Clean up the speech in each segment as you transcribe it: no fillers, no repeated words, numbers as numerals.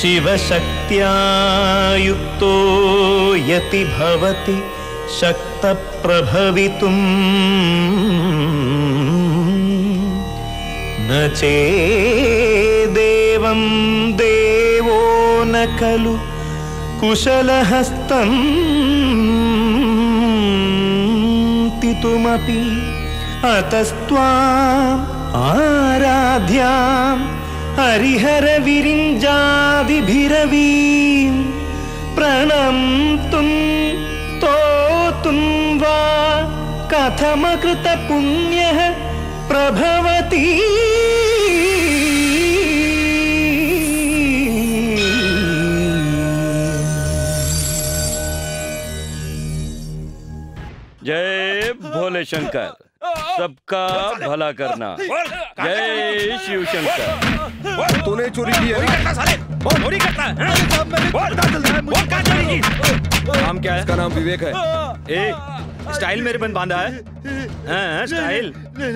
शिवशक्त्या युक्तो यति भवति शक्तप्रभवितुम् न चेदेवं देवो न खलु कुशलहस्तं तितुमपि अतस्त्वाम् आराध्यां हरिहरविरिञ्जादिभिरवीं प्रणम्तुं स्तोतुं वा कथमकृतपुण्यः प्रभवति। जय भोले शंकर, सबका भला करना। जय शिव शंकर। तूने चोरी की है? चोरी करता है? नाम क्या है? इसका नाम विवेक है। स्टाइल मेरे बन बांधा है? स्टाइल।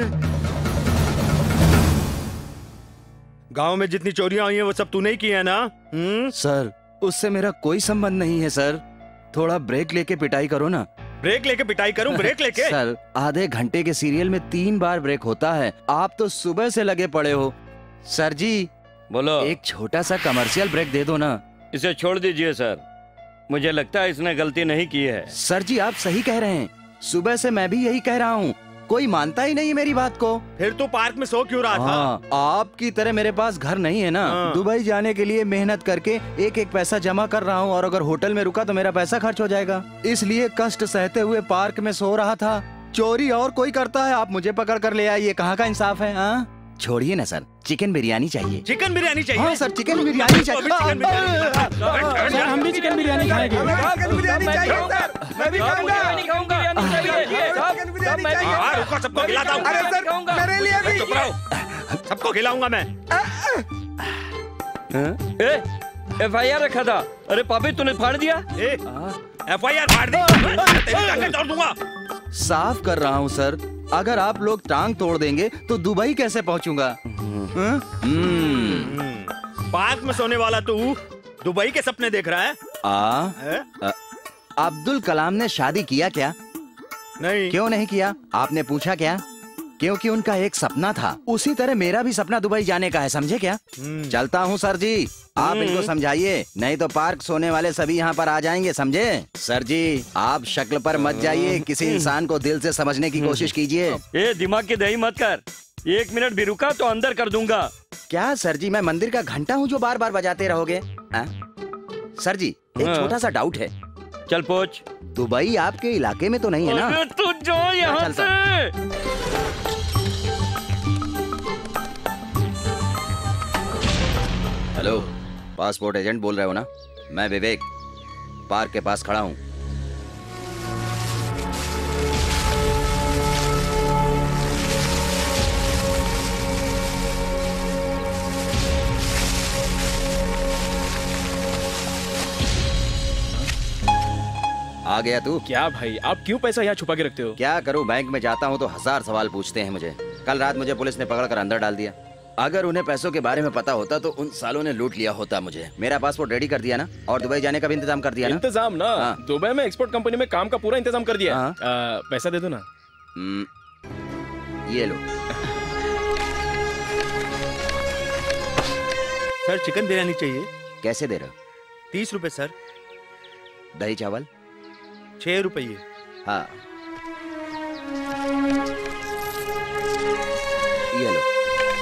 गांव में जितनी चोरियां हुई हैं वो सब तूने ही की है ना? सर उससे मेरा कोई संबंध नहीं है सर, थोड़ा ब्रेक लेके पिटाई करो ना। ब्रेक लेके पिटाई करूं? ब्रेक लेके? सर आधे घंटे के सीरियल में 3 बार ब्रेक होता है, आप तो सुबह से लगे पड़े हो। सर जी बोलो। एक छोटा सा कमर्शियल ब्रेक दे दो ना। इसे छोड़ दीजिए सर, मुझे लगता है इसने गलती नहीं की है। सर जी आप सही कह रहे हैं, सुबह से मैं भी यही कह रहा हूँ, कोई मानता ही नहीं मेरी बात को। फिर तू पार्क में सो क्यों रहा था? आपकी तरह मेरे पास घर नहीं है ना। दुबई जाने के लिए मेहनत करके एक एक पैसा जमा कर रहा हूँ, और अगर होटल में रुका तो मेरा पैसा खर्च हो जाएगा, इसलिए कष्ट सहते हुए पार्क में सो रहा था। चोरी और कोई करता है, आप मुझे पकड़ कर ले आए, ये कहाँ का इंसाफ है? छोड़िए ना सर, चिकन बिरयानी चाहिए। चिकन बिरयानी चाहिए? हाँ सर चिकन बिरयानी चाहिए। सर हम भी चिकन बिरयानी खाएंगे। चिकन बिरयानी चाहिए सर। मैं भी खाऊंगा। सबको खिलाता हूँ। अरे सर मेरे लिए भी। चुप रहो, सबको खिलाऊंगा मैं। FIR रखा था। अरे पापी तूने फाड़ दिया। FIR फाड़ दी, तेरी टांगें तोड़ दूंगा। साफ कर रहा हूँ सर, अगर आप लोग टांग तोड़ देंगे तो दुबई कैसे पहुँचूंगा? पार्क में सोने वाला तू दुबई के सपने देख रहा है? अब्दुल कलाम ने शादी किया क्या? नहीं। क्यों नहीं किया? आपने पूछा क्या? क्योंकि उनका एक सपना था, उसी तरह मेरा भी सपना दुबई जाने का है, समझे क्या? चलता हूँ सर जी, आप इनको समझाइए, नहीं तो पार्क सोने वाले सभी यहाँ पर आ जाएंगे, समझे? सर जी आप शक्ल पर मत जाइए, किसी इंसान को दिल से समझने की कोशिश कीजिए। ये दिमाग की दही मत कर, 1 मिनट भी रुका तो अंदर कर दूंगा। क्या सर जी मैं मंदिर का घंटा हूँ जो बार बार बजाते रहोगे? सर जी एक छोटा सा डाउट है। चल पूछ। दुबई आपके इलाके में तो नहीं है ना? तू जो यहाँ से। हेलो, पासपोर्ट एजेंट बोल रहे हो ना? मैं विवेक पार्क के पास खड़ा हूँ। आ गया तू? क्या भाई आप क्यों पैसा यहाँ छुपा के रखते हो? क्या करूँ, बैंक में जाता हूँ तो 1000 सवाल पूछते हैं मुझे। कल रात मुझे पुलिस ने पकड़कर अंदर डाल दिया। अगर उन्हें पैसों के बारे में पता होता तो उन सालों ने लूट लिया होता मुझे। मेरा पासपोर्ट रेडी कर दिया ना, और दुबई जाने का भी इंतजाम कर दिया ना? इंतजाम ना? दुबई में एक्सपोर्ट कंपनी में काम का पूरा इंतजाम कर दिया। पैसा दे दो ना। ये लो। सर चिकन बिरयानी चाहिए। कैसे दे रहे हो? 30 रुपए सर। दही चावल? 6 रुपये। हाँ ये लो।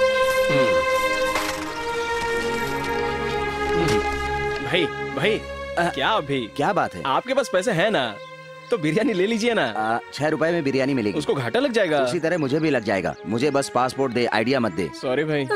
भाई भाई क्या अभी? क्या बात है? आपके पास पैसे है ना, तो बिरयानी ले लीजिए ना। 6 रुपए में बिरयानी मिलेगी। उसको घाटा लग जाएगा। उसी तरह मुझे भी लग जाएगा, मुझे बस पासपोर्ट दे, आइडिया मत दे। सॉरी भाई।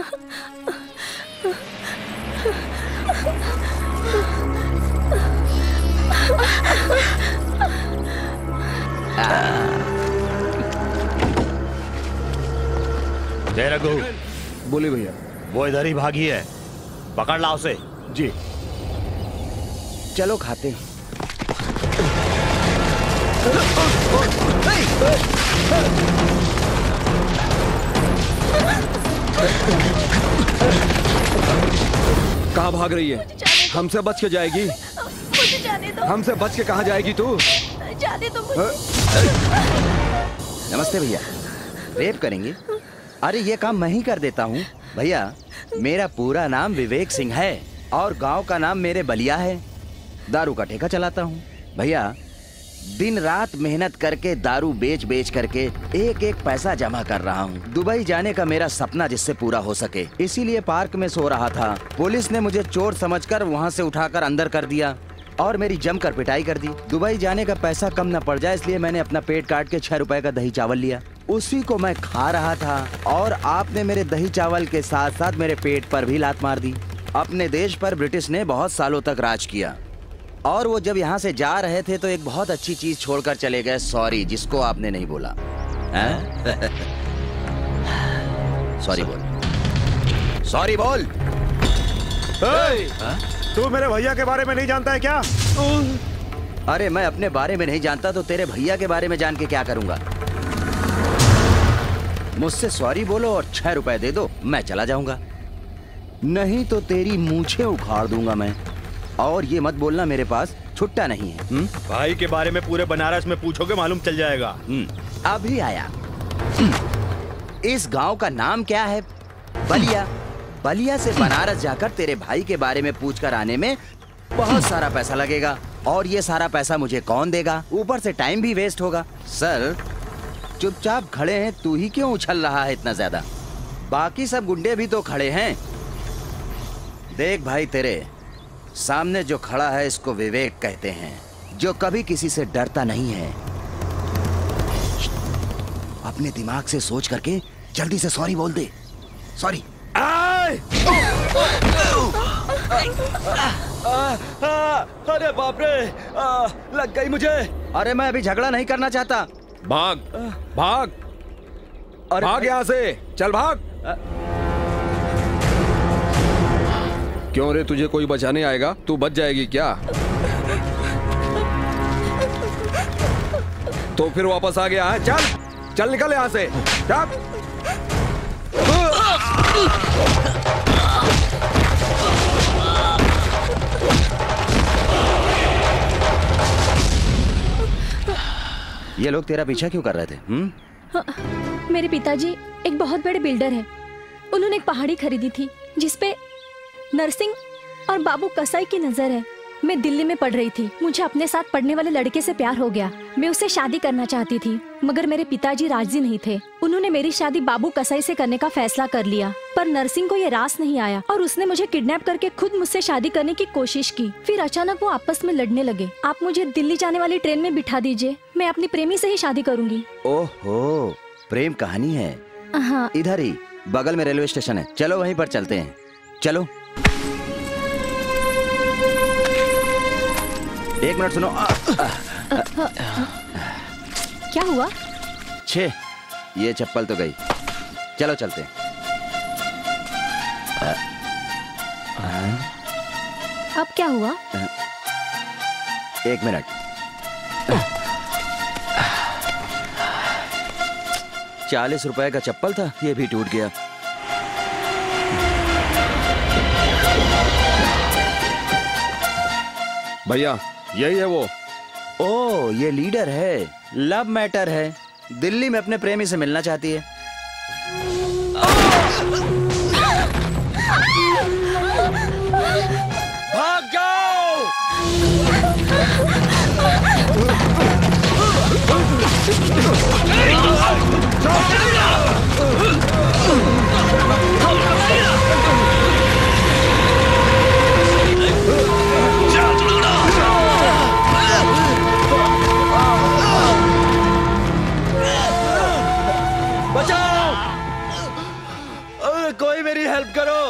जय रघु। बोले भैया। वो इधर ही भागी है, पकड़ ला उसे। जी। चलो खाते हैं। कहाँ भाग रही है? हमसे बच के जाएगी? मुझे जाने दो। हमसे बच के कहाँ जाएगी तू? जाने दो मुझे। नमस्ते भैया, रेप करेंगे? अरे ये काम मैं ही कर देता हूँ भैया। मेरा पूरा नाम विवेक सिंह है और गांव का नाम मेरे बलिया है। दारू का ठेका चलाता हूँ भैया। दिन रात मेहनत करके दारू बेच बेच करके एक एक पैसा जमा कर रहा हूँ। दुबई जाने का मेरा सपना जिससे पूरा हो सके, इसीलिए पार्क में सो रहा था। पुलिस ने मुझे चोर समझकर वहाँ से उठाकर अंदर कर दिया और मेरी जमकर पिटाई कर दी। दुबई जाने का पैसा कम न पड़ जाए इसलिए मैंने अपना पेट काट के 6 रुपए का दही चावल लिया। उसी को मैं खा रहा था और आपने मेरे दही चावल के साथ साथ मेरे पेट पर भी लात मार दी। अपने देश पर ब्रिटिश ने बहुत सालों तक राज किया और वो जब यहाँ से जा रहे थे तो एक बहुत अच्छी चीज छोड़कर चले गए, सॉरी, जिसको आपने नहीं बोला। सॉरी बोल, सॉरी बोल। तू मेरे भैया के बारे में नहीं जानता है क्या? अरे मैं अपने बारे में नहीं जानता तो तेरे भैया के बारे में जान के क्या करूंगा? मुझसे सॉरी बोलो और 6 रुपए दे दो, मैं चला जाऊंगा। नहीं तो तेरी मूछें उखाड़ दूंगा मैं। और ये मत बोलना मेरे पास छुट्टा नहीं है। भाई के बारे में पूरे बनारस में पूछोगे मालूम चल जाएगा। अभी आया। इस गांव का नाम क्या है? बलिया। बलिया से बनारस जाकर तेरे भाई के बारे में पूछकर आने में बहुत सारा पैसा लगेगा और ये सारा पैसा मुझे कौन देगा? ऊपर से टाइम भी वेस्ट होगा। सर चुपचाप खड़े हैं, तू ही क्यों उछल रहा है इतना ज्यादा? बाकी सब गुंडे भी तो खड़े हैं। देख भाई, तेरे सामने जो खड़ा है इसको विवेक कहते हैं, जो कभी किसी से डरता नहीं है। अपने दिमाग से सोच करके जल्दी से सॉरी बोल दे। सॉरी। अरे बाप रे, लग गई मुझे। अरे मैं अभी झगड़ा नहीं करना चाहता। भाग भाग, अरे भाग यहाँ से, चल भाग। क्यों रे, तुझे कोई बचाने आएगा? तू बच जाएगी क्या? तो फिर वापस आ गया है? चल चल, निकल यहाँ से, चल। ये लोग तेरा पीछा क्यों कर रहे थे? हाँ, मेरे पिताजी एक बहुत बड़े बिल्डर हैं। उन्होंने एक पहाड़ी खरीदी थी जिसपे नरसिंह और बाबू कसाई की नजर है। मैं दिल्ली में पढ़ रही थी। मुझे अपने साथ पढ़ने वाले लड़के से प्यार हो गया। मैं उससे शादी करना चाहती थी मगर मेरे पिताजी राजी नहीं थे। उन्होंने मेरी शादी बाबू कसाई से करने का फैसला कर लिया, पर नरसिंह को ये रास नहीं आया और उसने मुझे किडनैप करके खुद मुझसे शादी करने की कोशिश की। फिर अचानक वो आपस में लड़ने लगे। आप मुझे दिल्ली जाने वाली ट्रेन में बिठा दीजिए, मैं अपनी प्रेमी से ही शादी करूंगी। ओहो, प्रेम कहानी है। हाँ, इधर ही बगल में रेलवे स्टेशन है, चलो वहीं पर चलते हैं। चलो। एक मिनट सुनो। क्या हुआ? छे, ये चप्पल तो गई। चलो चलते। अब क्या हुआ? 1 मिनट। 40 रुपए का चप्पल था, ये भी टूट गया। भैया यही है वो। ओ, ये लीडर है। लव मैटर है। दिल्ली में अपने प्रेमी से मिलना चाहती है। भाग जाओ। बचाओ! कोई मेरी हेल्प करो।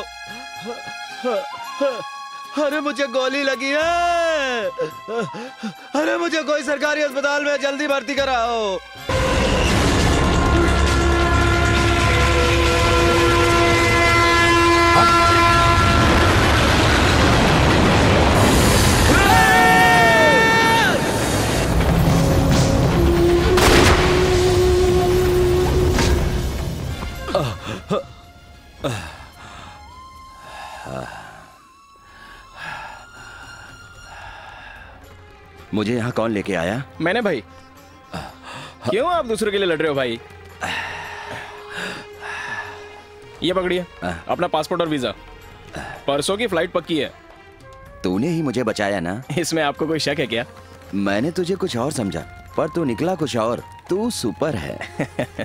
अरे मुझे गोली लगी है। अरे मुझे कोई सरकारी अस्पताल में जल्दी भर्ती कराओ। मुझे यहाँ कौन लेके आया? मैंने भाई। क्यों आप दूसरे के लिए लड़ रहे हो भाई? ये पकड़िए अपना पासपोर्ट और वीजा। परसों की फ्लाइट पक्की है। तूने ही मुझे बचाया ना? इसमें आपको कोई शक है क्या? मैंने तुझे कुछ और समझा, पर तू निकला कुछ और। तू सुपर है।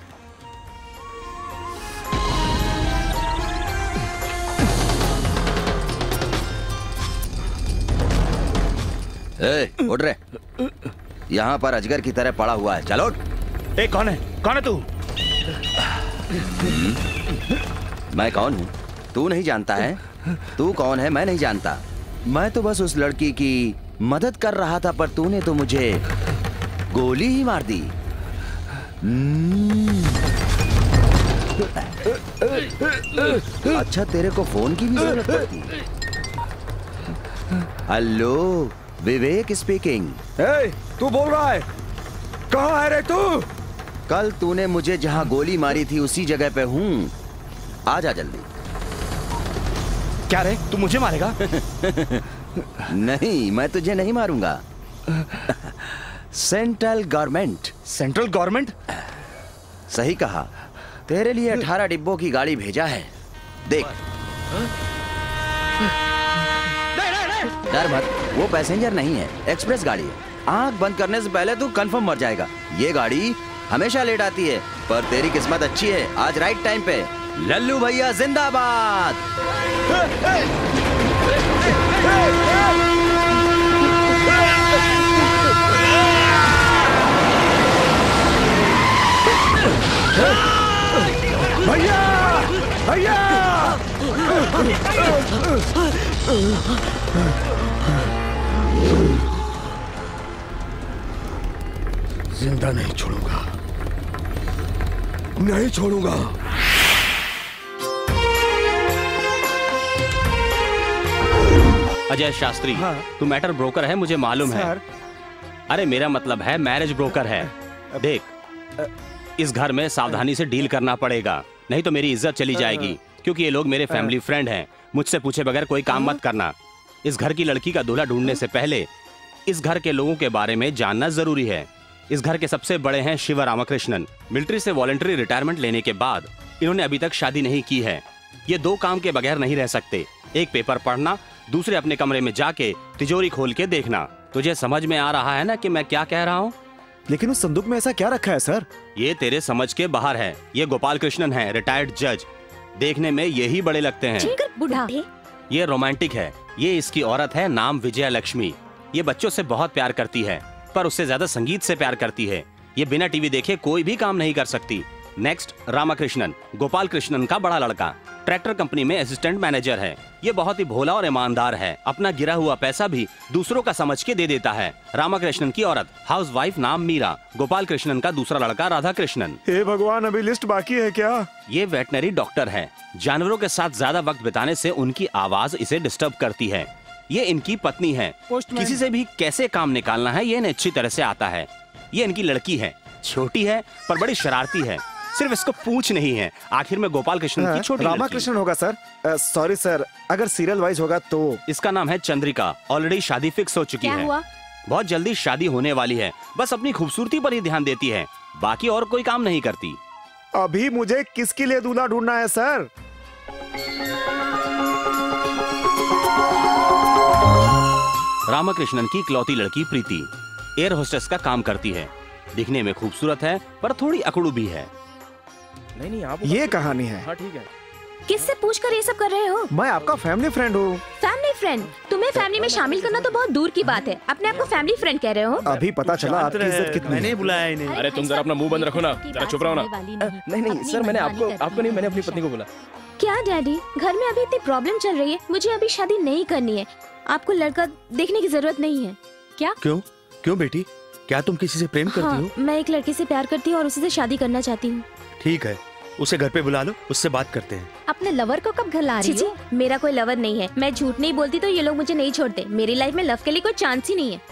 उठ रे, यहाँ पर अजगर की तरह पड़ा हुआ है। चलो उठ। कौन है? कौन है तू? मैं कौन हूँ तू नहीं जानता है? तू कौन है मैं नहीं जानता। मैं तो बस उस लड़की की मदद कर रहा था, पर तूने तो मुझे गोली ही मार दी। अच्छा, तेरे को फोन की भी जरूरत पड़ती? Hello, Vivek speaking. तू बोल रहा है? कहाँ है रे तू? कल तूने मुझे जहाँ गोली मारी थी उसी जगह पे हूँ। आजा जल्दी। क्या रे, तू मुझे मारेगा? नहीं, मैं तुझे नहीं मारूंगा। Central government. Central government? सही कहा। तेरे लिए 18 डिब्बों की गाड़ी भेजा है। देख। डर मत, वो पैसेंजर नहीं है, एक्सप्रेस गाड़ी है। आंख बंद करने से पहले तू कंफर्म मर जाएगा। ये गाड़ी हमेशा लेट आती है, पर तेरी किस्मत अच्छी है, आज राइट टाइम पे। लल्लू भैया जिंदाबाद। भैया, भैया! जिंदा नहीं छोड़ूंगा, नहीं छोड़ूंगा। अजय शास्त्री, तू मैटर ब्रोकर है, मुझे मालूम है। अरे मेरा मतलब है मैरिज ब्रोकर है। देख, इस घर में सावधानी से डील करना पड़ेगा, नहीं तो मेरी इज्जत चली जाएगी, क्योंकि ये लोग मेरे फैमिली फ्रेंड हैं। मुझसे पूछे बगैर कोई काम मत करना। इस घर की लड़की का दूल्हा ढूंढने से पहले इस घर के लोगों के बारे में जानना जरूरी है। इस घर के सबसे बड़े हैं शिव रामकृष्णन। मिलिट्री से वॉलंटरी रिटायरमेंट लेने के बाद इन्होंने अभी तक शादी नहीं की है। ये दो काम के बगैर नहीं रह सकते, एक पेपर पढ़ना, दूसरे अपने कमरे में जाके तिजोरी खोल के देखना। तुझे समझ में आ रहा है ना कि मैं क्या कह रहा हूँ? लेकिन उस संदूक में ऐसा क्या रखा है सर? ये तेरे समझ के बाहर है। ये गोपाल कृष्णन है, रिटायर्ड जज। देखने में यही बड़े लगते हैं। ये रोमांटिक है। ये इसकी औरत है, नाम विजया लक्ष्मी। ये बच्चों से बहुत प्यार करती है, पर उससे ज्यादा संगीत से प्यार करती है। ये बिना टीवी देखे कोई भी काम नहीं कर सकती। नेक्स्ट, रामाकृष्णन, गोपाल कृष्णन का बड़ा लड़का, ट्रैक्टर कंपनी में असिस्टेंट मैनेजर है। ये बहुत ही भोला और ईमानदार है। अपना गिरा हुआ पैसा भी दूसरों का समझ के दे देता है। रामाकृष्णन की औरत हाउस वाइफ, नाम मीरा। गोपाल कृष्णन का दूसरा लड़का राधा कृष्णन। हे भगवान, अभी लिस्ट बाकी है क्या? ये वेटनरी डॉक्टर है। जानवरों के साथ ज्यादा वक्त बिताने से उनकी आवाज इसे डिस्टर्ब करती है। ये इनकी पत्नी है। किसी से भी कैसे काम निकालना है ये इन्हें अच्छी तरह से आता है। ये इनकी लड़की है, छोटी है पर बड़ी शरारती है। सिर्फ इसको पूछ नहीं है। आखिर में गोपाल कृष्णन की छोटी रामाकृष्णन होगा सर। सॉरी सर, अगर सीरियल वाइज होगा तो। इसका नाम है चंद्रिका। ऑलरेडी शादी फिक्स हो चुकी है। हुआ? बहुत जल्दी शादी होने वाली है। बस अपनी खूबसूरती पर ही ध्यान देती है, बाकी और कोई काम नहीं करती। अभी मुझे किसके लिए दूल्हा ढूंढना है सर? रामाकृष्णन की इकलौती लड़की प्रीति एयर होस्टेस का काम करती है। दिखने में खूबसूरत है पर थोड़ी अकड़ू भी है। नहीं आप ये कहानी है। हाँ ठीक है। किससे पूछकर ये सब कर रहे हो? मैं आपका फैमिली फ्रेंड हूँ। Family friend? तुम्हें फैमिली में शामिल करना तो बहुत दूर की बात है, अपने आप को फैमिली फ्रेंड कह रहे हो? अभी पता चला आपकी इज्जत कितनी है। मैंने बुलाया इन्हें। अरे तुम जरा अपना मुंह बंद रखो ना, जरा चुप रहो ना। नहीं सर, मैंने आपको नहीं, मैंने अपनी पत्नी को बोला। क्या डैडी, घर में अभी इतनी प्रॉब्लम चल रही है, मुझे अभी शादी नहीं करनी है। आपको लड़का देखने की जरूरत नहीं है क्या? क्यों बेटी, क्या तुम किसी से प्रेम करती हो? मैं एक लड़के से प्यार करती हूँ और उसी से शादी करना चाहती हूँ। ठीक है, उसे घर पे बुला लो, उससे बात करते हैं। अपने लवर को कब घर ला रही हो? मेरा कोई लवर नहीं है। मैं झूठ नहीं बोलती तो ये लोग मुझे नहीं छोड़ते। मेरी लाइफ में लव के लिए कोई चांस ही नहीं है।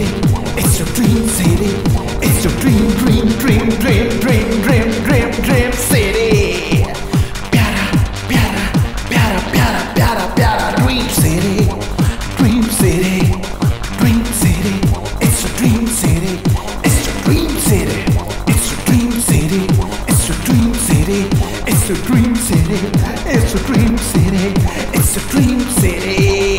city. It's your dream city. It's your dream city. Pyara, pyara, pyara, pyara, pyara, pyara. Dream city. Dream city. Dream city. It's your dream city. It's your dream city. It's your dream city. It's your dream city. It's your dream city. It's your dream city. It's your dream city.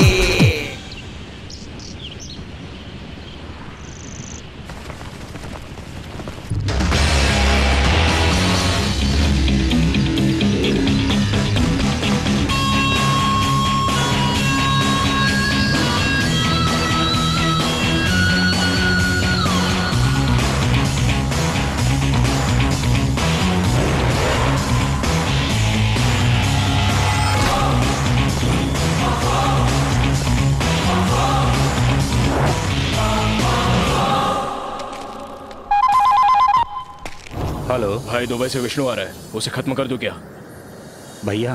Hello भाई, Dubai से विष्णु आ रहा है, उसे खत्म कर दूं क्या? भैया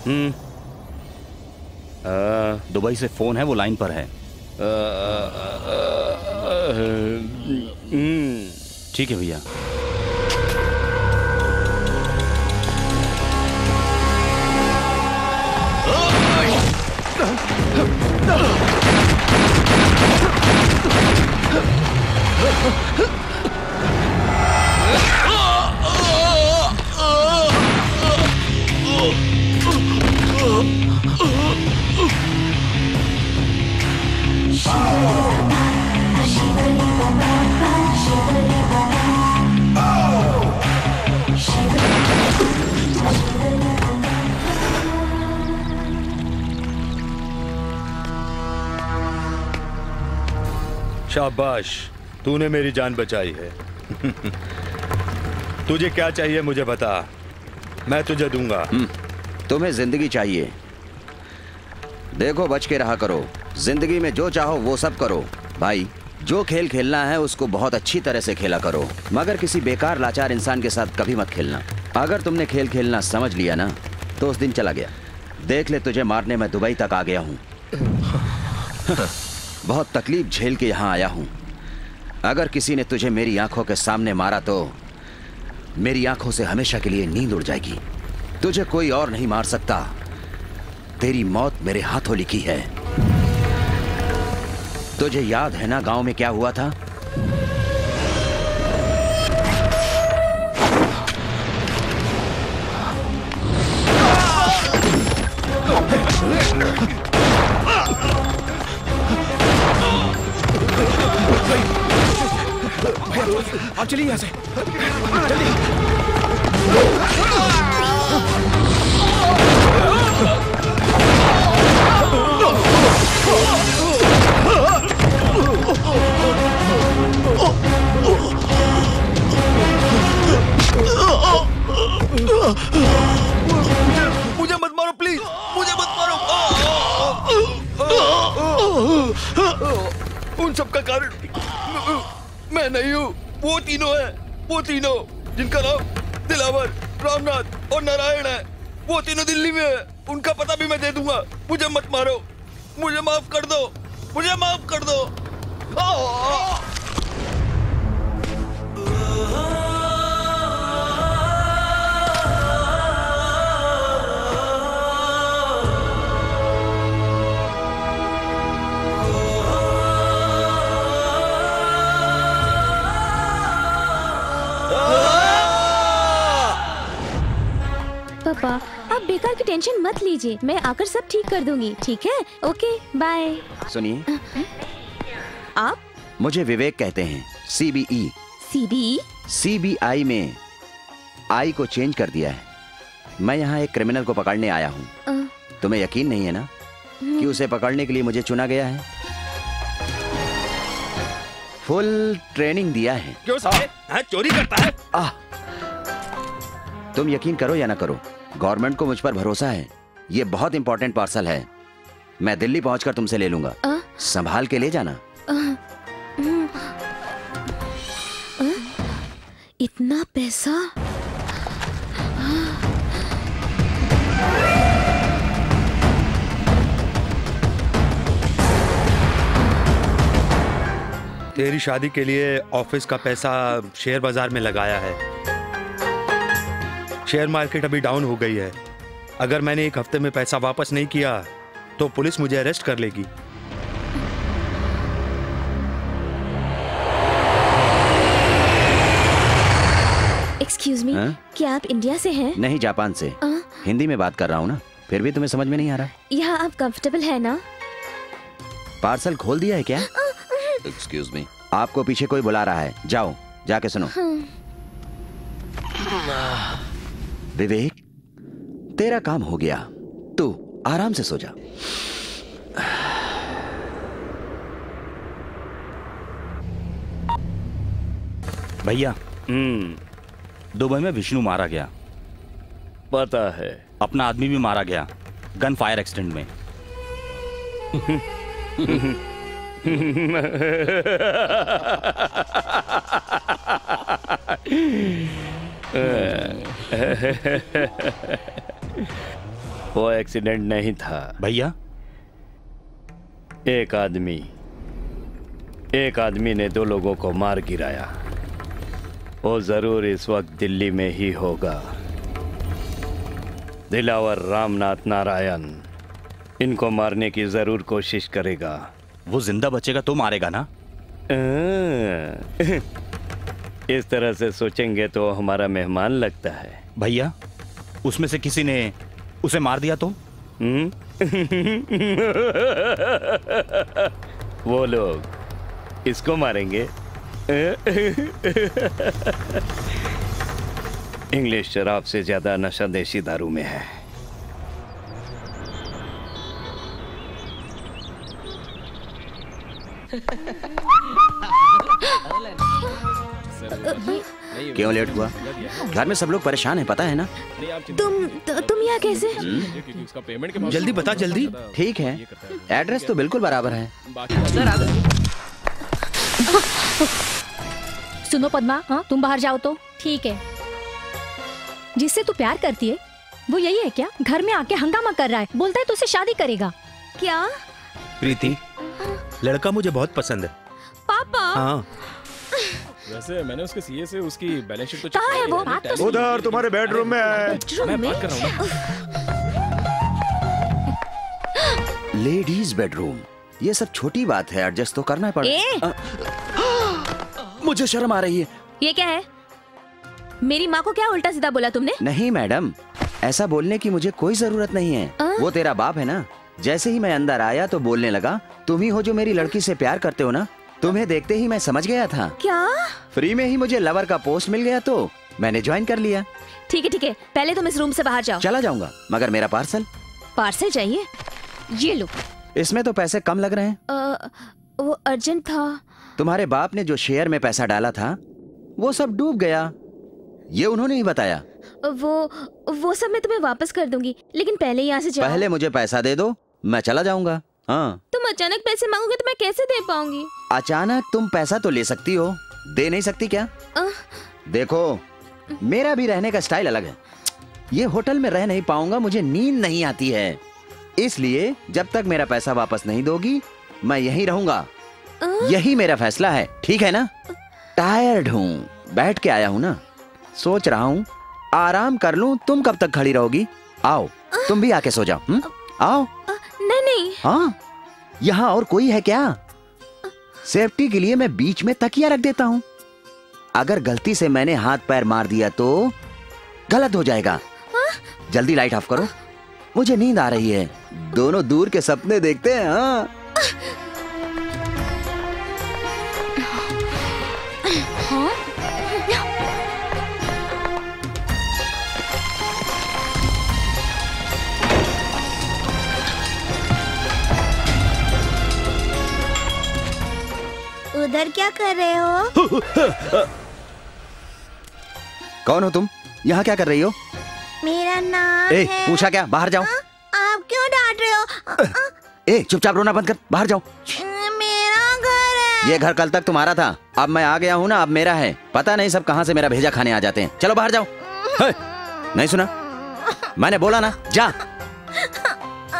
दुबई से फोन है, वो लाइन पर है। ठीक है भैया। शाबाश, तूने मेरी जान बचाई है। तुझे क्या चाहिए मुझे बता, मैं तुझे दूंगा। तुम्हें जिंदगी चाहिए। देखो, बच के रहा करो। जिंदगी में जो चाहो वो सब करो भाई। जो खेल खेलना है उसको बहुत अच्छी तरह से खेला करो, मगर किसी बेकार लाचार इंसान के साथ कभी मत खेलना। अगर तुमने खेल खेलना समझ लिया ना तो उस दिन चला गया। देख ले, तुझे मारने मैं दुबई तक आ गया हूँ। बहुत तकलीफ झेल के यहाँ आया हूँ। अगर किसी ने तुझे मेरी आंखों के सामने मारा तो मेरी आंखों से हमेशा के लिए नींद उड़ जाएगी। तुझे कोई और नहीं मार सकता। तेरी मौत मेरे हाथों लिखी है। तुझे याद है ना गांव में क्या हुआ था? आप चलिए यहाँ से, जल्दी। मुझे मत मारो प्लीज, मुझे मत मारो। उन सब का कारण मैं नहीं हूँ। वो तीनों है, वो तीनों जिनका नाम दिलावर, रामनाथ और नारायण है। वो तीनों दिल्ली में है। उनका पता भी मैं दे दूंगा। मुझे मत मारो, मुझे माफ कर दो, मुझे माफ कर दो। पापा, आप बेकार की टेंशन मत लीजिए, मैं आकर सब ठीक कर दूंगी। ठीक है? Okay, bye. सुनिए, आप? मुझे विवेक कहते हैं। CBE। CBE? CBI में आई को चेंज कर दिया है। मैं यहाँ एक क्रिमिनल को पकड़ने आया हूँ। तुम्हें यकीन नहीं है ना कि उसे पकड़ने के लिए मुझे चुना गया है? फुल ट्रेनिंग दिया है। क्यों साले? चोरी करता है? तुम यकीन करो या ना करो, गवर्नमेंट को मुझ पर भरोसा है। ये बहुत इंपॉर्टेंट पार्सल है। मैं दिल्ली पहुंचकर तुमसे ले लूंगा। संभाल के ले जाना। इतना पैसा? तेरी शादी के लिए ऑफिस का पैसा शेयर बाजार में लगाया है। शेयर मार्केट अभी डाउन हो गई है। अगर मैंने 1 हफ्ते में पैसा वापस नहीं किया तो पुलिस मुझे अरेस्ट कर लेगी। एक्सक्यूज मी, क्या आप इंडिया से हैं? नहीं, जापान से। हिंदी में बात कर रहा हूँ ना, फिर भी तुम्हें समझ में नहीं आ रहा? यहाँ आप कंफर्टेबल है ना? पार्सल खोल दिया है क्या? एक्सक्यूज मी, आपको पीछे कोई बुला रहा है, जाओ जाके सुनो। विवेक, तेरा काम हो गया, तू आराम से सो जा। भैया, दुबई में विष्णु मारा गया। पता है। अपना आदमी भी मारा गया गन फायर एक्सीडेंट में। वो एक्सीडेंट नहीं था भैया। एक आदमी ने 2 लोगों को मार गिराया। वो जरूर इस वक्त दिल्ली में ही होगा। दिलावर रामनाथ नारायण इनको मारने की जरूर कोशिश करेगा। वो जिंदा बचेगा तो मारेगा ना? इस तरह से सोचेंगे तो हमारा मेहमान लगता है। भैया, उसमें से किसी ने उसे मार दिया तो? वो लोग इसको मारेंगे। इंग्लिश शराब से ज्यादा नशा देशी दारू में है। क्यों लेट हुआ? घर में सब लोग परेशान हैं, पता है ना? तुम यहाँ कैसे? जल्दी बता, जल्दी। ठीक है, एड्रेस तो बिल्कुल बराबर है। सुनो पद्मा, हाँ तुम बाहर जाओ तो ठीक है। जिससे तू प्यार करती है वो यही है क्या? घर में आके हंगामा कर रहा है, बोलता है तुझसे शादी करेगा क्या? प्रीति, लड़का मुझे बहुत पसंद है। पापा। हाँ। वैसे मैंने उसके सीए से उसकी बैलेंस शीट तो कहाँ है वो? उधर तुम्हारे बेडरूम में है। मैं बात कर रहा हूँ ना। लेडीज बेडरूम, ये सब छोटी बात है, एडजस्ट तो करना पड़ेगा। मुझे शर्म आ रही है। ये क्या है? मेरी माँ को क्या उल्टा सीधा बोला तुमने? नहीं मैडम, ऐसा बोलने की मुझे कोई जरूरत नहीं है। वो तेरा बाप है ना। जैसे ही मैं अंदर आया तो बोलने लगा, तुम ही हो जो मेरी लड़की से प्यार करते हो ना। तुम्हें देखते ही मैं समझ गया था। क्या? फ्री में ही मुझे लवर का पोस्ट मिल गया तो मैंने ज्वाइन कर लिया। ठीक है ठीक है, पहले तुम इस रूम से बाहर जाओ। चला जाऊंगा, मगर मेरा पार्सल। पार्सल चाहिए? ये लो। इसमें तो पैसे कम लग रहे हैं। वो अर्जेंट था। तुम्हारे बाप ने जो शेयर में पैसा डाला था वो सब डूब गया, ये उन्होंने ही बताया। वो सब मैं तुम्हें वापस कर दूंगी, लेकिन पहले यहाँ से जाओ। पहले मुझे पैसा दे दो, मैं चला जाऊंगा। हाँ। तुम अचानक पैसे मांगोगे तो मैं कैसे दे पाऊंगी? अचानक तुम पैसा तो ले सकती हो, दे नहीं सकती क्या? देखो, मेरा भी रहने का स्टाइल अलग है। ये होटल में रह नहीं पाऊंगा, मुझे नींद नहीं आती है। इसलिए जब तक मेरा पैसा वापस नहीं दोगी मैं यहीं रहूंगा। यही मेरा फैसला है, ठीक है ना? टायर्ड हूँ, बैठ के आया हूँ ना, सोच रहा हूँ आराम कर लूं। तुम कब तक खड़ी रहोगी? आओ, तुम भी आके सो जाओ। आओ। नहीं। हाँ, यहाँ और कोई है क्या? सेफ्टी के लिए मैं बीच में तकिया रख देता हूँ। अगर गलती से मैंने हाथ पैर मार दिया तो गलत हो जाएगा। जल्दी लाइट ऑफ करो, मुझे नींद आ रही है। दोनों दूर के सपने देखते हैं। हाँ। उधर क्या कर रहे हो? कौन हो तुम? यहाँ क्या कर रही हो? मेरा नाम है। पूछा क्या? बाहर जाओ। आप क्यों डांट रहे हो? चुपचाप रोना बंद कर, बाहर जाओ। मेरा घर है। ये घर कल तक तुम्हारा था, अब मैं आ गया हूँ ना, अब मेरा है। पता नहीं सब कहाँ से मेरा भेजा खाने आ जाते हैं। चलो बाहर जाओ। नहीं सुना? मैंने बोला ना, जा।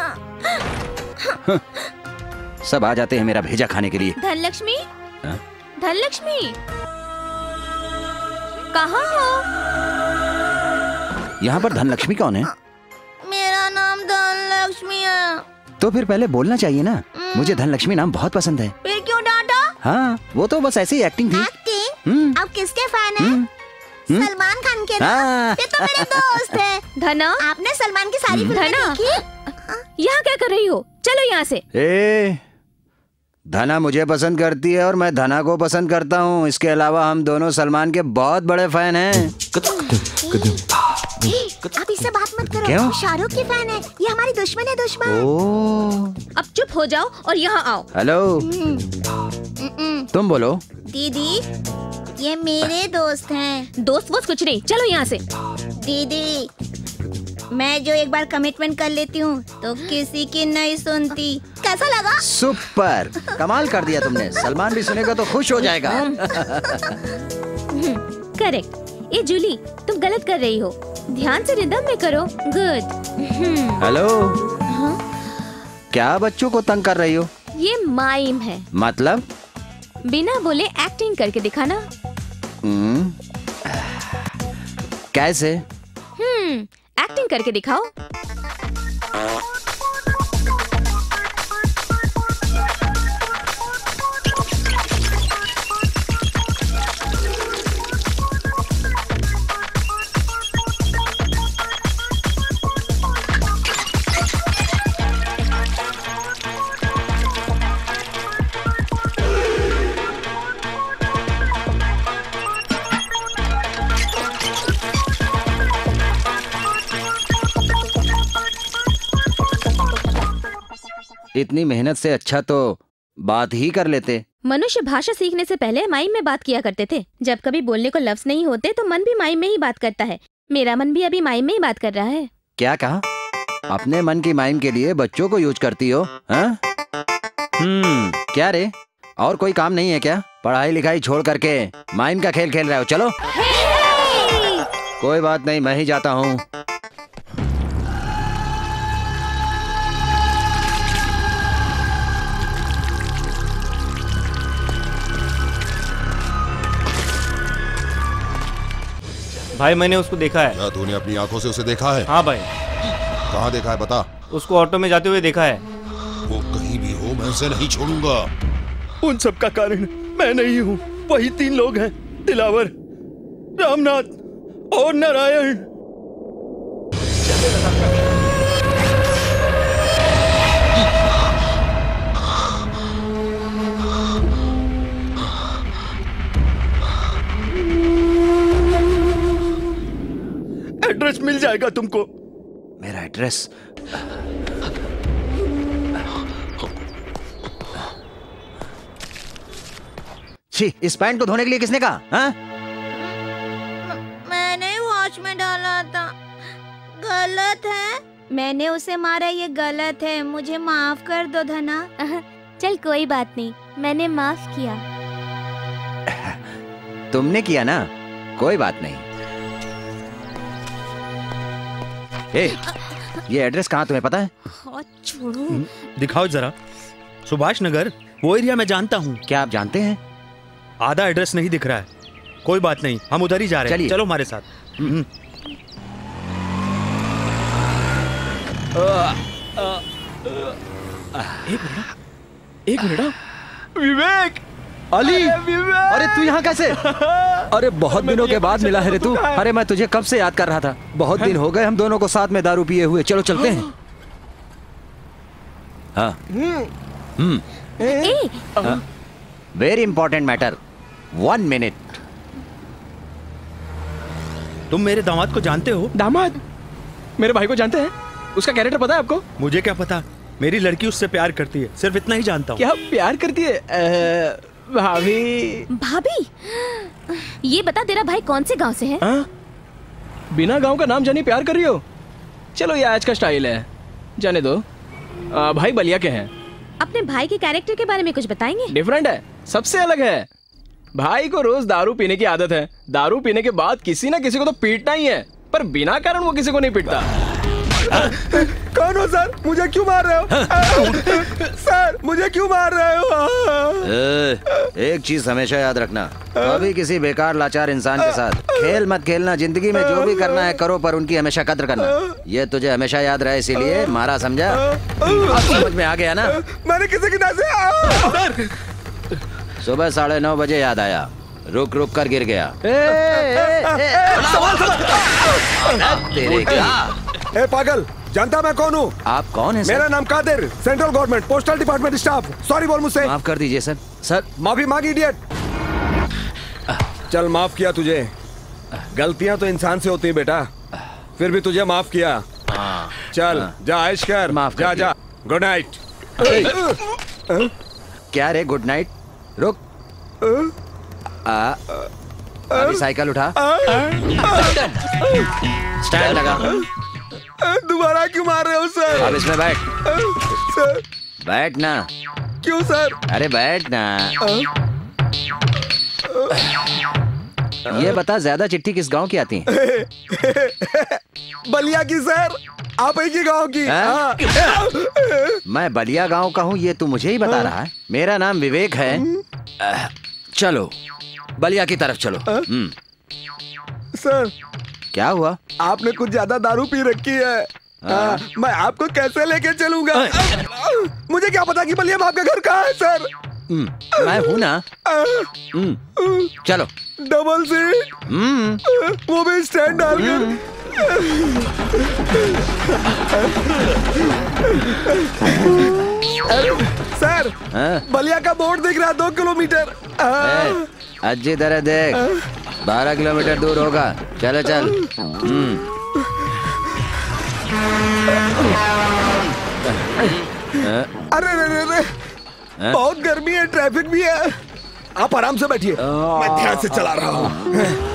सब आ जाते हैं मेरा भेजा खाने के लिए। धनलक्ष्मी, धनलक्ष्मी, कहाँ हो? यहाँ पर धनलक्ष्मी कौन है? मेरा नाम धनलक्ष्मी है। तो फिर पहले बोलना चाहिए ना, मुझे धनलक्ष्मी नाम बहुत पसंद है। फिर क्यों डांटा? हाँ, वो तो बस ऐसी एक्टिंग थी। एक्टिंग? आप किसके फैन हैं? सलमान खान के ना? ये तो मेरे दोस्त है। धना, आपने सलमान की सारी फिल्में देखी? यहाँ क्या कर रही हो? चलो यहाँ से। धना मुझे पसंद करती है और मैं धना को पसंद करता हूँ। इसके अलावा हम दोनों सलमान के बहुत बड़े फैन हैं। आप इससे बात मत करो। क्यों? शाहरुख की फैन है। ये हमारी दुश्मन है, दुश्मन। अब चुप हो जाओ और यहाँ आओ। हेलो, तुम बोलो। दीदी, ये मेरे दोस्त हैं। दोस्त वोस्त कुछ नहीं, चलो यहाँ से। दीदी, मैं जो एक बार कमिटमेंट कर लेती हूँ तो किसी की नहीं सुनती। कैसा लगा? सुपर, कमाल कर दिया तुमने। सलमान भी सुनेगा तो खुश हो जाएगा। करेक्ट। ये जूली, तुम गलत कर रही हो। ध्यान से रिदम में करो। गुड। हेलो, क्या बच्चों को तंग कर रही हो? ये माइम है। मतलब? बिना बोले एक्टिंग करके दिखाना। कैसे? एक्टिंग करके दिखाओ। इतनी मेहनत से अच्छा तो बात ही कर लेते। मनुष्य भाषा सीखने से पहले माइम में बात किया करते थे। जब कभी बोलने को लफ्ज नहीं होते तो मन भी माइम में ही बात करता है। मेरा मन भी अभी माइम में ही बात कर रहा है। क्या कहा? अपने मन की माइम के लिए बच्चों को यूज करती हो? हाँ? क्या रे, और कोई काम नहीं है क्या? पढ़ाई लिखाई छोड़ करके माइम का खेल खेल रहे हो? चलो। कोई बात नहीं, मैं ही जाता हूँ। भाई मैंने उसको देखा है। क्या तूने अपनी आंखों से उसे देखा है? हाँ भाई। कहाँ देखा है बता। उसको ऑटो में जाते हुए देखा है। वो कहीं भी हो, मैं उसे नहीं छोड़ूंगा। उन सब का कारण मैं नहीं हूँ, वही 3 लोग हैं, दिलावर, रामनाथ और नारायण। एड्रेस मिल जाएगा तुमको। मेरा एड्रेस? छी, इस पैंट को धोने के लिए किसने कहा? हाँ? मैंने वॉच में डाला था। गलत है। मैंने उसे मारा, ये गलत है। मुझे माफ कर दो धना। चल कोई बात नहीं, मैंने माफ किया। तुमने किया ना, कोई बात नहीं। ये एड्रेस कहाँ तुम्हें पता है? छोड़ो। दिखाओ जरा। सुभाष नगर, वो एरिया मैं जानता हूँ। क्या आप जानते हैं? आधा एड्रेस नहीं दिख रहा है। कोई बात नहीं, हम उधर ही जा रहे हैं। चलो हमारे साथ। एक मिनट। विवेक, अली, अरे तू यहाँ कैसे? अरे बहुत दिनों के बाद मिला है रे तू। अरे मैं तुझे कब से याद कर रहा था। बहुत दिन हो गए हम दोनों को साथ में दारू पिए हुए। चलो चलते हैं। हाँ। Very important matter. 1 मिनट। तुम मेरे दामाद को जानते हो? दामाद? मेरे भाई को जानते हैं? उसका कैरेक्टर पता है आपको? मुझे क्या पता, मेरी लड़की उससे प्यार करती है, सिर्फ इतना ही जानता हूँ। क्या प्यार करती है? भाभी। भाभी? ये बता, तेरा भाई कौन से गांव से है? बिना गांव का नाम जाने प्यार कर रही हो? चलो ये आज का स्टाइल है, जाने दो। भाई बलिया के हैं। अपने भाई के कैरेक्टर के बारे में कुछ बताएंगे? डिफरेंट है, सबसे अलग है। भाई को रोज दारू पीने की आदत है। दारू पीने के बाद किसी ना किसी को तो पीटना ही है, पर बिना कारण वो किसी को नहीं पीटता। कौन हो सर? मुझे क्यों मार रहे हो? सर मुझे क्यों मार रहे हो? एक चीज हमेशा याद रखना, कभी किसी बेकार लाचार इंसान के साथ खेल मत खेलना। जिंदगी में जो भी करना है करो, पर उनकी हमेशा कद्र करना। ये तुझे हमेशा याद रहे, इसीलिए मारा, समझा? अब समझ में आ गया ना? मैंने किसी की से सुबह 9:30 बजे याद आया, रुक रुक कर गिर गया। तेरे क्या? पागल, जानता मैं कौन हूँ? आप कौन है सर? मेरा नाम Kadir, central government postal department staff. Sorry बोल मुझसे। माफ कर दीजिए सर। सर माफी मांग इडियट। चल माफ किया तुझे। गलतियां तो इंसान से होती हैं बेटा, फिर भी तुझे माफ किया। चल जा ऐश कर। माफ जा जा। Good night. क्या रे गुड नाइट? रुक, अभी साइकिल उठा, स्टैंड लगा। दोबारा क्यों मार रहे हो सर? अब इसमें बैठ। सर बैठ ना। क्यों सर? अरे बैठ ना। ये बता, ज्यादा चिट्ठी किस गांव की आती है? बलिया की सर। आप एक ही गांव की? मैं बलिया गांव का हूँ, ये तू मुझे ही बता रहा है? मेरा नाम विवेक है। चलो बलिया की तरफ चलो। सर क्या हुआ? आपने कुछ ज्यादा दारू पी रखी है। मैं आपको कैसे लेके चलूंगा? मुझे क्या पता कि बलिया में आपका घर कहाँ है सर? मैं हूँ ना। चलो। डबल सीट, वो भी स्टैंड डालकर। सर बलिया का बोर्ड दिख रहा है 2 किलोमीटर। अच्छी तरह देख, 12 किलोमीटर दूर होगा। चलो चल। अरे अरे बहुत गर्मी है, ट्रैफिक भी है। आप आराम से बैठिए, मैं ध्यान से चला रहा हूँ।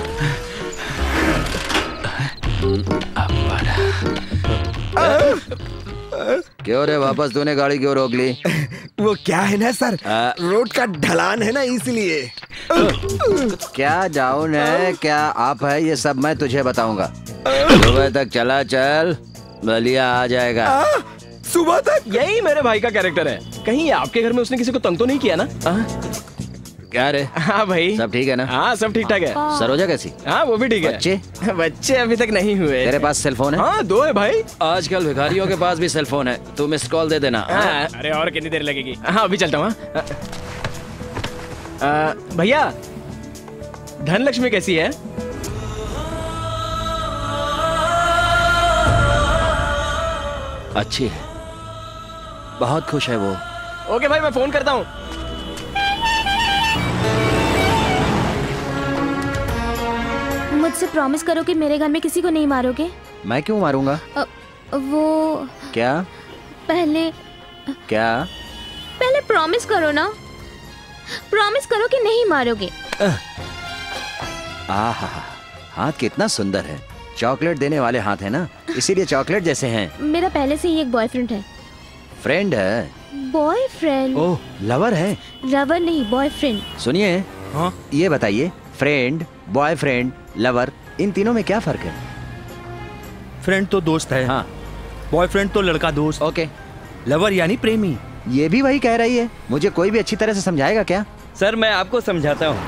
क्यों रे, वापस तूने गाड़ी क्यों रोक ली? वो क्या है ना सर, रोड का ढलान है ना, इसलिए। क्या डाउन है, क्या आप है, ये सब मैं तुझे बताऊंगा। सुबह तक चला चल, बलिया आ जाएगा। सुबह तक? यही मेरे भाई का कैरेक्टर है। कहीं आपके घर में उसने किसी को तंग तो नहीं किया ना? क्या रे? हाँ भाई, सब ठीक है ना? हाँ सब ठीक ठाक है। सरोजा कैसी? हाँ वो भी ठीक है। बच्चे? बच्चे अभी तक नहीं हुए। तेरे पास सेल फोन है? हाँ 2 है भाई। आजकल भिखारियों के पास भी सेल फोन है, तू मिस कॉल दे देना। अरे और कितनी देर लगेगी? हाँ अभी चलता हूँ। भैया, धनलक्ष्मी कैसी है? अच्छी है, बहुत खुश है वो। ओके भाई, मैं फोन करता हूँ। मुझसे प्रॉमिस करो कि मेरे घर में किसी को नहीं मारोगे। मैं क्यों मारूंगा? वो क्या? पहले प्रॉमिस करो ना। प्रॉमिस करो कि नहीं मारोगे। आहा, हाथ कितना सुंदर है, चॉकलेट देने वाले हाथ है ना, इसीलिए चॉकलेट जैसे हैं। मेरा पहले से ही एक बॉयफ्रेंड है। फ्रेंड है? बॉयफ्रेंड। ओह, लवर है? लवर नहीं, बॉयफ्रेंड। सुनिए, हाँ? ये बताइए, फ्रेंड, बॉयफ्रेंड, लवर, इन तीनों में क्या फर्क है? फ्रेंड तो दोस्त है। हाँ। बॉयफ्रेंड तो लड़का दोस्त। ओके। लवर यानी प्रेमी। ये भी वही कह रही है। मुझे कोई भी अच्छी तरह से समझाएगा क्या? सर मैं आपको समझाता हूँ।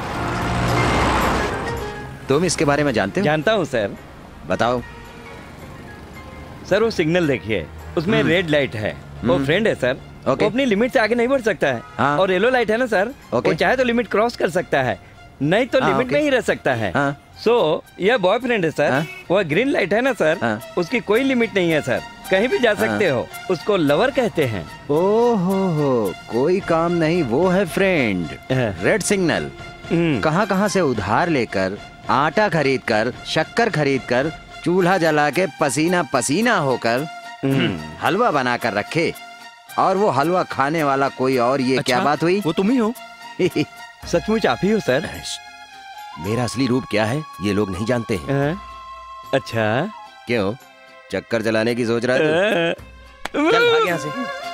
तुम इसके बारे में जानते हो? जानता हूँ सर। बताओ। सर वो सिग्नल देखिए, उसमें रेड लाइट है, वो फ्रेंड है सर। वो अपनी लिमिट से आगे नहीं बढ़ सकता है। हाँ। और येलो लाइट है ना सर, वो चाहे तो लिमिट क्रॉस कर सकता है, नहीं तो लिमिट में ही रह सकता है। सो यह बॉयफ्रेंड है सर। वह ग्रीन लाइट है ना सर, उसकी कोई लिमिट नहीं है सर, कहीं भी जा सकते हो। उसको लवर कहते हैं। ओहो, कोई काम नहीं, वो है फ्रेंड। Red signal. कहाँ से उधार लेकर, आटा खरीद कर, शक्कर खरीद कर, चूल्हा जला के पसीना पसीना होकर हलवा बना कर रखे, और वो हलवा खाने वाला कोई और। ये क्या बात हुई? वो तुम ही हो। सचमुच आप ही हो सर। मेरा असली रूप क्या है ये लोग नहीं जानते हैं। अच्छा, क्यों चक्कर चलाने की सोच रहा है? चल भाग यहाँ से।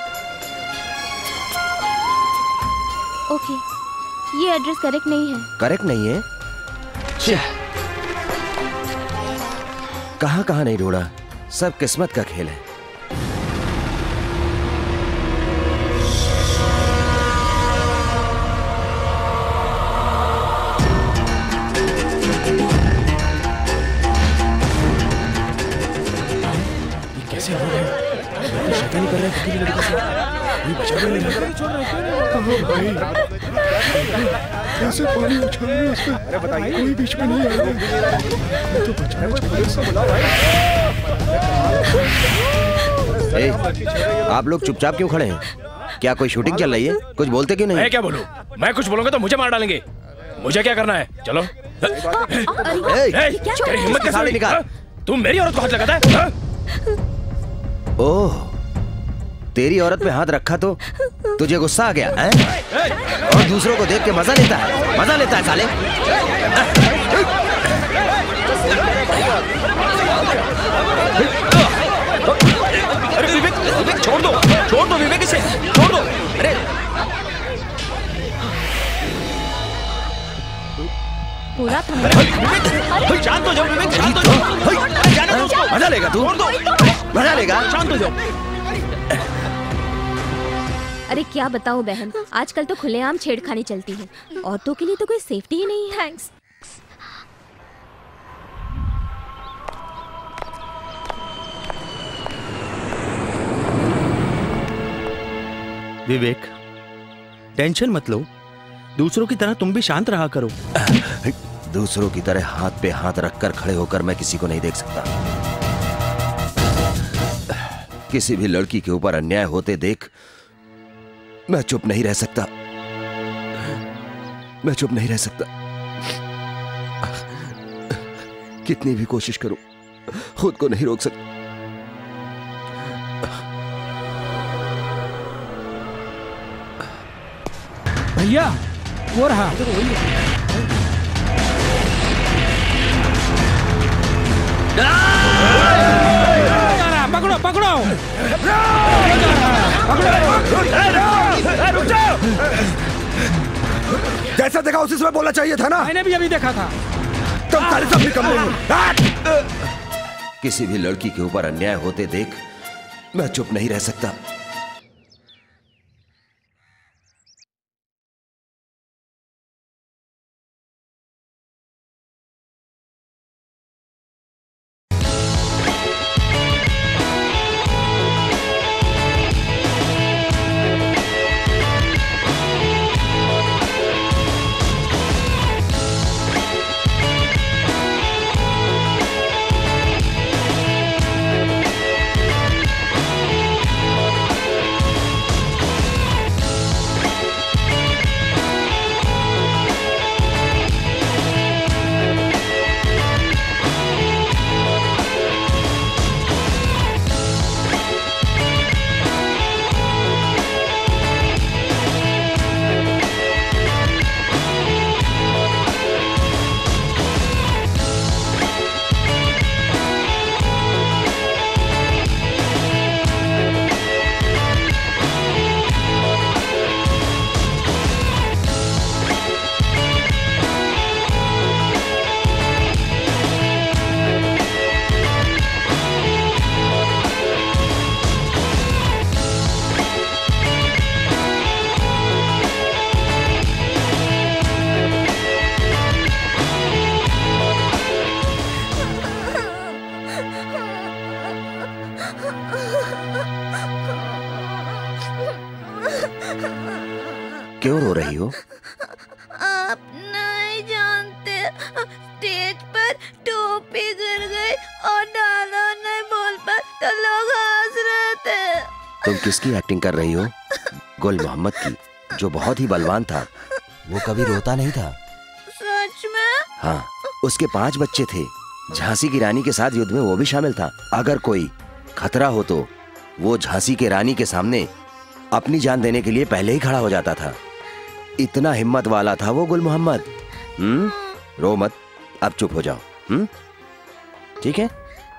ओके, ये एड्रेस करेक्ट नहीं है। करेक्ट नहीं है? कहाँ नहीं ढूंढा, सब किस्मत का खेल है। पता नहीं कर रहे अकेली लड़की से कोई बचा भी नहीं। भाई कैसे पानी उछल रहा है उसमें? अरे बताइए, कोई बीच में नहीं आ रहा तो बचाओ। आप लोग चुपचाप क्यों खड़े हैं? क्या कोई शूटिंग चल रही है? कुछ बोलते क्यों नहीं? मैं क्या बोलूं? मैं कुछ बोलूंगा तो मुझे मार डालेंगे। मुझे क्या करना है? चलो। तेरी हिम्मत कैसे हुई? तू मेरी औरत को हाथ लगाता है? ओह, तेरी औरत पे हाथ रखा तो तुझे गुस्सा आ गया है? और दूसरों को देख के मजा लेता है साले। अरे विवेक छोड़ दो विवेक, इसे छोड़ दो। अरे पूरा शांत हो जाओ विवेक, शांत हो जाओ। मजा लेगा तू? मजा लेगा? शांत हो जाओ। अरे क्या बताऊं बहन, आजकल तो खुलेआम छेड़खानी चलती है। औरतों के लिए तो कोई सेफ्टी ही नहीं है। थैंक्स। विवेक, टेंशन मत लो, दूसरों की तरह तुम भी शांत रहा करो। दूसरों की तरह हाथ पे हाथ रखकर खड़े होकर मैं किसी को नहीं देख सकता। किसी भी लड़की के ऊपर अन्याय होते देख मैं चुप नहीं रह सकता। मैं चुप नहीं रह सकता। कितनी भी कोशिश करूं, खुद को नहीं रोक सकता। भैया वो रहा। पकड़ो पकड़ो रुक जाओ। जैसा देखा उसी समय बोलना चाहिए था ना। मैंने भी अभी देखा था। तुम सारे सब निकम्मे हो। किसी भी लड़की के ऊपर अन्याय होते देख मैं चुप नहीं रह सकता। क्यों रो रही हो? आप नहीं जानते, स्टेज पर टोपी गिर गई और डायलॉग नहीं बोल पाए तो लोग हंस रहे थे। तुम किसकी एक्टिंग कर रही हो? गुल मोहम्मद की, जो बहुत ही बलवान था। वो कभी रोता नहीं था। सच में? हाँ, उसके 5 बच्चे थे। झांसी की रानी के साथ युद्ध में वो भी शामिल था। अगर कोई खतरा हो तो वो झांसी के रानी के सामने अपनी जान देने के लिए पहले ही खड़ा हो जाता था। इतना हिम्मत वाला था वो गुल मोहम्मद। रो मत, अब चुप हो जाओ। ठीक है?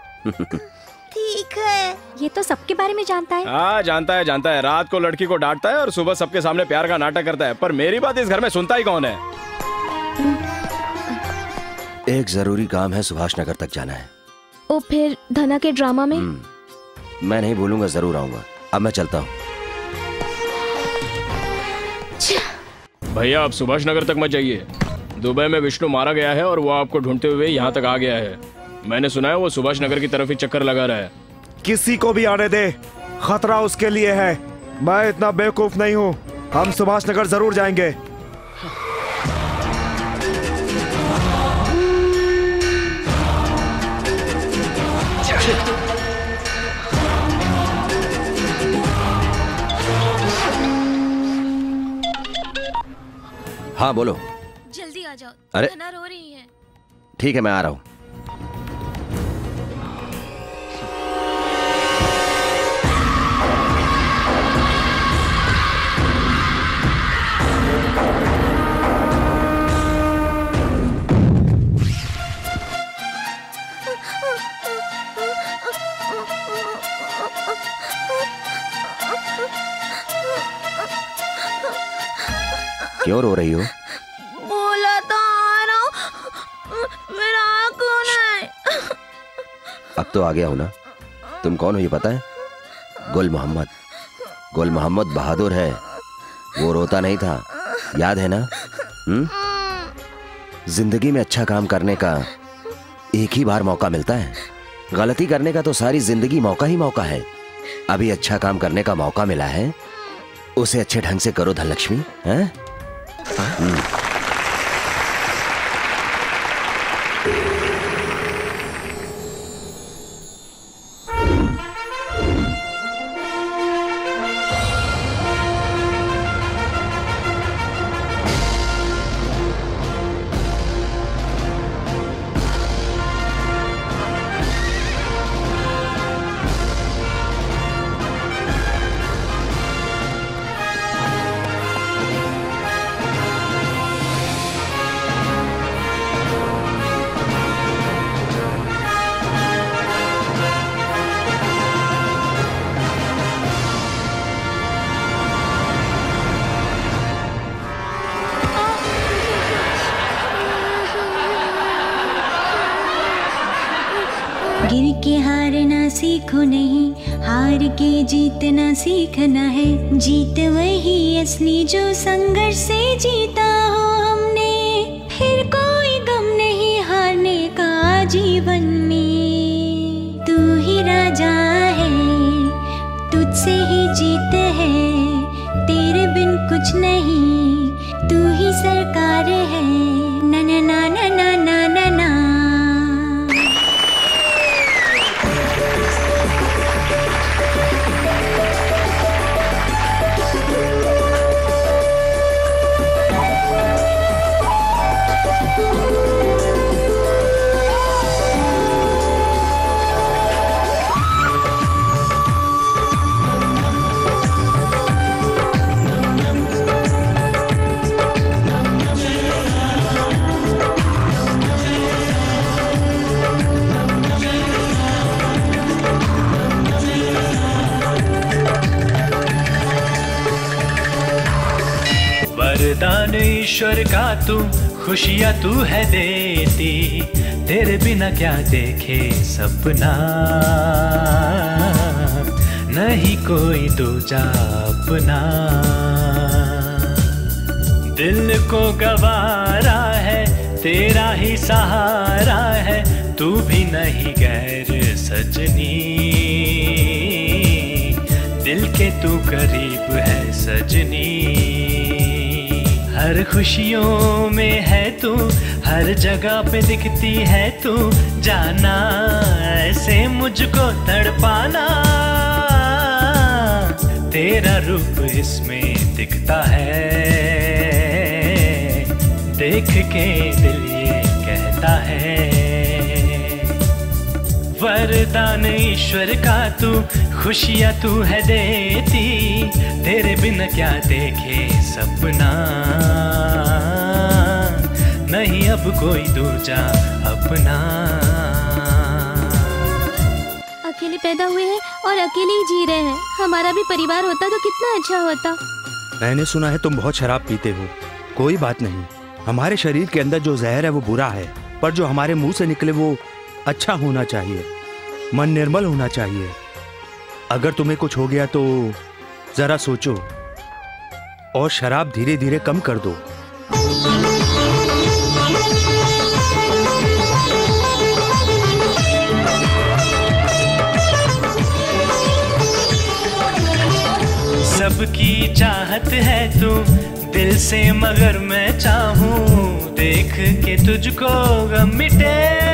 ठीक है। ये तो सबके बारे में जानता है। हाँ, जानता है। रात को लड़की को डांटता है और सुबह सबके सामने प्यार का नाटक करता है। पर मेरी बात इस घर में सुनता ही कौन है? एक जरूरी काम है, सुभाष नगर तक जाना है। ओ, फिर धना के ड्रामा में? मैं नहीं बोलूंगा, जरूर आऊंगा। अब मैं चलता हूँ। भैया, आप सुभाष नगर तक मत जाइए। दुबई में विष्णु मारा गया है और वो आपको ढूंढते हुए यहाँ तक आ गया है। मैंने सुना है वो सुभाष नगर की तरफ ही चक्कर लगा रहा है। किसी को भी आने दे, खतरा उसके लिए है। मैं इतना बेवकूफ नहीं हूँ। हम सुभाष नगर जरूर जाएंगे। हाँ बोलो। जल्दी आ जाओ। अरे धना रो रही है। ठीक है, मैं आ रहा हूँ। क्यों रो रही हो? बोला तो आ रहा हूँ, मेरा कौन है? अब तो आ गया हूं ना। तुम कौन हो ये पता है? गुल मोहम्मद। गुल मोहम्मद बहादुर है, वो रोता नहीं था, याद है ना? जिंदगी में अच्छा काम करने का एक ही बार मौका मिलता है। गलती करने का तो सारी जिंदगी मौका ही मौका है। अभी अच्छा काम करने का मौका मिला है, उसे अच्छे ढंग से करो धनलक्ष्मी। हैं? गिर के हारना सीखो नहीं, हार के जीतना सीखना है। जीत वही असली जो संघर्ष से जीता हो हमने। फिर कोई गम नहीं हारने का जीवन में। तू ही राजा है, तुझसे ही जीत है, तेरे बिन कुछ नहीं। तू ही सरकार है, ना ना ना ना ना ना ना ना। वरदान ईश्वर का तू, खुशियाँ तू है देती। तेरे बिना क्या देखे सपना, नहीं कोई दूजा अपना। दिल को गवारा है, तेरा ही सहारा है। तू भी नहीं गैर सजनी, दिल के तू करीब है सजनी। हर खुशियों में है तू, हर जगह पे दिखती है तू। जाना ऐसे मुझको तड़पाना, तेरा रूप इसमें दिखता है। देख के दिल ये कहता है, वरदान ईश्वर का तू, खुशियाँ तू है देती। तेरे बिना क्या देखे सपना, नहीं अब कोई दूजा अपना। अकेले पैदा हुए हैं और अकेले ही जी रहे हैं। हमारा भी परिवार होता तो कितना अच्छा होता। मैंने सुना है तुम बहुत शराब पीते हो। कोई बात नहीं, हमारे शरीर के अंदर जो जहर है वो बुरा है, पर जो हमारे मुंह से निकले वो अच्छा होना चाहिए। मन निर्मल होना चाहिए। अगर तुम्हें कुछ हो गया तो जरा सोचो और शराब धीरे धीरे कम कर दो। सबकी चाहत है तू दिल से, मगर मैं चाहूं देख के तुझको गम मिटे।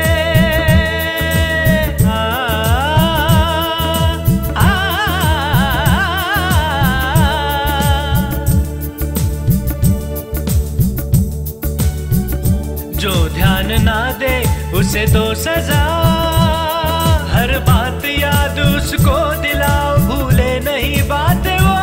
जो ध्यान ना दे उसे दो सजा, हर बात याद उसको दिलाओ, भूले नहीं बात वो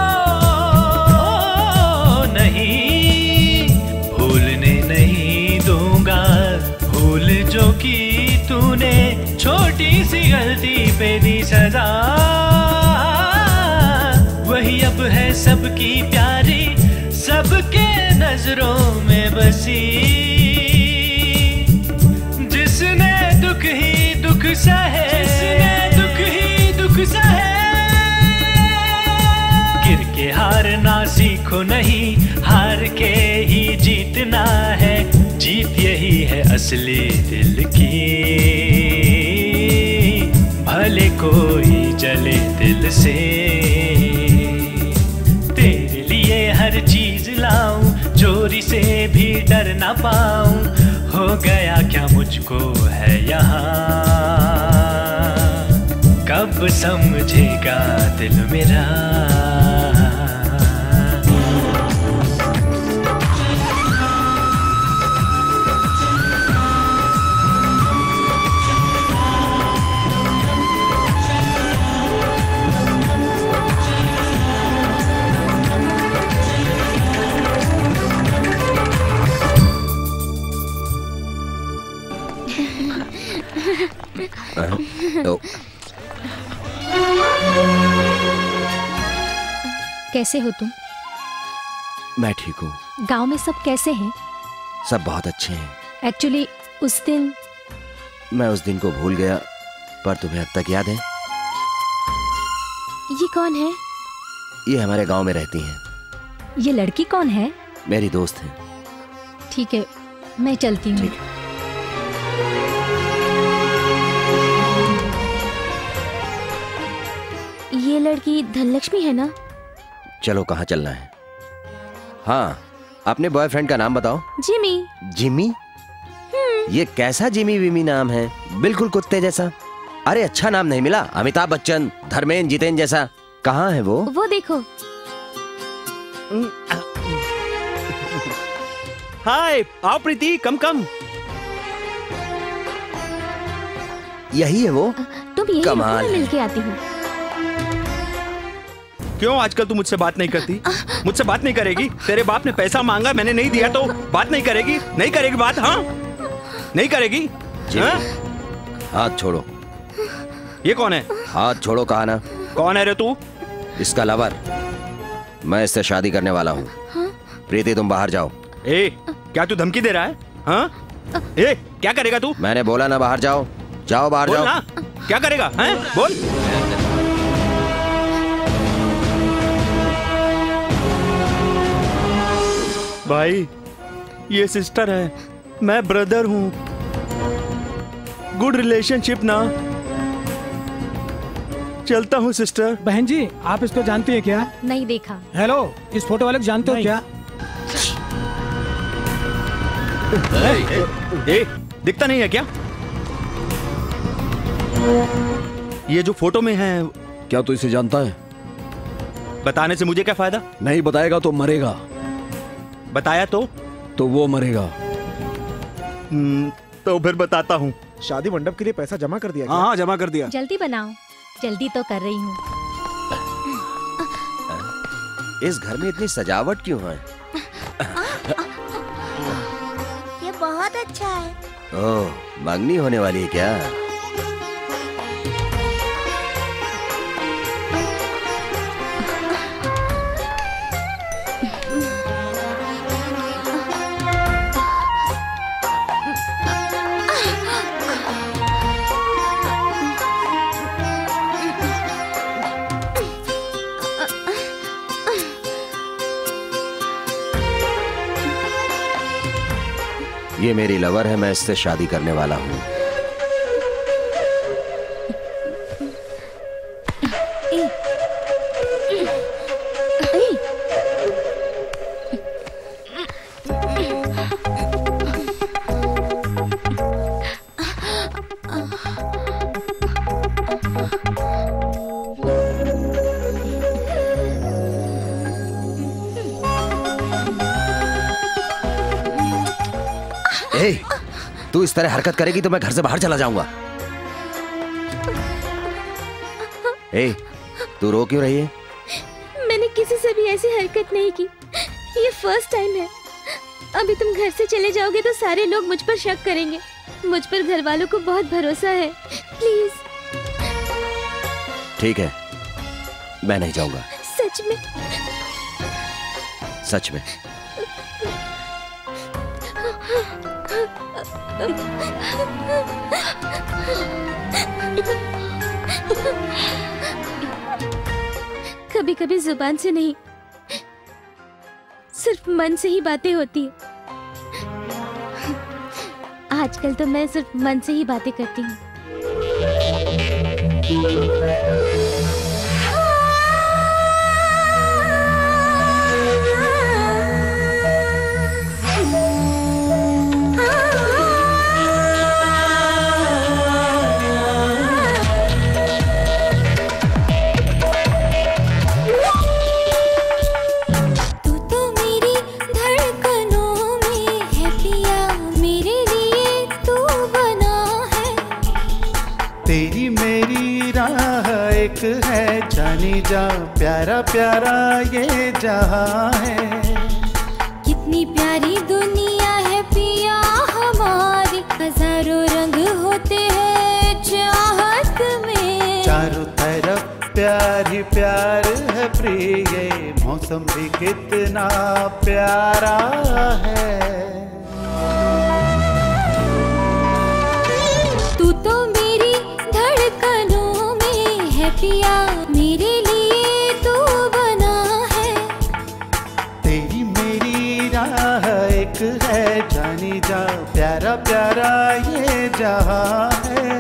नहीं, भूलने नहीं दूंगा। भूल जो की तूने छोटी सी गलती पे दी सजा, वही अब है सबकी प्यारी, सबके नजरों में बसी। जिसने दुख ही दुख सहे, जिसने दुख ही दुख सहे, गिर के हारना सीखो नहीं, हार के ही जीतना है, जीत यही है असली दिल की। भले कोई जले दिल से, तेरे लिए हर चीज लाऊं, चोरी से भी डर ना पाऊं। हो गया क्या मुझको है यहाँ, कब समझेगा दिल मेरा। कैसे हो तुम? मैं ठीक हूँ। गांव में सब कैसे हैं? सब बहुत अच्छे हैं। एक्चुअली उस दिन मैं उस दिन को भूल गया, पर तुम्हें अब तक याद है? ये कौन है? ये हमारे गांव में रहती हैं। ये लड़की कौन है? मेरी दोस्त है। ठीक है, मैं चलती हूँ। ये लड़की धनलक्ष्मी है ना? चलो, कहाँ चलना है? हाँ, अपने बॉयफ्रेंड का नाम बताओ। जिमी। जिमी? ये कैसा जिमी विमी नाम है? बिल्कुल कुत्ते जैसा। अरे अच्छा नाम नहीं मिला? अमिताभ बच्चन, धर्मेंद्र, जितेंद्र जैसा। कहाँ है वो? वो देखो। हाय, आओ प्रीति, कम कम। यही है वो? तुम यही कमाल है। मिल के आती हूँ। क्यों आजकल तू मुझसे बात नहीं करती? मुझसे बात नहीं करेगी? तेरे बाप ने पैसा मांगा, मैंने नहीं दिया तो बात नहीं करेगी? नहीं करेगी बात? हाँ, नहीं करेगी? हाँ? हाथ छोड़ो। ये कौन है? हाथ छोड़ो कहा ना। कौन है रे तू? इसका लवर। मैं इससे शादी करने वाला हूँ। प्रीति, तुम बाहर जाओ। ए, क्या तू धमकी दे रहा है? हाँ? ए, क्या करेगा तू? मैंने बोला ना बाहर जाओ। जाओ बाहर बोल जाओ ना, क्या करेगा? हैं? बोल। भाई, ये सिस्टर है, मैं ब्रदर हूँ। गुड रिलेशनशिप ना। चलता हूँ सिस्टर। बहन जी, आप इसको जानती हैं क्या? नहीं देखा। हेलो, इस फोटो वाले को जानते हो क्या? ए, दिखता नहीं है क्या? ये जो फोटो में है, क्या तू इसे जानता है? बताने से मुझे क्या फायदा? नहीं बताएगा तो मरेगा। बताया तो वो मरेगा। तो फिर बताता हूँ। शादी मंडप के लिए पैसा जमा कर दिया? हाँ, जमा कर दिया। जल्दी बनाओ। जल्दी तो कर रही हूँ। इस घर में इतनी सजावट क्यों है? ये बहुत अच्छा है। ओह, मंगनी होने वाली है क्या? ये मेरी लवर है, मैं इससे शादी करने वाला हूँ। तू इस तरह हरकत करेगी तो मैं घर से बाहर चला जाऊंगा। ए, तू रो क्यों रही है? मैंने किसी से भी ऐसी हरकत नहीं की, ये फर्स्ट टाइम है। अभी तुम घर से चले जाओगे तो सारे लोग मुझ पर शक करेंगे। मुझ पर घर वालों को बहुत भरोसा है, प्लीज। ठीक है, मैं नहीं जाऊंगा। सच में? सच में। कभी कभी जुबान से नहीं, सिर्फ मन से ही बातें होती है। आजकल तो मैं सिर्फ मन से ही बातें करती हूँ। है जानी जा प्यारा प्यारा ये जहां है। कितनी प्यारी दुनिया है पिया हमारी, हजारों रंग होते हैं चाहत में। चारों तरफ प्यार ही प्यार है प्रिय, मौसम भी कितना प्यारा है। तू तो मेरी धड़कनों में है पिया, मेरे लिए तू बना है। तेरी मेरी राह एक है जानी जा प्यारा प्यारा ये जहां है।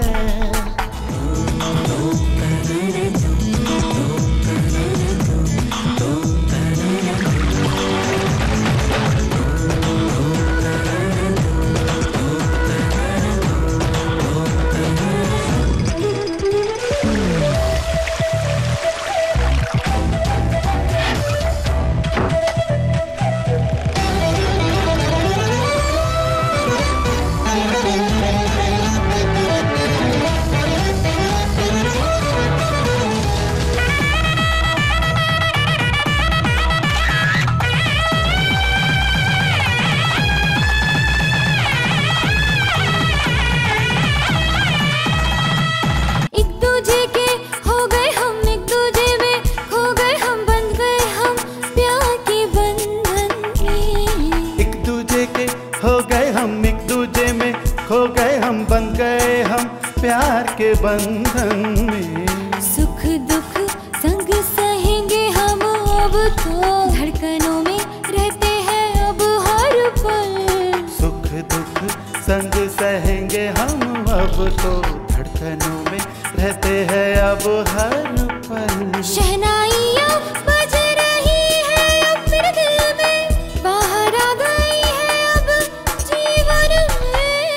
के बंधन में सुख दुख संग सहेंगे हम, अब तो धड़कनों में रहते हैं अब हर पल। सुख दुख संग सहेंगे हम, अब तो धड़कनों में रहते हैं अब हर पल। शहनाइयाँ बज रही है अब मेरे दिल में, बाहर आ गई है अब जीवन में।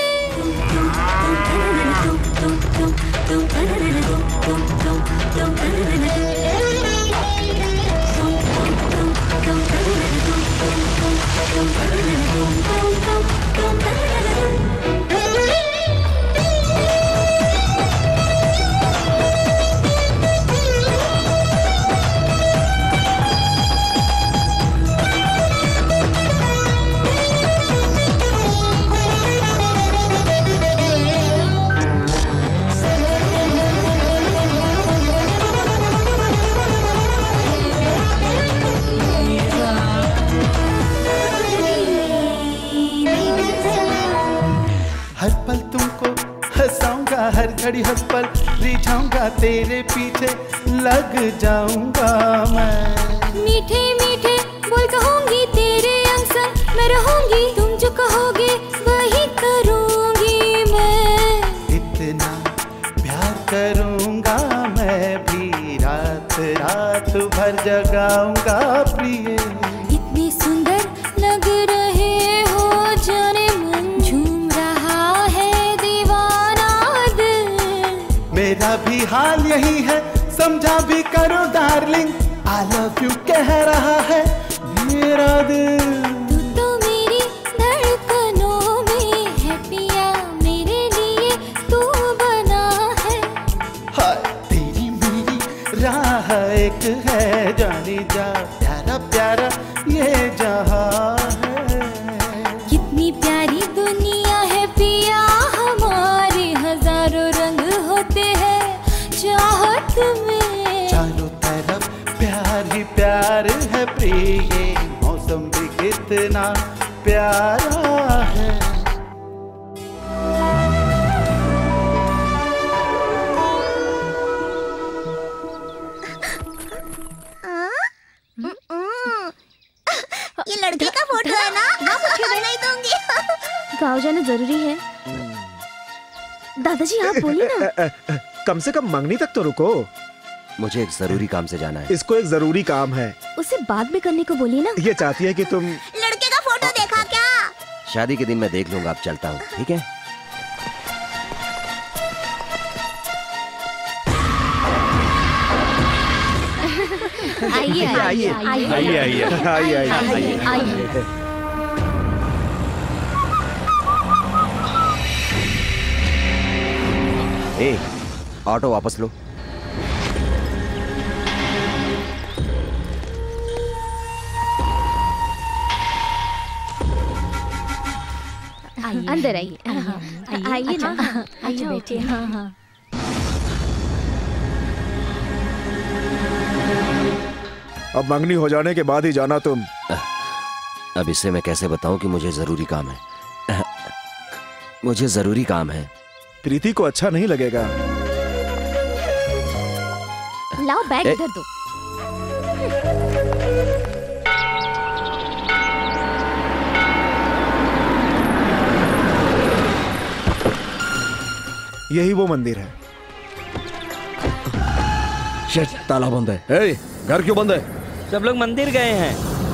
हर पल तुमको हंसाऊंगा, हर घड़ी हर पल रिझाऊंगा, तेरे पीछे लग जाऊंगा मैं। मीठे मीठे बोल कहूंगी तेरे अंग संग मैं रहूंगी, तुम जो कहोगे वही करूंगी मैं। इतना प्यार करूंगा मैं भी, रात रात भर जगाऊंगा प्रिय। इतनी सुंदर लग रहे हो जाने मन, झूम रहा है दीवाना दिल। मेरा भी हाल यही है समझा भी करो डार्लिंग, आई लव यू कह रहा है मेरा दिल। तू तो मेरी धड़कनों में है पिया, एक है जानी जा, प्यारा प्यारा ये जहां है। कितनी प्यारी दुनिया है पिया हमारे, हजारों रंग होते हैं चाहत में। चारों तरफ प्यार ही प्यार है प्रिय, मौसम भी कितना प्यारा है। ये लड़के का फोटो है ना, आप छूने नहीं दूंगी। गाँव जाना जरूरी है। दादाजी आप बोलिए ना। कम से कम मंगनी तक तो रुको। मुझे एक जरूरी काम से जाना है। इसको एक जरूरी काम है। उसे बाद में करने को बोलिए ना। ये चाहती है कि तुम। लड़के का फोटो देखा क्या? शादी के दिन मैं देख लूंगा, अब चलता हूँ, ठीक है? आइए आइए आइए आइए आइए आइए। ए, ऑटो वापस लो। अंदर आइए आइए ना, आइए बैठिए। हाँ हाँ। अब मंगनी हो जाने के बाद ही जाना तुम। अब इससे मैं कैसे बताऊं कि मुझे जरूरी काम है। मुझे जरूरी काम है। प्रीति को अच्छा नहीं लगेगा। लाओ बैग इधर दो। यही वो मंदिर है। शिट, ताला बंद है। ए, घर क्यों बंद है? सब लोग मंदिर गए हैं।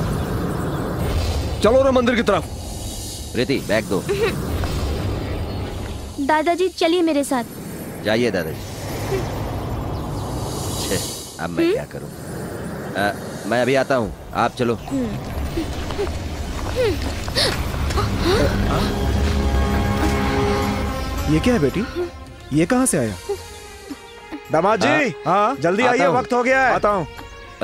चलो रे मंदिर की तरफ। प्रीति, बैग दो। दादाजी चलिए मेरे साथ। जाइए दादाजी। अब मैं क्या करूं? मैं अभी आता हूं, आप चलो। ये क्या है बेटी? ये कहां से आया? दामाद जी, हाँ जल्दी आइए, वक्त हो गया है। आता हूँ।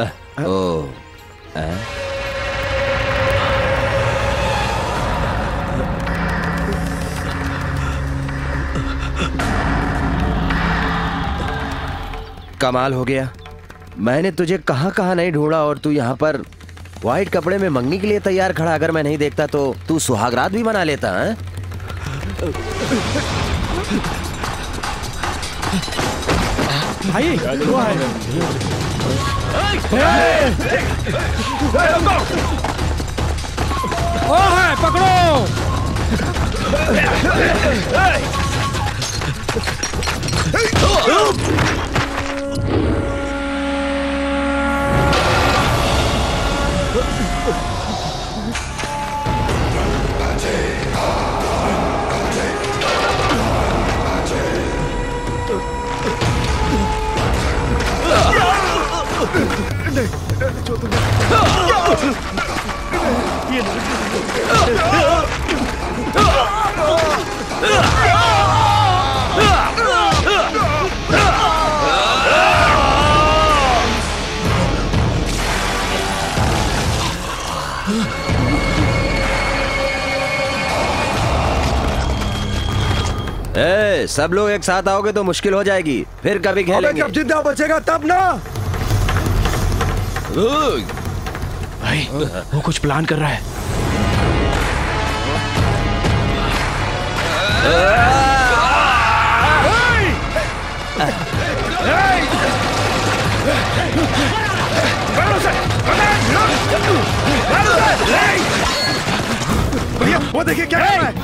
कमाल हो गया। मैंने तुझे कहां कहां नहीं ढूंढा और तू यहाँ पर व्हाइट कपड़े में मंगनी के लिए तैयार खड़ा। अगर मैं नहीं देखता तो तू सुहागरात भी मना लेता है। भाई वो है। ओ है, पकड़ो। सब लोग एक साथ आओगे तो मुश्किल हो जाएगी, फिर कभी खेलेंगे। जब जिंदा बचेगा तब ना। भाई वो कुछ प्लान कर रहा है। वो देखिए क्या कर रहा है।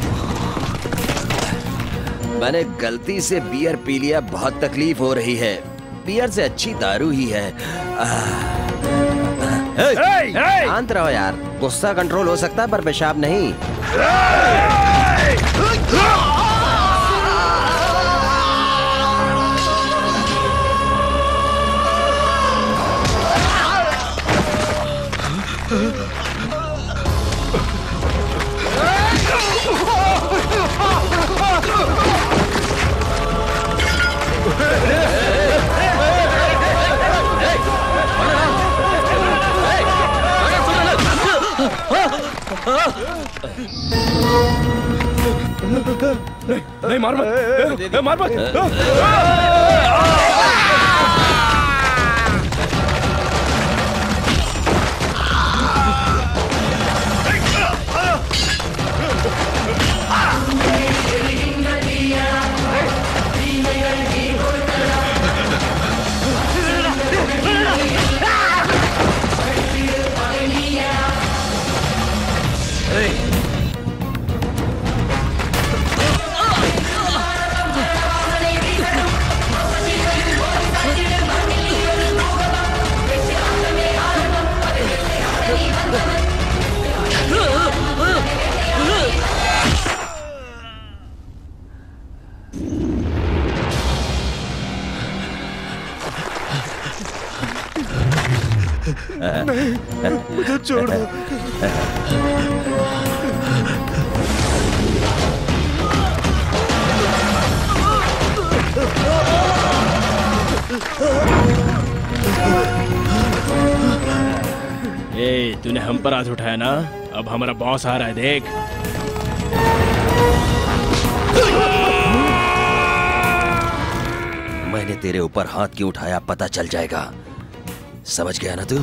मैंने गलती से बियर पी लिया, बहुत तकलीफ हो रही है। बियर से अच्छी दारू ही है। शांत रहो यार, गुस्सा कंट्रोल हो सकता है पर पेशाब नहीं। नहीं मार मत, मार मत। नहीं, मुझे छोड़ दो। ए, तूने हम पर हाथ उठाया ना, अब हमारा बॉस आ रहा है, देख। मैंने तेरे ऊपर हाथ क्यों उठाया पता चल जाएगा, समझ गया ना तू?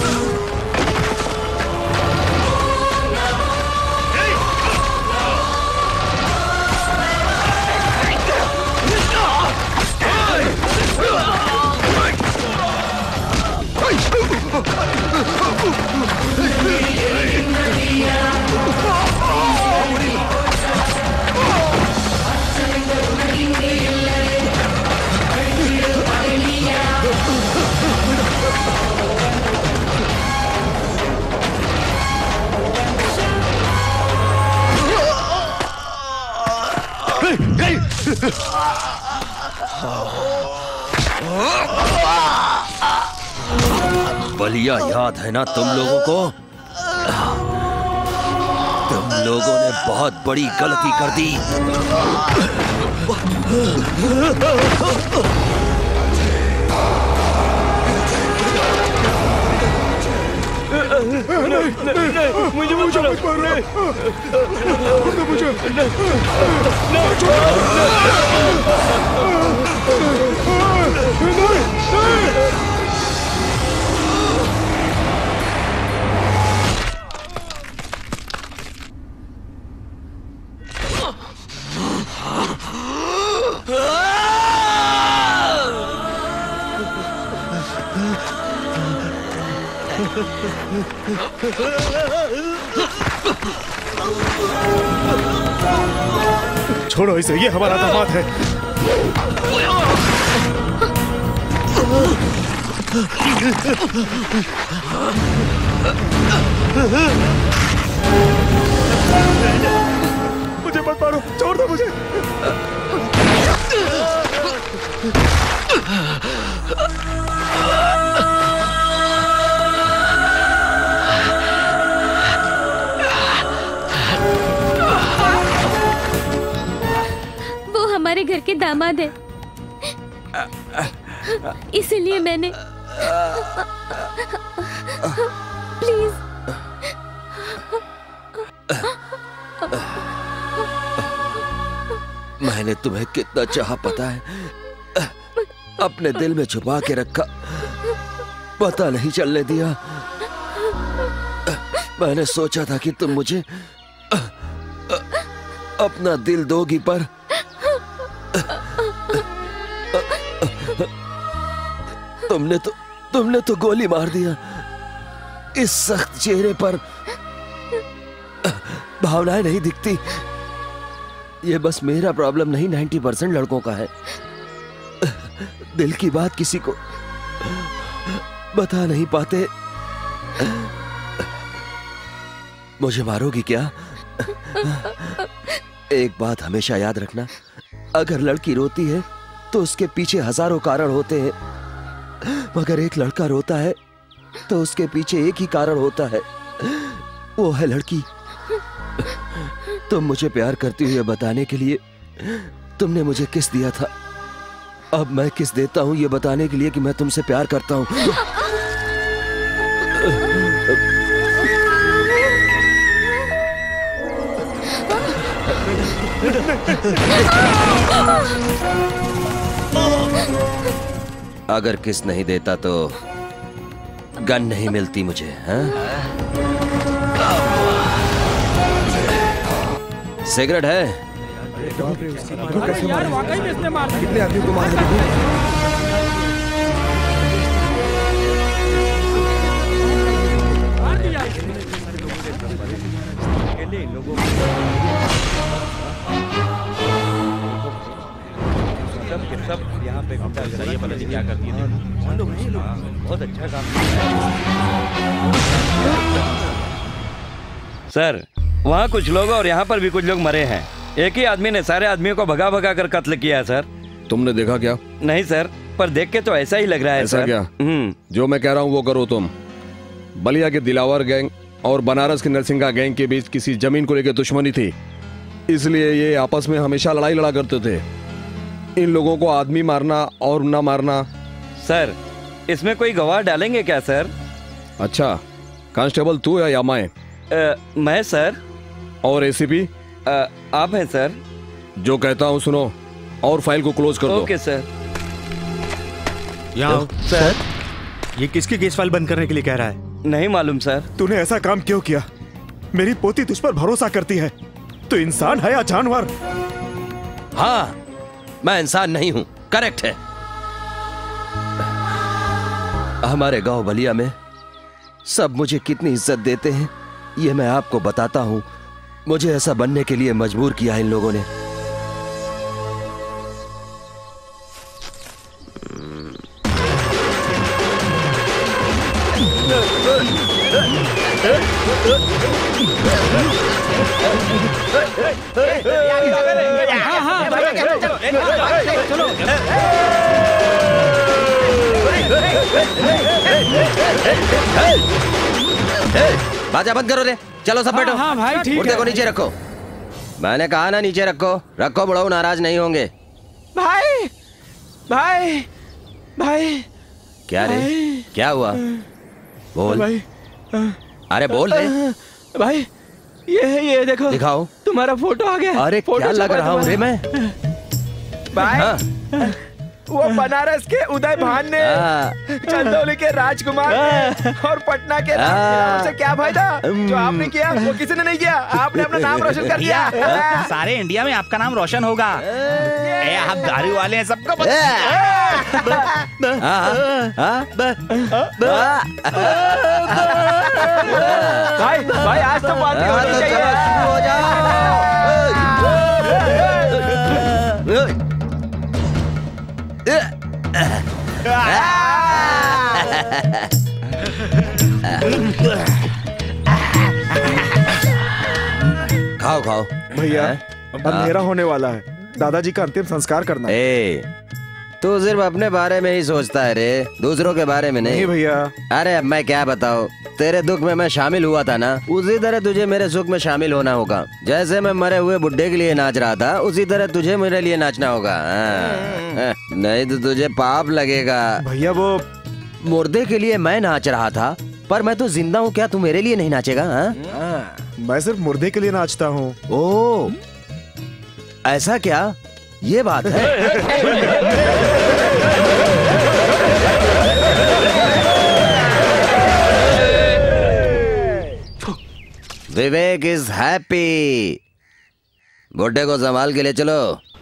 बलिया याद है ना तुम लोगों को? तुम लोगों ने बहुत बड़ी गलती कर दी। मुझे छोड़ो इसे, ये हमारा दामाद है। मुझे मत मारो, छोड़ दो मुझे। हमारे घर के दामाद है, इसीलिए मैंने प्लीज मैंने तुम्हें कितना चाहा पता है, अपने दिल में छुपा के रखा, पता नहीं चलने दिया। मैंने सोचा था कि तुम मुझे अपना दिल दोगी, पर तुमने तो गोली मार दिया। इस सख्त चेहरे पर भावनाएं नहीं दिखती। ये बस मेरा प्रॉब्लम नहीं, 90% लड़कों का है। दिल की बात किसी को बता नहीं पाते। मुझे मारोगी क्या? एक बात हमेशा याद रखना, अगर लड़की रोती है तो उसके पीछे हजारों कारण होते हैं, मगर एक लड़का रोता है तो उसके पीछे एक ही कारण होता है, वो है लड़की। तुम मुझे प्यार करती हुई बताने के लिए तुमने मुझे किस दिया था, अब मैं किस देता हूं ये बताने के लिए कि मैं तुमसे प्यार करता हूं। अगर किस नहीं देता तो गन नहीं मिलती मुझे, हाँ? सिगरेट है? कितने आदमी को मार सब यहाँ पे ये पता नहीं क्या करती है। बहुत अच्छा काम सर। वहाँ कुछ लोग और यहाँ पर भी कुछ लोग मरे हैं। एक ही आदमी ने सारे आदमियों को भगा भगा कर कत्ल किया है सर। तुमने देखा क्या? नहीं सर, पर देख के तो ऐसा ही लग रहा है ऐसा सर। क्या? जो मैं कह रहा हूँ वो करो तुम। बलिया के दिलावर गैंग और बनारस के नरसिंगा गैंग के बीच किसी जमीन को लेकर दुश्मनी थी, इसलिए ये आपस में हमेशा लड़ाई लड़ा करते थे। इन लोगों को आदमी मारना और ना मारना। सर इसमें कोई गवाह डालेंगे क्या सर? अच्छा, कांस्टेबल तू है या मैं? मैं सर। और एसीपी? आप हैं सर। जो कहता हूँ सुनो और फाइल को क्लोज कर दो। Okay sir. यहाँ सर, ये किसकी केस फाइल बंद करने के लिए कह रहा है? नहीं मालूम सर। तूने ऐसा काम क्यों किया? मेरी पोती तुझ पर भरोसा करती है। तू इंसान है या जानवर? हाँ, मैं इंसान नहीं हूं। करेक्ट है। हमारे गांव बलिया में सब मुझे कितनी इज्जत देते हैं ये मैं आपको बताता हूं। मुझे ऐसा बनने के लिए मजबूर किया है इन लोगों ने। बाजा बंद करो रे। चलो सब बैठो। हाँ भाई ठीक है। मुर्दे को नीचे रखो। मैंने कहा ना नीचे रखो। रखो, बुढ़ाऊ नाराज नहीं होंगे। भाई भाई भाई। क्या रे? क्या हुआ? बोल भाई। अरे बोल रे। भाई ये देखो। दिखाओ। तुम्हारा फोटो आ गया। अरे क्या लग रहा हूँ रे मैं? भाई हाँ। वो बनारस के उदय भान ने, चंदौली के राजकुमार ने और पटना के राम से क्या फायदा? जो आपने किया वो किसी ने नहीं किया। आपने अपना नाम रोशन कर दिया। सारे इंडिया में आपका नाम रोशन होगा। आप दारू वाले हैं, सबको भाई भाई आज तो पार्टी होनी चाहिए। हो जाओ। खाओ खाओ। भैया अंधेरा होने वाला है। दादाजी का अंतिम संस्कार करना है। ए, तू सिर्फ अपने बारे में ही सोचता है रे, दूसरों के बारे में नहीं भैया। अरे अब मैं क्या बताऊँ, तेरे दुख में मैं शामिल हुआ था ना, उसी तरह तुझे मेरे सुख में शामिल होना होगा। जैसे मैं मरे हुए बुड्ढे के लिए नाच रहा था, उसी तरह तुझे मेरे लिए नाचना होगा। नहीं तो तुझे पाप लगेगा। भैया वो मुर्दे के लिए मैं नाच रहा था, पर मैं तो जिंदा हूँ, क्या तू मेरे लिए नहीं नाचेगा? मैं सिर्फ मुर्दे के लिए नाचता हूँ। ओ ऐसा क्या? ये बात है। Vivek is happy. बुड्ढे को संभाल के ले चलो।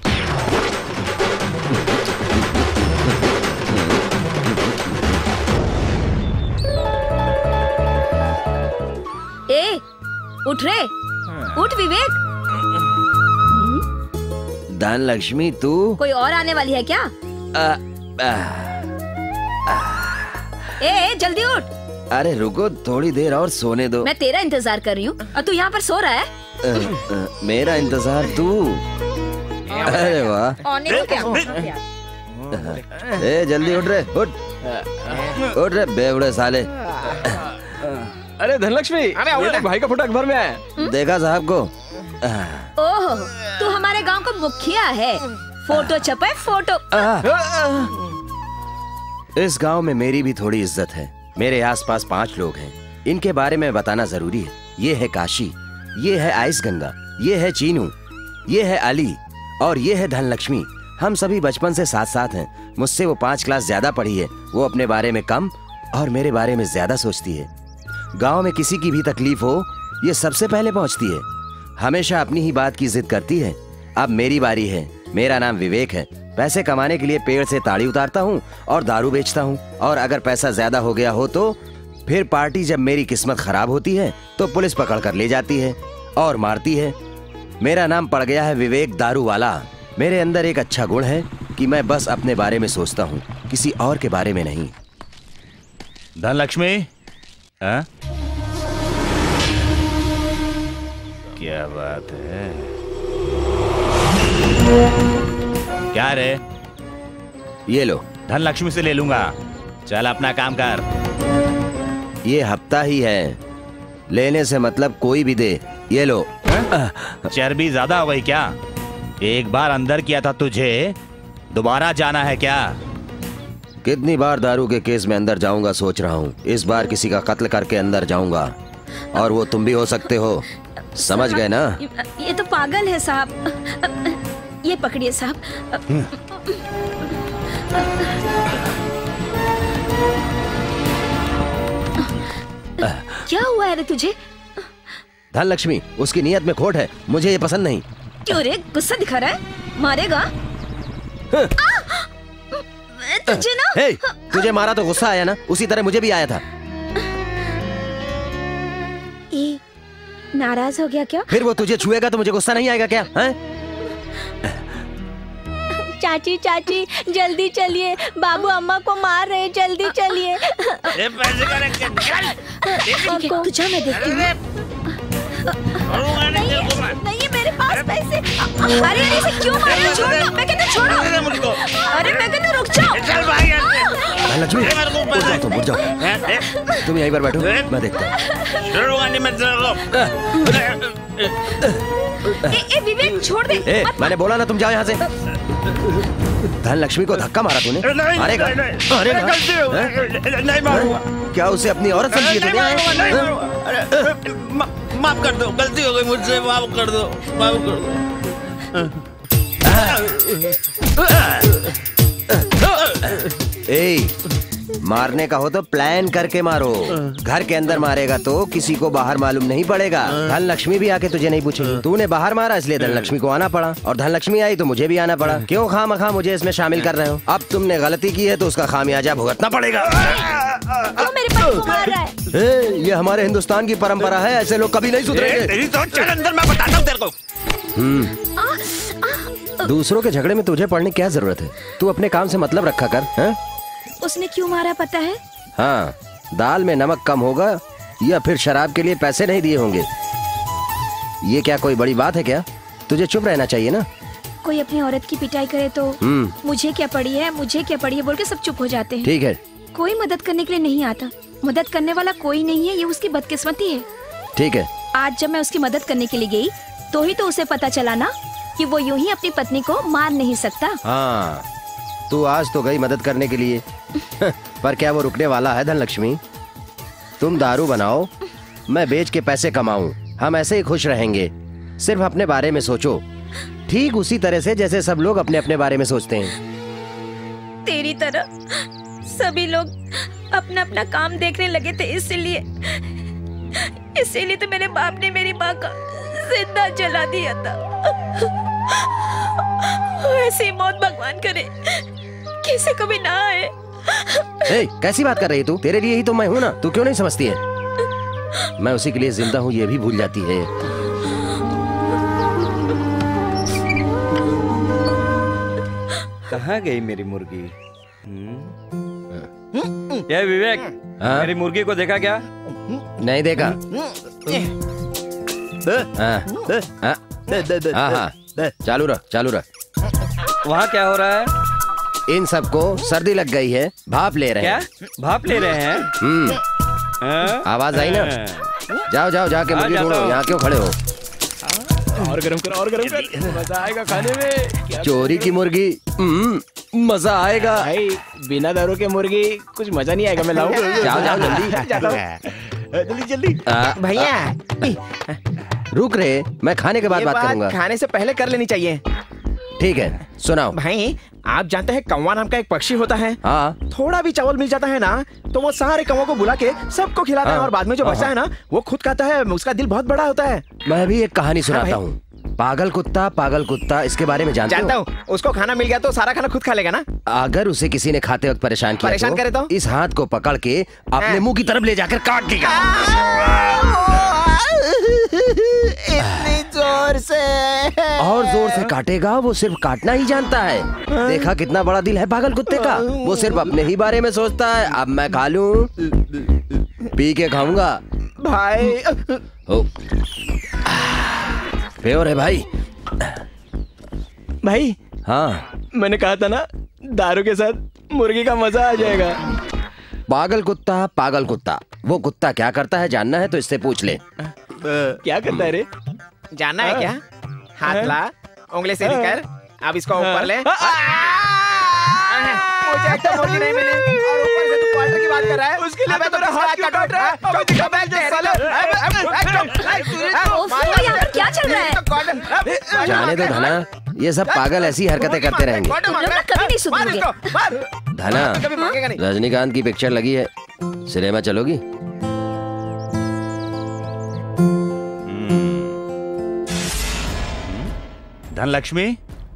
ए, उठ रे, उठ विवेक। धन लक्ष्मी तू? कोई और आने वाली है क्या? ए, जल्दी उठ। अरे रुको, थोड़ी देर और सोने दो। मैं तेरा इंतजार कर रही हूँ और तू यहाँ पर सो रहा है। मेरा इंतजार तू? अरे वाह। आने को क्या? ए जल्दी उठ रे, उठ रे बेवड़े साले। अरे धनलक्ष्मी, ये देख भाई का फोटो अखबार में आया। देखा साहब को? ओहो, तू हमारे गांव का मुखिया है। फोटो छपाए फोटो। इस गांव में मेरी भी थोड़ी इज्जत है। मेरे आसपास 5 लोग हैं, इनके बारे में बताना जरूरी है। ये है काशी, ये है आइस गंगा, ये है चीनू, ये है अली और ये है धनलक्ष्मी। हम सभी बचपन से साथ साथ हैं। मुझसे वो 5 क्लास ज्यादा पढ़ी है। वो अपने बारे में कम और मेरे बारे में ज्यादा सोचती है। गांव में किसी की भी तकलीफ हो ये सबसे पहले पहुंचती है। हमेशा अपनी ही बात की जिद करती है। अब मेरी बारी है। मेरा नाम विवेक है। पैसे कमाने के लिए पेड़ से ताड़ी उतारता हूँ और दारू बेचता हूँ। और अगर पैसा ज्यादा हो गया हो तो फिर पार्टी जब मेरी किस्मत खराब होती है तो पुलिस पकड़ कर ले जाती है और मारती है। मेरा नाम पड़ गया है विवेक दारू वाला। मेरे अंदर एक अच्छा गुण है कि मैं बस अपने बारे में सोचता हूँ, किसी और के बारे में नहीं। धनलक्ष्मी, क्या बात है? क्या रे? ये लो। धनलक्ष्मी से ले लूंगा। चल अपना काम कर। ये हफ्ता ही है, लेने से मतलब कोई भी दे। ये लो। चर्बी ज्यादा हो गई क्या? एक बार अंदर किया था तुझे, दोबारा जाना है क्या? कितनी बार दारू के केस में अंदर जाऊंगा सोच रहा हूँ। इस बार किसी का कत्ल करके अंदर जाऊंगा और वो तुम भी हो सकते हो। समझ गए ना? ये तो पागल है साहब। ये पकड़िए साहब। क्या हुआ है रे तुझे? धनलक्ष्मी, उसकी नीयत में खोट है। मुझे ये पसंद नहीं। क्यों रे, गुस्सा दिखा रहा है? मारेगा? तुझे ना? हे, तुझे मारा तो गुस्सा आया ना? उसी तरह मुझे भी आया था। ये नाराज हो गया क्या? फिर वो तुझे छुएगा तो मुझे गुस्सा नहीं आएगा क्या? हैं? चाची चाची जल्दी चलिए, बाबू अम्मा को मार रहे, जल्दी चलिए। तू जा, मैं देखती हूँ। नहीं मेरे पास पैसे। अरे इसे क्यों मार रहे हो? छोड़ो, मैं कहती छोड़ो। अरे मैं कहती रुक जाओ। लक्ष्मी, उठ जाओ तुम, उठ जाओ। तुम यहीं पर बैठो, मैं देखता हूँ। विवेक छोड़ दे। मैंने बोला ना तुम जाओ यहाँ से। धनलक्ष्मी को धक्का मारा तूने? मारेगा? नहीं मारूंगा। क्या उसे अपनी औरत समझिए तुमने? माफ कर दो, गलती हो गई मुझसे, माफ कर दो, माफ कर दो। मारने का हो तो प्लान करके मारो। घर के अंदर मारेगा तो किसी को बाहर मालूम नहीं पड़ेगा। धनलक्ष्मी भी आके तुझे नहीं पूछेगी। तूने बाहर मारा इसलिए धनलक्ष्मी को आना पड़ा, और धनलक्ष्मी आई तो मुझे भी आना पड़ा। क्यों खामखा मुझे इसमें शामिल कर रहे हो? अब तुमने गलती की है तो उसका खामियाजा भुगतना पड़ेगा। मेरे पति को मार रहा है। ये हमारे हिंदुस्तान की परंपरा है, ऐसे लोग कभी नहीं सुधरेंगे। तेरी तो चल अंदर, मैं बताता हूँ तेरे को। दूसरों के झगड़े में तुझे पड़ने क्या जरूरत है? तू अपने काम से मतलब रखा कर। है? उसने क्यों मारा पता है? हाँ, दाल में नमक कम होगा या फिर शराब के लिए पैसे नहीं दिए होंगे। ये क्या कोई बड़ी बात है क्या? तुझे चुप रहना चाहिए ना। कोई अपनी औरत की पिटाई करे तो मुझे क्या पड़ी है, मुझे क्या पड़ी है बोल के सब चुप हो जाते हैं। ठीक है। कोई मदद करने के लिए नहीं आता। मदद करने वाला कोई नहीं है, ये उसकी बदकिस्मती है। ठीक है। आज जब मैं उसकी मदद करने के लिए गई तो ही तो उसे पता चला ना कि वो यूं ही अपनी पत्नी को मार नहीं सकता। हाँ, तू आज तो गई मदद करने के लिए पर क्या वो रुकने वाला है? धनलक्ष्मी, तुम दारू बनाओ, मैं बेच के पैसे कमाऊं, हम ऐसे ही खुश रहेंगे। सिर्फ अपने बारे में सोचो, ठीक उसी तरह से जैसे सब लोग अपने अपने बारे में सोचते हैं। तेरी तरह सभी लोग अपना अपना काम देखने लगे थे, इसीलिए तो मेरे बाप ने मेरी माँ का जिंदा जला दिया था। ऐसी मौत भगवान करे किसी को भी ना आए। कैसी बात कर रही है तू? तेरे लिए ही तो मैं हूँ ना, तू क्यों नहीं समझती है? मैं उसी के लिए जिंदा हूँ, ये भी भूल जाती है। कहाँ गई मेरी मुर्गी? ये विवेक, मेरी मुर्गी को देखा क्या? नहीं देखा। हाँ, चालू रह, चालू रह। वहाँ क्या हो रहा है? इन सबको सर्दी लग गई है, भाप ले रहे हैं। क्या भाप ले रहे हैं? आवाज आई ना? जाओ जाओ जाके मुर्गी ढूंढो, यहाँ क्यों खड़े हो? और गरम कर, और गरम कर, मजा आएगा खाने में। चोरी की मुर्गी, मजा आएगा। भाई बिना दारू के मुर्गी कुछ मजा नहीं आएगा। मैं लाऊं? जाओ जाओ जल्दी, जल्दी जल्दी। भैया रुक रे, मैं खाने के बाद ये बात बात करूंगा। खाने से पहले कर लेनी चाहिए। ठीक है, सुनाओ। भाई आप जानते हैं कौवा नाम का एक पक्षी होता है। हाँ। थोड़ा भी चावल मिल जाता है ना तो वो सारे कौवों को बुला के सबको खिलाता है और बाद में जो बचता है ना वो खुद खाता है। उसका दिल बहुत बड़ा होता है। मैं भी एक कहानी सुनाता हूँ। पागल कुत्ता, इसके बारे में जानता हूँ। उसको खाना मिल गया तो सारा खाना खुद खा लेगा ना। अगर उसे किसी ने खाते वक्त परेशान करे तो इस हाथ को पकड़ के अपने मुंह की तरफ ले जाकर काट देगा। इतनी जोर से और जोर से काटेगा। वो सिर्फ काटना ही जानता है। देखा कितना बड़ा दिल है पागल कुत्ते का। वो सिर्फ अपने ही बारे में सोचता है। अब मैं खा लूं, पी के खाऊंगा भाई। प्योर है भाई। भाई हाँ, मैंने कहा था ना दारू के साथ मुर्गी का मजा आ जाएगा। पागल कुत्ता। वो कुत्ता क्या करता है जानना है तो इससे पूछ ले। क्या करता है रे? जानना है क्या? हाथ ला, उंगली से निकल, अब इसको ऊपर ले। मुझे एक तो मुर्गी नहीं मिली और ऊपर से तू क्वार्टर की बात कर रहा है। उसके लिए तो मेरा हाथ कट रहा है। यहाँ पर क्या चल रहा है? जाने दो धना, ये सब पागल ऐसी हरकतें करते रहेंगे। तुम लोग ना कभी नहीं सुधरोगे। धना, रजनीकांत की पिक्चर लगी है, सिनेमा चलोगी? धनलक्ष्मी,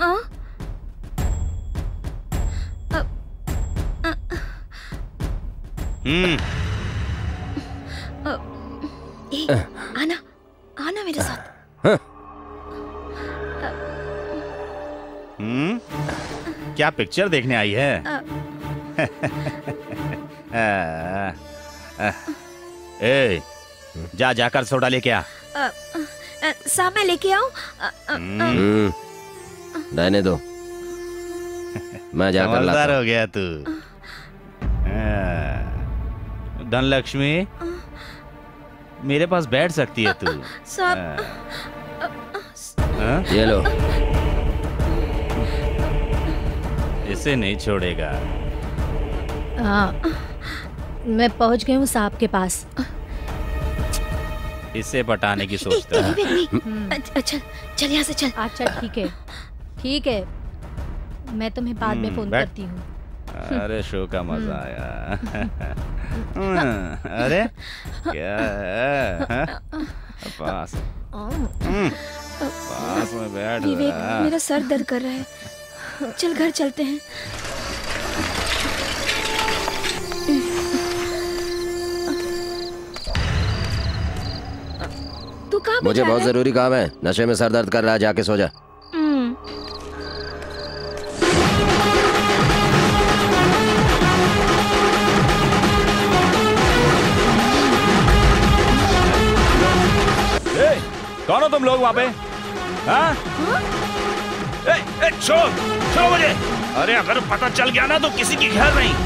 आना मेरे साथ। क्या पिक्चर देखने आई है? ए, जाकर सोडा लेके आ। साहब मैं लेके आऊं? रहने दो, मैं जाकर लाता समझदार हो गया तू। धनलक्ष्मी, मेरे पास बैठ सकती है तू। ये लो। इसे नहीं छोड़ेगा। मैं पहुंच गई हूँ साहब के पास। इसे पटाने की सोचता है। अच्छा चल यहाँ से चल। अच्छा ठीक है, मैं तुम्हें बाद में फोन करती हूँ। अरे शो का मजा आया। अरे क्या है? पास में बैठ विवेक, मेरा सर दर्द कर रहा है। चल घर चलते हैं। तू कहाँ मुझे बहुत जरूरी काम है। नशे में सर दर्द कर रहा है, जाके सो जा। कौन हो तुम लोग वहाँ पे? हाँ? छोड़ो मुझे। अरे अगर पता चल गया ना तो किसी की खैर नहीं।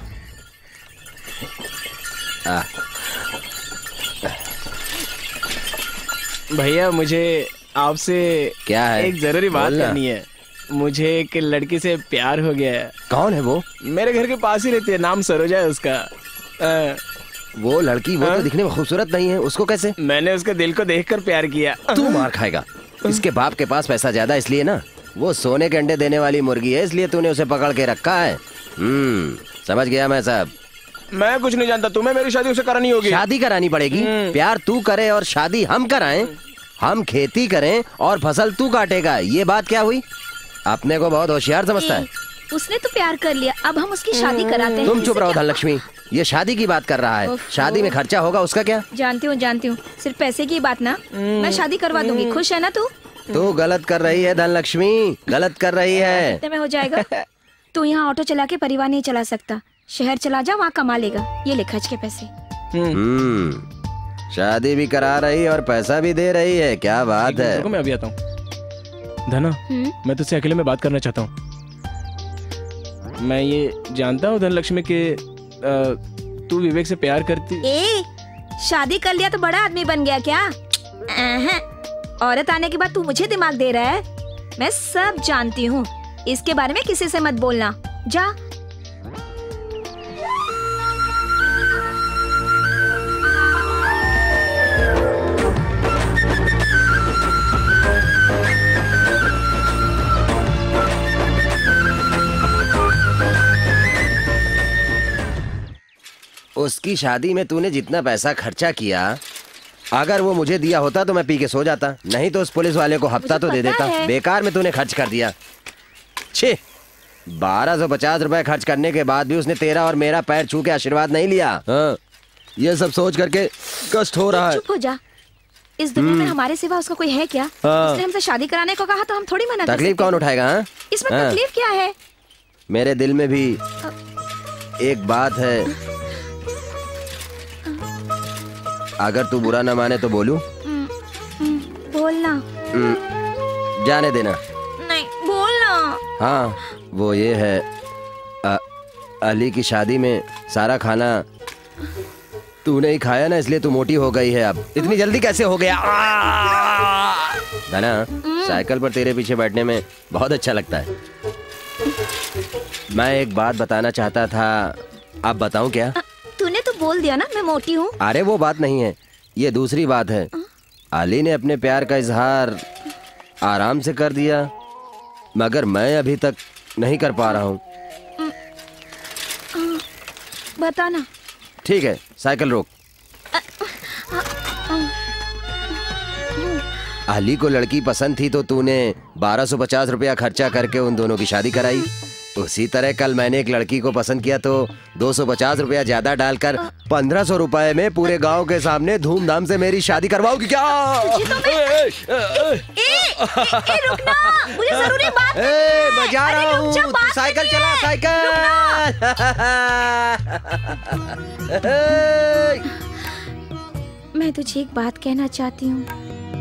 भैया मुझे आपसे क्या है? एक जरूरी बात करनी है। मुझे एक लड़की से प्यार हो गया है। कौन है वो? मेरे घर के पास ही रहती है, नाम सरोजा है उसका। वो लड़की वो तो दिखने में खूबसूरत नहीं है, उसको कैसे? मैंने उसके दिल को देखकर प्यार किया। तू मार खाएगा। इसके बाप के पास पैसा ज्यादा इसलिए ना। वो सोने के अंडे देने वाली मुर्गी है, इसलिए तूने उसे पकड़ के रखा है। समझ गया मैं सब। मैं कुछ नहीं जानता। तुम्हें मेरी शादी उसे करानी होगी। शादी करानी पड़ेगी। प्यार तू करे और शादी हम कराएं। हम खेती करें और फसल तू काटेगा। ये बात क्या हुई? अपने को बहुत होशियार समझता है। उसने तो प्यार कर लिया, अब हम उसकी शादी कराते हैं। तुम चुप रहो धनलक्ष्मी, ये शादी की बात कर रहा है। शादी में खर्चा होगा, उसका क्या? जानती हूँ, सिर्फ पैसे की बात ना। मैं शादी करवा दूंगी, खुश है ना तू? तू गलत कर रही है धनलक्ष्मी, गलत कर रही है। कितने में हो जाएगा? तू यहाँ ऑटो चला के परिवार नहीं चला सकता। शहर चला जा, वहाँ कमा लेगा। ये ले खर्च के पैसे। शादी भी करा रही और पैसा भी दे रही है, क्या बात है। मैं अभी आता हूँ। धना, मैं तुझसे अकेले में बात करना चाहता हूँ। मैं ये जानता हूँ धनलक्ष्मी के तू विवेक से प्यार करती। शादी कर लिया तो बड़ा आदमी बन गया क्या? औरत आने के बाद तू मुझे दिमाग दे रहा है? मैं सब जानती हूँ। इसके बारे में किसी से मत बोलना। जा। उसकी शादी में तूने जितना पैसा खर्चा किया, अगर वो मुझे दिया होता तो मैं पी के सो जाता, नहीं तो उस पुलिस वाले को हफ्ता तो दे देता। बेकार में तूने खर्च कर दिया। छे 1250 रुपए खर्च करने के बाद भी उसने तेरा और मेरा पैर छू के आशीर्वाद नहीं लिया। हाँ, ये सब सोच करके कष्ट हो रहा है। चुप हो जा। इस दुनिया में हमारे सिवा उसका कोई है क्या? हाँ। उसने हमसे शादी कराने को कहा तो हम थोड़ी मना कर सकते। तकलीफ कौन उठाएगा? हाँ? इसमें हाँ। तकलीफ क्या है? मेरे दिल में भी एक बात है, अगर तू बुरा ना माने तो बोलूं? बोलना। जाने देना। नहीं बोलना। हाँ, वो ये है, अली की शादी में सारा खाना तूने ही खाया ना, इसलिए तू मोटी हो गई है। अब इतनी जल्दी कैसे हो गया? धना, साइकिल पर तेरे पीछे बैठने में बहुत अच्छा लगता है। मैं एक बात बताना चाहता था, अब बताऊं क्या? तूने तो बोल दिया ना मैं मोटी हूँ। अरे वो बात नहीं है, ये दूसरी बात है। अली ने अपने प्यार का इजहार आराम से कर दिया, मगर मैं अभी तक नहीं कर पा रहा हूँ। बताना। ठीक है, साइकिल रोक। अली को लड़की पसंद थी तो तूने 1250 रुपया खर्चा करके उन दोनों की शादी कराई। उसी तरह कल मैंने एक लड़की को पसंद किया तो 250 रुपया ज्यादा डालकर 1500 रुपए में पूरे गांव के सामने धूमधाम से मेरी शादी करवाओगी क्या? रुकना, मुझे जरूरी बात मैं जा रहा हूँ, तू साइकिल चला, साइकिल। मैं तुझे एक बात कहना चाहती हूँ।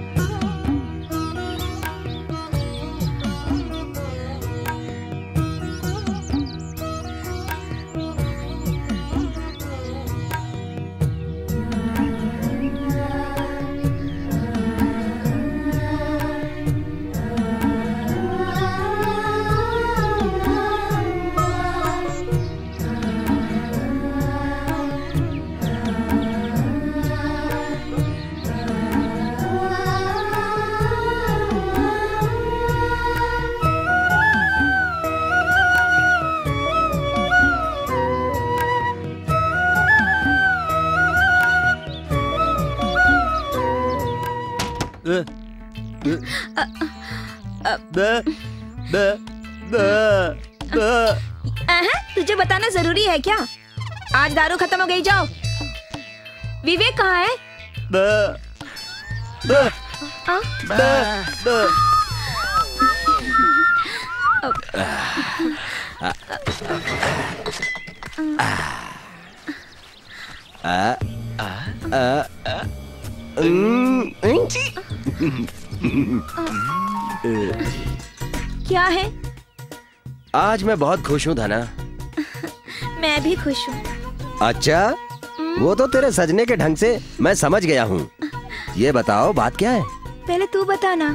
तुझे बताना जरूरी है क्या? आज दारू खत्म हो गई, जाओ। विवेक कहाँ है? क्या है? आज मैं बहुत खुश हूँ धना। मैं भी खुश हूँ। अच्छा, वो तो तेरे सजने के ढंग से मैं समझ गया हूँ। ये बताओ बात क्या है? पहले तू बताना।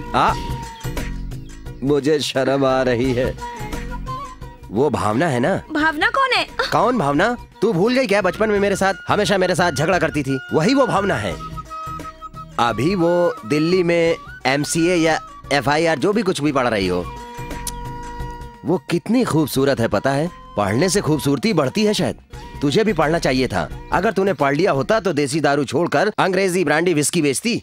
मुझे शर्म आ रही है। वो भावना है ना? भावना कौन है? कौन भावना? तू भूल गई क्या? बचपन में मेरे साथ हमेशा मेरे साथ झगड़ा करती थी, वही वो भावना है। अभी वो दिल्ली में MCA या FIR जो भी कुछ भी पढ़ रही हो। वो कितनी खूबसूरत है पता है? पढ़ने से खूबसूरती बढ़ती है शायद। तुझे भी पढ़ना चाहिए था। अगर तूने पढ़ लिया होता तो देसी दारू छोड़कर अंग्रेजी ब्रांडी विस्की बेचती।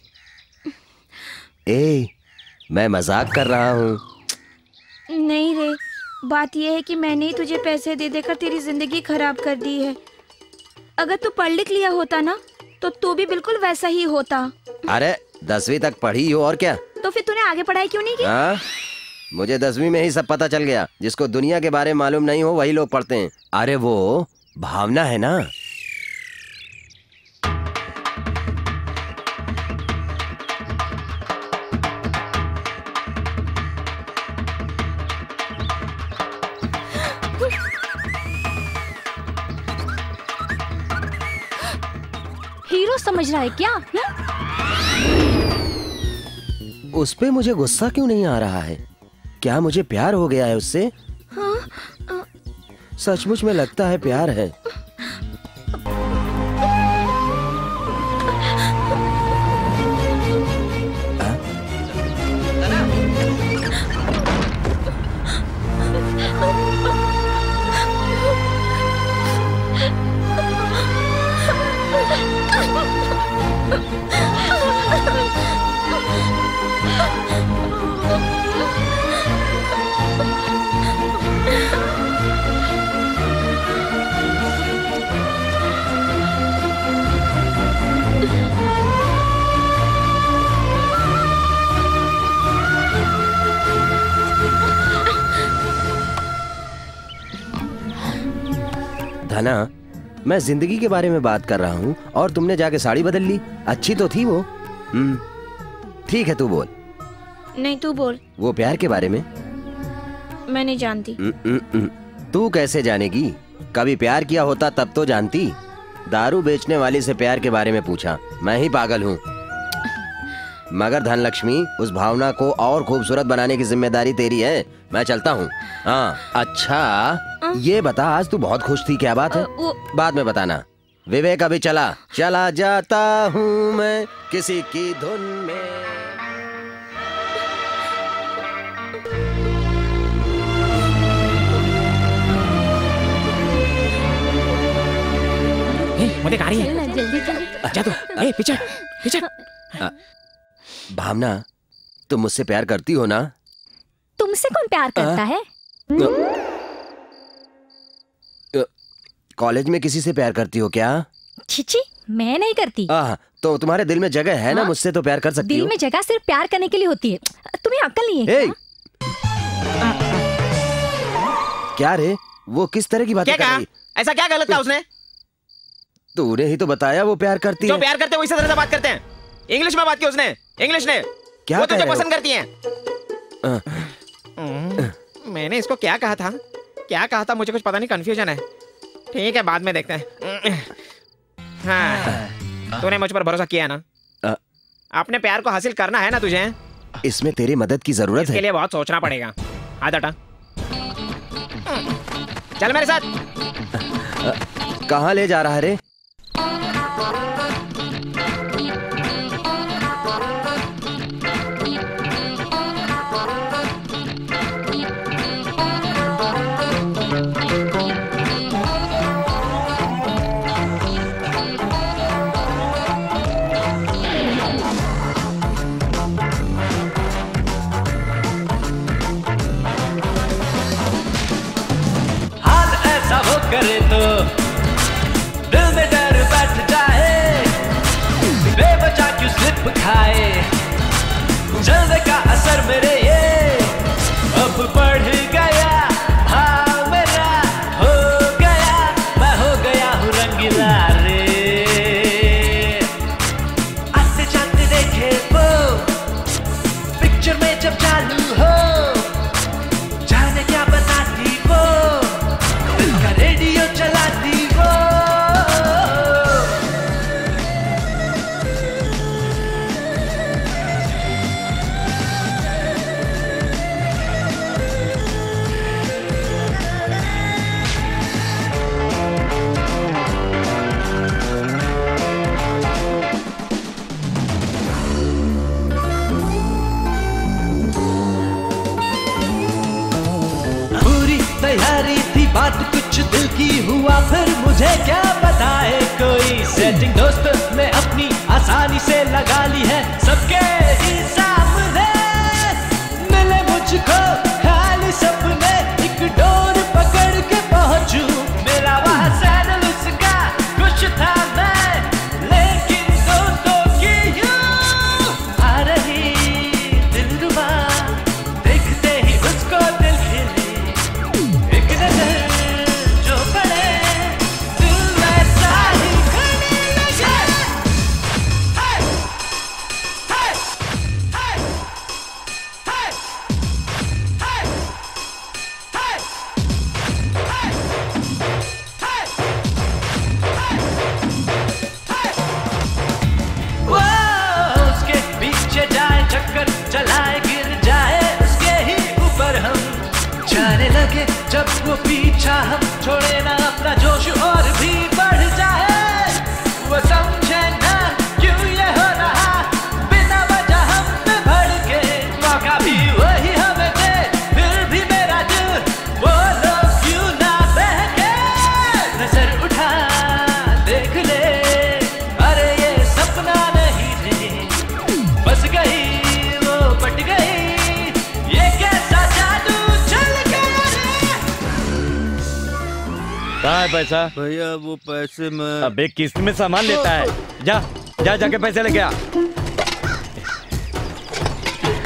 मैं मजाक कर रहा हूँ। नहीं रे, बात यह है कि मैंने ही तुझे पैसे दे देकर तेरी जिंदगी खराब कर दी है। अगर तू पढ़ लिख लिया होता ना तो तू भी बिल्कुल वैसा ही होता। अरे 10वीं तक पढ़ी हो और क्या? तो फिर तूने आगे पढ़ाई क्यों नहीं की? मुझे 10वीं में ही सब पता चल गया। जिसको दुनिया के बारे में मालूम नहीं हो वही लोग पढ़ते हैं। अरे वो भावना है ना। हीरो समझ रहा है क्या? उस पे मुझे गुस्सा क्यों नहीं आ रहा है? क्या मुझे प्यार हो गया है उससे? सचमुच में लगता है प्यार है। धना, मैं जिंदगी के बारे में बात कर रहा हूँ और तुमने जाके साड़ी बदल ली। अच्छी तो थी वो। ठीक है, तू बोल। नहीं, तू बोल। वो प्यार के बारे में मैं नहीं जानती। तू कैसे जानेगी? कभी प्यार किया होता तब तो जानती। दारू बेचने वाली से प्यार के बारे में पूछा, मैं ही पागल हूँ। मगर धनलक्ष्मी, उस भावना को और खूबसूरत बनाने की जिम्मेदारी तेरी है। मैं चलता हूँ। हाँ, अच्छा ये बता, आज तू बहुत खुश थी, क्या बात है? बाद में बताना। विवेक अभी चला जाता हूँ मैं किसी की धुन में। मुझे गाड़ी है, जल्दी चल। जा तू। पीछे। भावना, तुम मुझसे प्यार करती हो ना? तुमसे कौन प्यार करता है? कॉलेज में किसी से प्यार करती हो क्या? छिची, मैं नहीं करती। तो तुम्हारे दिल में जगह है ना? मुझसे तो प्यार कर सकती हो। दिल में जगह सिर्फ प्यार करने के लिए होती है। तुम्हें अक्ल नहीं है क्या रे? वो किस तरह की बातें कर रही? ऐसा क्या गलत था उसने? तूने ही तो बताया वो प्यार करती है। जो प्यार करते हैं वो इसी तरह से बात करते हैं। इंग्लिश में बात की उसने, इंग्लिश ने। क्या वो तुझे कह रहे पसंद करती है। मैंने इसको क्या कहा था मुझे कुछ पता नहीं, कंफ्यूजन है। ठीक है, बाद में देखते हैं। हाँ, तूने मुझ पर भरोसा किया है ना? अपने प्यार को हासिल करना है ना तुझे? इसमें तेरी मदद की जरूरत है। इसके लिए बहुत सोचना पड़ेगा। हाथ हटा, चल मेरे साथ। कहाँ ले जा रहा है रे? करे तो दिल में डर बैठ जाए, बेवजह क्यों स्लिप खाए, जल्द का असर मेरे ये अब बढ़ गया। हाँ मेरा हो गया, मैं हो गया हूँ रंगीला रे। आते जाते देखे वो पिक्चर में जब चालू हो, जाने क्या बताती वो, रेडियो चलाती वो। पूरी तैयारी थी, बात कुछ दिल की हुआ, फिर मुझे क्या बताए कोई। सेटिंग दोस्त ने अपनी आसानी से लगा ली है, सबके ही सामने मिले मुझको खाली सपने। एक डोर पकड़ के पहुंचू, मेरा वहाँ सैंडल उसका कुछ था मैं, लेकिन दोस्तों की यूं आ रही दिलरुबा, देखते ही उसको दिल खिले। एक नजर जो पड़े, दिल वैसा ही करने लगे। वो उसके पीछे जाए, चक्कर चलाए, गिर जाए उसके ही ऊपर हम जाने लगे। जब वो पीछा हम छोड़े ना अपना जोश और भी बढ़ जाए। वो समझे ना क्यों ये हो रहा, बिना वजह हम पे भड़के। मौका भी वही हमें दे, फिर भी मेरा दिल वो लोग क्यों ना बहके। नजर उठा देख ले, अरे ये सपना नहीं रे, बस गई वो पट गई, ये कैसा जादू चल गया रे। कहाँ है पैसा? भैया वो पैसे में। अबे किस्त में सामान लेता है, जा जा जाके पैसे लेके आ।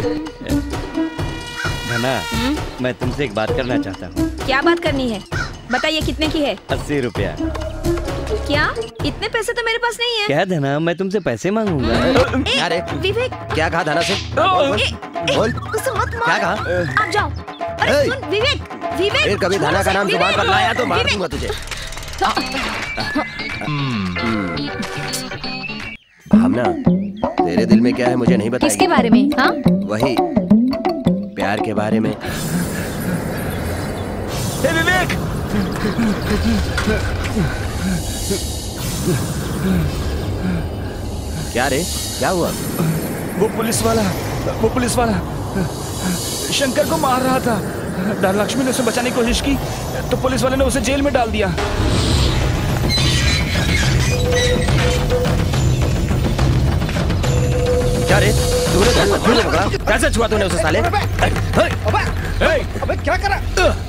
धना, मैं तुमसे एक बात करना चाहता हूँ। क्या बात करनी है? बताइए कितने की है? 80 रुपया। क्या? इतने पैसे तो मेरे पास नहीं है। क्या धना, मैं तुमसे पैसे मांगूंगा। अरे विवेक, क्या कहा धना से? बोल उसे मत मार। क्या कहा? आप जाओ। अरे सुन विवेक, विवेक फिर कभी धना का नाम जुबान पर लाया तो मार विवेक। दूंगा तुझे। भावना, तेरे दिल में क्या है मुझे नहीं बताएगी? किसके बारे में? हाँ, वही प्यार के बारे में। हे विवेक! क्या रे, क्या हुआ? वो पुलिस वाला शंकर को मार रहा था। धनलक्ष्मी ने उसे बचाने की कोशिश की तो पुलिस वाले ने उसे जेल में डाल दिया। क्या रे, तूने धनलक्ष्मी को पकड़ा? कैसे छुआ तूने उसे साले? अबे क्या करा?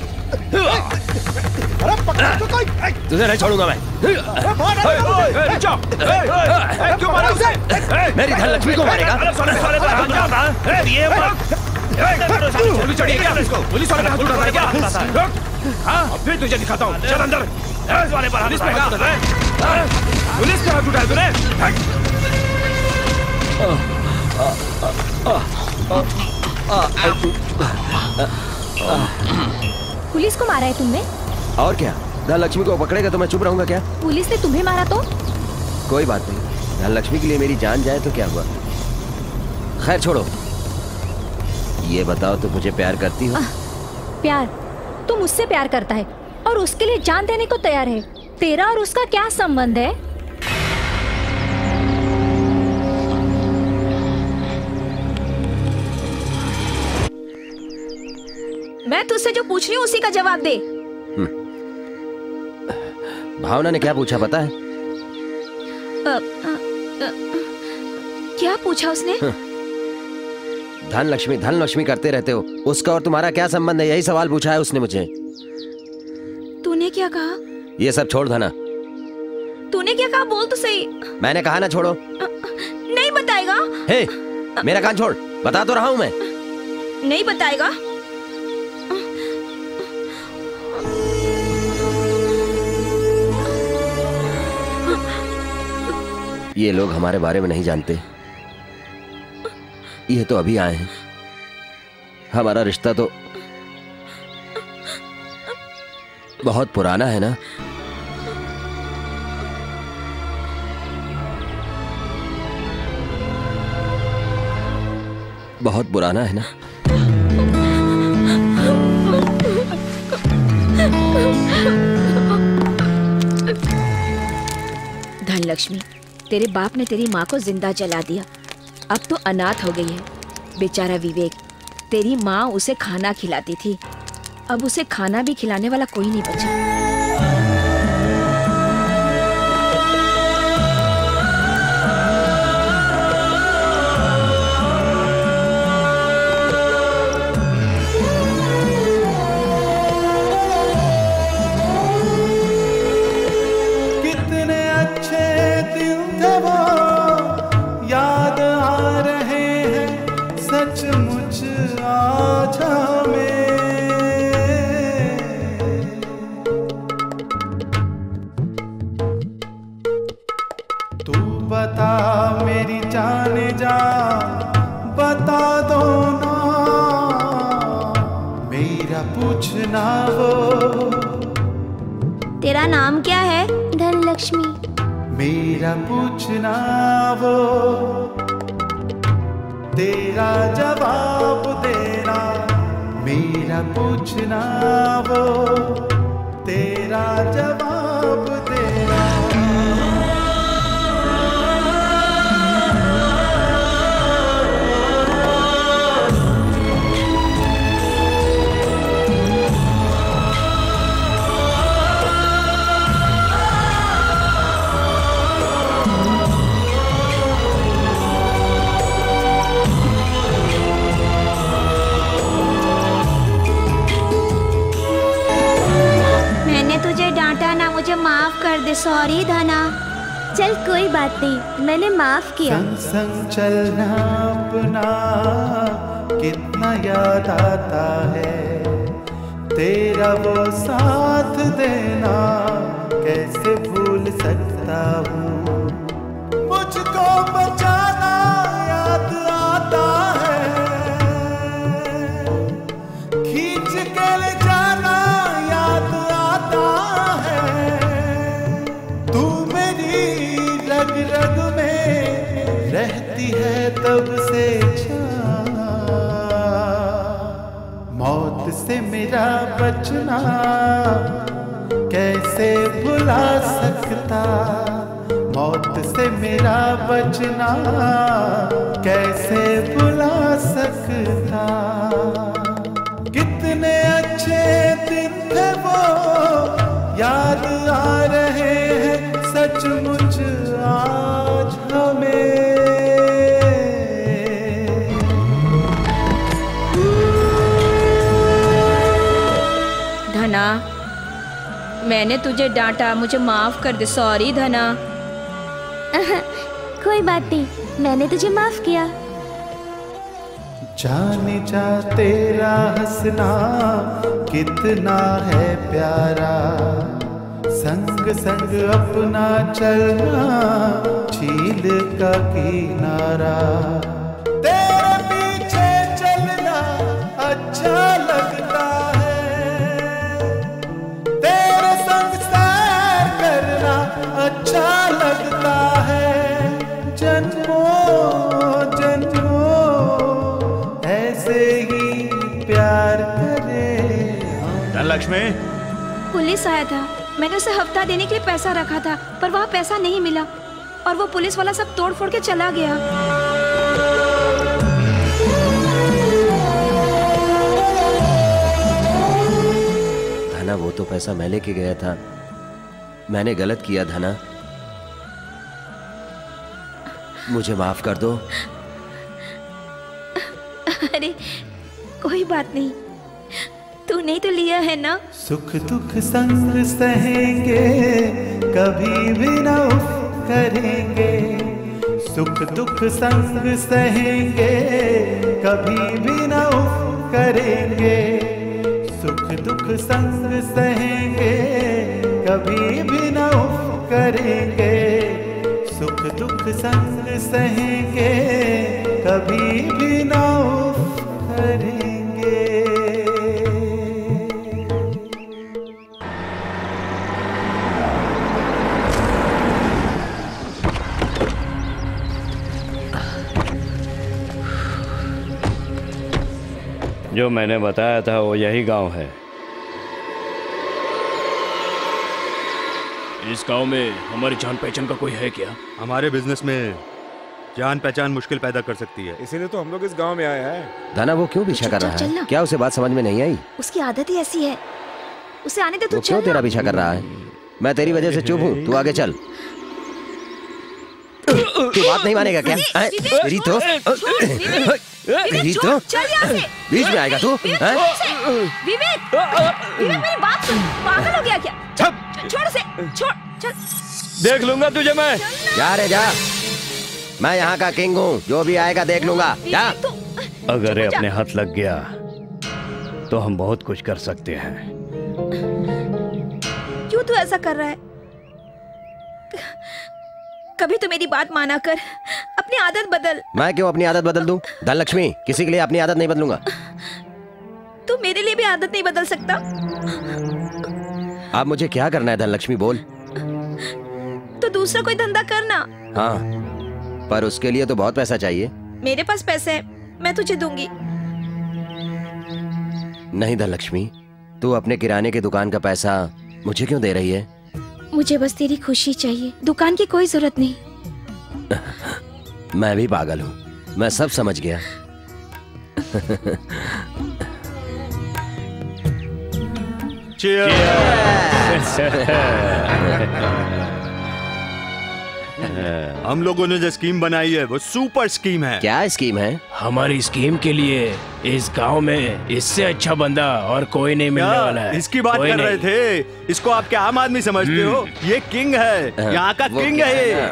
अरे पकड़ तो कोई! तुझे नहीं छोड़ूंगा मैं। क्यों मारा उसे? मेरी धनलक्ष्मी को मारेगा? पुलिस वाले पे हाथ उठा क्या? हाँ, फिर तुझे दिखाता हूँ। चल अंदर। पुलिस वाले पर पुलिस पे हाथ उठाया तूने? पुलिस को मारा है तुमने? और क्या, धनलक्ष्मी को पकड़ेगा तो मैं चुप रहूंगा क्या? पुलिस ने तुम्हें मारा तो? कोई बात नहीं, धनलक्ष्मी के लिए मेरी जान जाए तो क्या हुआ। खैर छोड़ो, ये बताओ तो मुझे प्यार करती हो? प्यार? तू मुझसे प्यार करता है और उसके लिए जान देने को तैयार है। तेरा और उसका क्या संबंध है? मैं तुझसे जो पूछ रही हूँ उसी का जवाब दे। भावना ने क्या पूछा पता है? क्या पूछा उसने? धनलक्ष्मी धनलक्ष्मी करते रहते हो, उसका और तुम्हारा क्या संबंध है, यही सवाल पूछा है उसने मुझे। तूने क्या कहा? ये सब छोड़ धना। तूने क्या कहा, बोल तो सही। मैंने कहा ना छोड़ो। नहीं बताएगा? हे, मेरा कान छोड़, बता तो रहा हूं मैं। नहीं बताएगा? ये लोग हमारे बारे में नहीं जानते, ये तो अभी आए हैं। हमारा रिश्ता तो बहुत पुराना है ना। बहुत पुराना है ना। धनलक्ष्मी, तेरे बाप ने तेरी माँ को जिंदा जला दिया, अब तो अनाथ हो गई है। बेचारा विवेक, तेरी माँ उसे खाना खिलाती थी, अब उसे खाना भी खिलाने वाला कोई नहीं बचा। कितने अच्छे दिन थे वो, याद आ रहे हैं सचमुच आज हमें। तू बता मेरी जाने जा, बता दो ना मेरा पूछना वो। तेरा नाम क्या है? धनलक्ष्मी। मेरा पूछना वो, तेरा जवाब देना। मेरा पूछना वो, तेरा जवाब देना। मैंने तुझे डांटा ना, मुझे माफ कर दे। सॉरी धना। चल कोई बात नहीं, मैंने माफ किया। संग संग चलना अपना कितना याद आता है, तेरा वो साथ देना कैसे भूल सकता हूँ। मुझको बचाना याद आता है, खींच के ले जाना याद आता है। तू मेरी रग रग में रहती है तब से मौत से मेरा बचना कैसे भुला सकता, मौत से मेरा बचना कैसे भुला सकता। कितने अच्छे दिन थे वो याद आ रहे हैं सचमुच आज हमें। धना, मैंने तुझे डांटा, मुझे माफ कर दे। सॉरी धना। कोई बात नहीं, मैंने तुझे माफ किया। जाने जा तेरा हंसना कितना है प्यारा, संग संग अपना चलना झील का किनारा। तेरे पीछे चलना अच्छा लगता है, तेरे संग सैर करना अच्छा लगता है। जन्मों जन्मों ऐसे ही प्यार करे। धनलक्ष्मी, पुलिस आया था, मैंने उसे हफ्ता देने के लिए पैसा रखा था, पर वहाँ पैसा नहीं मिला और वो पुलिस वाला सब तोड़ फोड़ के चला गया। धना, वो तो पैसा मैं लेके गया था, मैंने गलत किया धना, मुझे माफ कर दो। अरे कोई बात नहीं, तूने तो लिया है ना। सुख दुख संग सहेंगे कभी भी न उफ करेंगे, सुख दुख संग सहेंगे कभी भी न उफ करेंगे। सुख दुख संग सहेंगे कभी भी न उफ करेंगे, सुख दुख संग सहेंगे कभी भी न उफ करेंगे। जो मैंने बताया था वो यही गांव है। इस गांव में हमारी जान पहचान का कोई है क्या? हमारे बिजनेस में जान पहचान मुश्किल पैदा कर सकती है, इसीलिए तो हम लोग इस गांव में आए हैं। धना, वो क्यों पीछा कर रहा है? क्या उसे बात समझ में नहीं आई? उसकी आदत ही ऐसी है, उसे आने दे। तो क्यों तेरा पीछा कर रहा है? मैं तेरी वजह से चुप हूँ, तू आगे चल। तू बात नहीं मानेगा क्या? तेरी तो बीच में आएगा तू? विवेक, मेरी बात सुन, पागल हो गया क्या? छोड़ से, छोड़, चल। देख लूंगा तुझे मैं। जा रे जा, मैं यहाँ का किंग हूँ, जो भी आएगा देख लूंगा। जा। अगर ये अपने हाथ लग गया तो हम बहुत कुछ कर सकते हैं। क्यों तू ऐसा कर रहा है? कभी तो मेरी बात माना कर, अपनी आदत बदल। मैं क्यों अपनी आदत बदल दूं? धनलक्ष्मी, किसी के लिए अपनी आदत नहीं बदलूंगा। तू मेरे लिए भी आदत नहीं बदल सकता। अब मुझे क्या करना है धनलक्ष्मी, बोल। तो दूसरा कोई धंधा करना। हाँ, पर उसके लिए तो बहुत पैसा चाहिए। मेरे पास पैसे है, मैं तुझे दूंगी। नहीं धनलक्ष्मी, तू अपने किराने की दुकान का पैसा मुझे क्यों दे रही है? मुझे बस तेरी खुशी चाहिए, दुकान की कोई जरूरत नहीं। मैं भी पागल हूँ, मैं सब समझ गया। हम लोगों ने जो स्कीम बनाई है वो सुपर स्कीम है। क्या स्कीम है? हमारी स्कीम के लिए इस गांव में इससे अच्छा बंदा और कोई नहीं मिलने वाला है। इसकी बात कर रहे थे। इसको आप क्या आम आदमी समझते हो? ये किंग है, यहाँ का किंग है ये।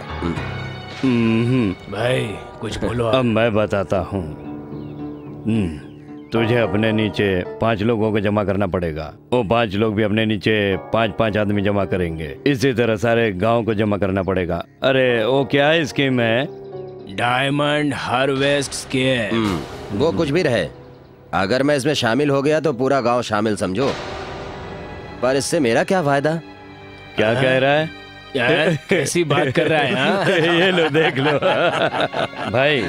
भाई कुछ बोलो। अब मैं बताता हूँ। तुझे अपने नीचे 5 लोगों को जमा करना पड़ेगा। वो 5 लोग भी अपने नीचे 5-5 आदमी जमा करेंगे। इसी तरह सारे गांव को जमा करना पड़ेगा। अरे वो क्या स्कीम है? Diamond harvest scheme. वो कुछ भी रहे, अगर मैं इसमें शामिल हो गया तो पूरा गांव शामिल समझो। पर इससे मेरा क्या फायदा? क्या कह रहा है? कैसी बात कर रहा है? हाँ? ये लो देख लो भाई,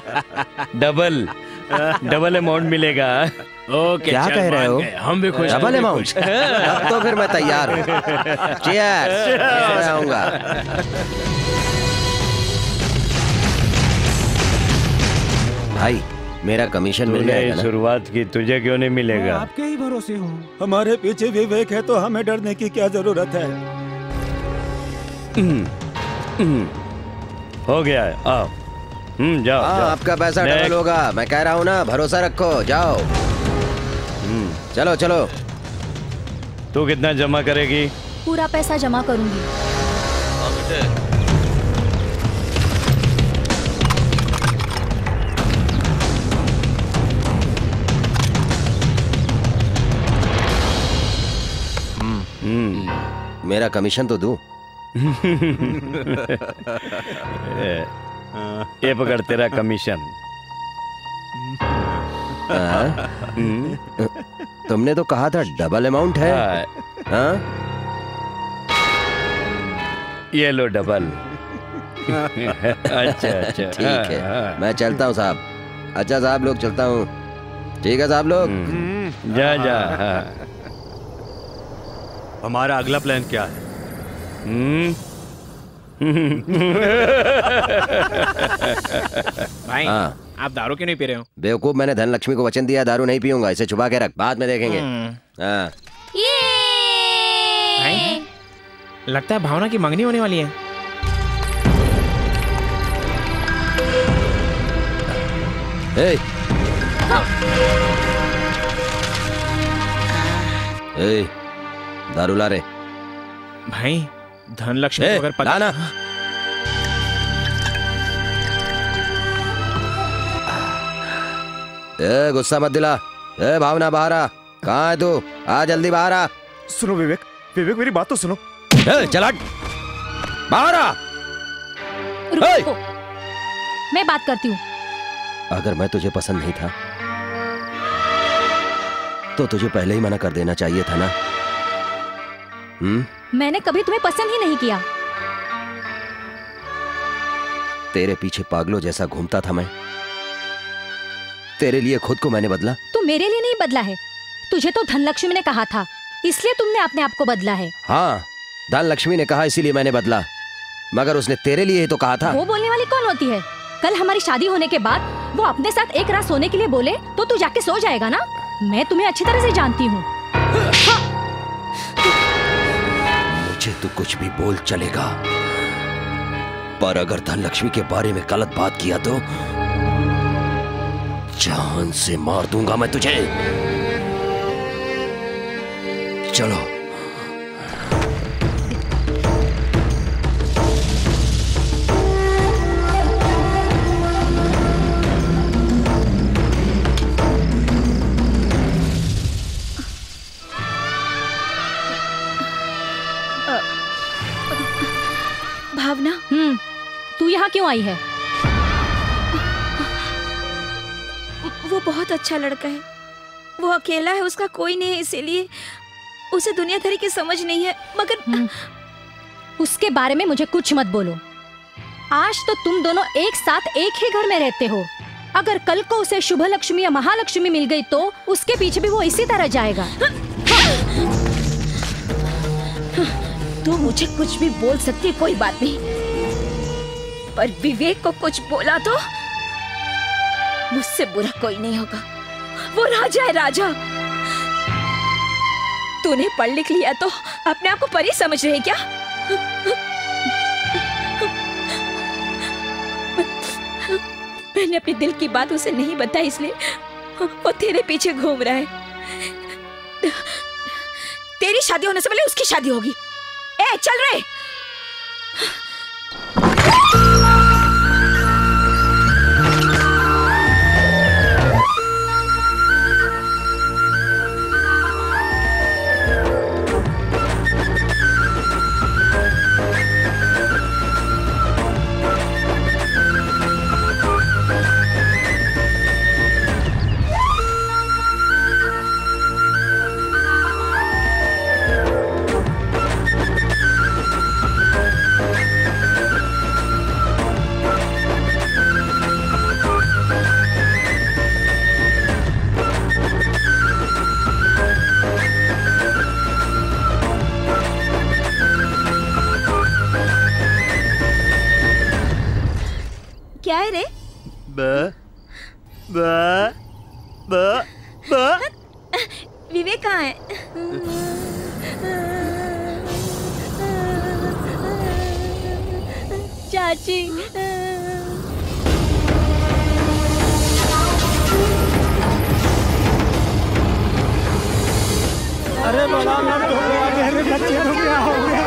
डबल अमाउंट मिलेगा। ओके, क्या कह रहे हो? हम भी खुश। Double amount? अब तो फिर मैं तैयार हूँ। चीयर्स। मैं आऊंगा। भाई मेरा कमीशन मिल जाएगा ना? शुरुआत की, तुझे क्यों नहीं मिलेगा? आपके ही भरोसे हूँ। हमारे पीछे विवेक है तो हमें डरने की क्या जरूरत है? हो गया है, आओ। जाओ, हाँ, जाओ। आपका पैसा डबल होगा, मैं कह रहा हूँ ना, भरोसा रखो, जाओ। चलो चलो। तू कितना जमा करेगी? पूरा पैसा जमा करूंगी। मेरा कमीशन तो दूं। ये पकड़ तेरा कमीशन। तुमने तो कहा था डबल अमाउंट है। हाँ? ये लो डबल। अच्छा अच्छा, ठीक है, मैं चलता हूँ साहब। अच्छा साहब लोग, चलता हूँ। ठीक है साहब लोग। जा जा। हमारा अगला प्लान क्या है? भाई आप दारू क्यों नहीं पी रहे हो? बेवकूफ, मैंने धनलक्ष्मी को वचन दिया दारू नहीं पीऊंगा। इसे छुपा के रख, बाद में देखेंगे। हाँ। भाई लगता है भावना की मंगनी होने वाली है। दारू ला रे। भाई धनलक्ष्मी को अगर पता ना। गुस्सा मत दिला। भावना बाहर आ। कहाँ है तू? आ जल्दी बाहर आ। सुनो विवेक, विवेक मेरी बात तो सुनो। चल हट, बाहर आ। रुको, मैं बात करती हूँ। अगर मैं तुझे पसंद नहीं था तो तुझे पहले ही मना कर देना चाहिए था ना। मैंने कभी तुम्हें पसंद ही नहीं किया। तेरे पीछे पागलों जैसा घूमता था मैं। तेरे लिए खुद को मैंने बदला। तू मेरे लिए नहीं बदला है, तुझे तो धनलक्ष्मी ने कहा था, इसलिए तुमने अपने आप को बदला है। हाँ, धनलक्ष्मी ने कहा इसीलिए मैंने बदला, मगर उसने तेरे लिए ही तो कहा था। वो बोलने वाली कौन होती है? कल हमारी शादी होने के बाद वो अपने साथ एक रात सोने के लिए बोले तो तू जाके सो जाएगा ना। मैं तुम्हें अच्छी तरह से जानती हूँ। मुझे तू कुछ भी बोल चलेगा, पर अगर धनलक्ष्मी के बारे में गलत बात किया तो जान से मार दूंगा मैं तुझे। चलो। भावना, तू यहाँ क्यों आई है? वो बहुत अच्छा लड़का है। वो अकेला है, उसका कोई नहीं है, इसीलिए उसे दुनियादारी की समझ नहीं है। मगर उसके बारे में मुझे कुछ मत बोलो। आज तो तुम दोनों एक साथ एक ही घर में रहते हो। अगर कल को उसे शुभ लक्ष्मी या महालक्ष्मी मिल गई तो उसके पीछे भी वो इसी तरह जाएगा। तू मुझे कुछ भी बोल सकती है, कोई बात नहीं, पर विवेक को कुछ बोला तो मुझसे बुरा कोई नहीं होगा। वो राजा है, राजा। तूने पढ़ लिख लिया तो अपने आप को परी समझ रहे क्या? मैंने अपने दिल की बात उसे नहीं बताई, इसलिए वो तेरे पीछे घूम रहा है। तेरी शादी होने से पहले उसकी शादी होगी। ए, चल रहे। क्या है रे? ब ब ब ब विवेक कहाँ है? चाची अरे बड़ा मत हो गया, मेरे बच्चे को क्या हो गया?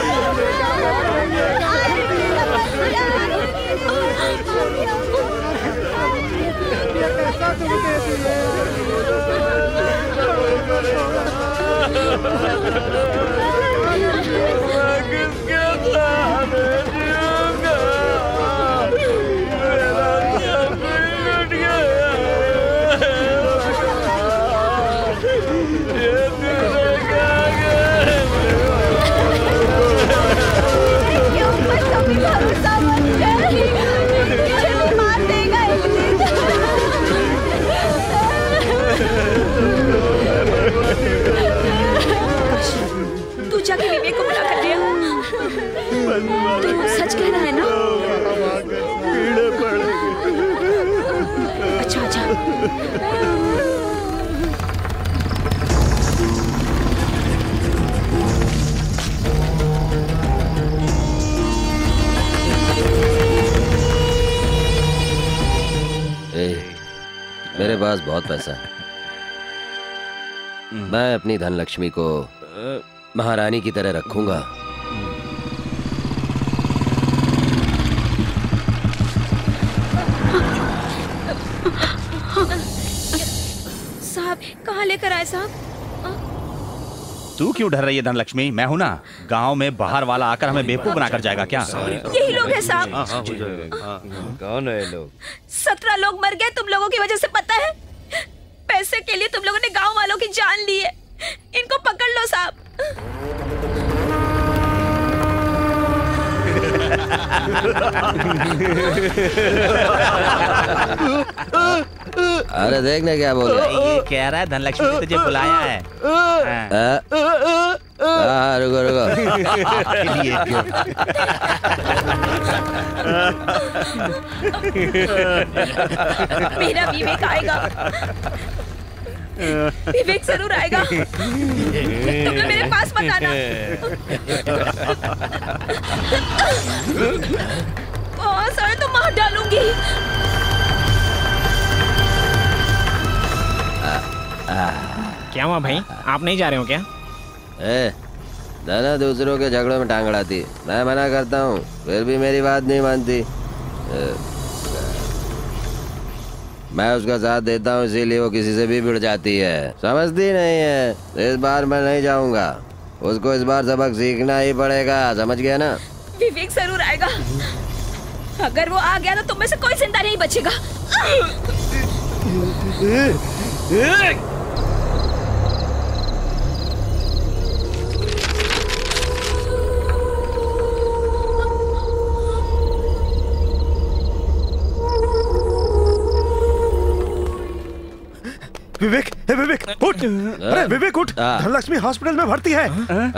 तू जाके विवेक को बुला कर ले आ। तू सच कह रहा है ना? अच्छा अच्छा। मेरे पास बहुत पैसा है। मैं अपनी धनलक्ष्मी को महारानी की तरह रखूंगा। साहब कहाँ लेकर आए साहब? तू क्यों डर रही है धनलक्ष्मी? मैं हूं ना। गांव में बाहर वाला आकर हमें बेवकूफ बनाकर जाएगा क्या? यही लोग हैं साहब। कौन है लोग? 17 लोग मर गए तुम लोगों की वजह से, पता है? पैसे के लिए तुम लोगों ने गांव वालों की जान ली है। इनको पकड़ लो साहब। अरे देखने क्या बोल रहा है? ये कह रहा है धनलक्ष्मी ने तुझे बुलाया है। रुको रुको। मेरा विवेक आएगा। विवेक जरूर आएगा। तुम लोग मेरे पास मत आना। बहुत सारे तो मार डालूंगी। क्या हुआ भाई, आप नहीं जा रहे हो क्या? दाना दूसरों के झगड़ों में टांग अड़ाती। मैं मना करता हूँ फिर भी मेरी बात नहीं मानती। मैं उसका साथ देता हूँ इसीलिए वो किसी से भी भिड़ जाती है। समझती नहीं है। इस बार मैं नहीं जाऊंगा। उसको इस बार सबक सीखना ही पड़ेगा। समझ गया ना? विवेक जरूर आएगा। अगर वो आ गया तो तुम में से कोई जिंदा नहीं बचेगा। विवेक, विवेक उठ। अरे विवेक उठ, धनलक्ष्मी हॉस्पिटल में भर्ती है।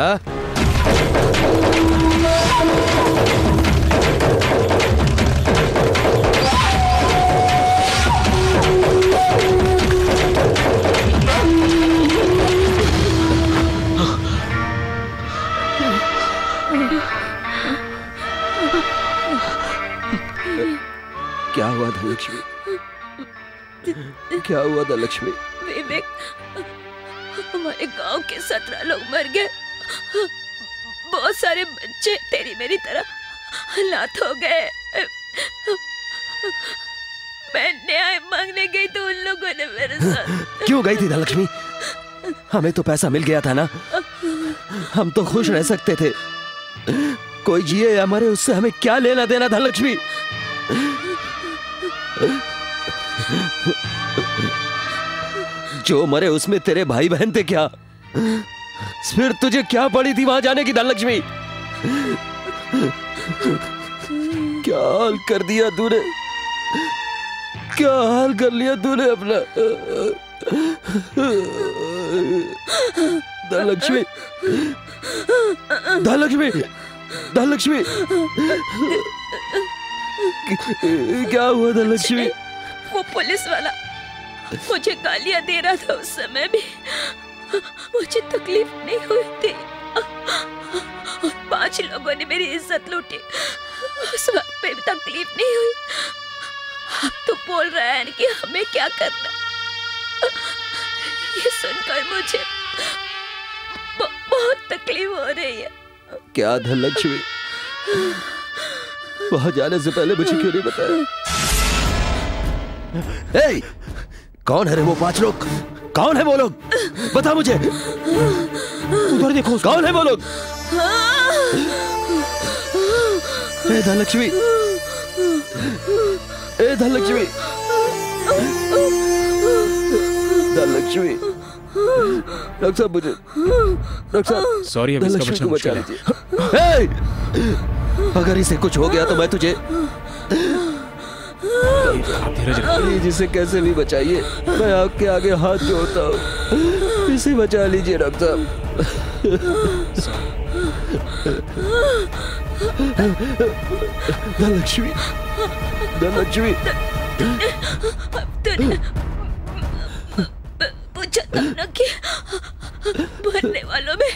क्या हुआ धनलक्ष्मी? क्या हुआ धनलक्ष्मी? विवेक, हमारे गांव के 17 लोग मर गए। बहुत सारे बच्चे तेरी मेरी तरह अनाथ हो गए। मैं न्याय मांगने गई तो उन लोगों ने मेरे साथ। क्यों गई थी धनलक्ष्मी? हमें तो पैसा मिल गया था ना। हम तो खुश रह सकते थे। कोई जिए या मरे उससे हमें क्या लेना देना धनलक्ष्मी? जो मरे उसमें तेरे भाई बहन थे क्या? फिर तुझे क्या पड़ी थी वहां जाने की धनलक्ष्मी? क्या हाल कर दिया तूने? क्या हाल कर लिया तूने अपना? धनलक्ष्मी, धनलक्ष्मी, धनलक्ष्मी, क्या हुआ धनलक्ष्मी? वो पुलिस वाला मुझे गालियां दे रहा था, उस समय भी मुझे तकलीफ नहीं हुई थी और 5 लोगों ने मेरी इज्जत लूटी, उस वक्त पे भी तकलीफ नहीं हुई। अब तो बोल रहा है कि हमें क्या करना। ये सुनकर मुझे बहुत तकलीफ हो रही है। क्या धनलक्ष्मी, वहां जाने से पहले मुझे क्यों नहीं बताया? ए, कौन है रे वो 5 लोग? कौन है वो लोग? बता मुझे। उधर देखो, कौन है वो लोग? ए धनलक्ष्मी, ए धनलक्ष्मी, धनलक्ष्मी, डॉक्टर साहब मुझे, डॉक्टर साहब सॉरी, अब इसका धनलक्ष्मी को बचा बचना लीजिए। अगर इसे कुछ हो गया तो मैं तुझे, प्लीज इसे कैसे भी बचाइए, मैं आपके आगे हाथ जोड़ता हूँ, इसे बचा लीजिए डॉक्टर साहब। धनलक्ष्मी, धनलक्ष्मी, पूछा था ना कि मरने वालों में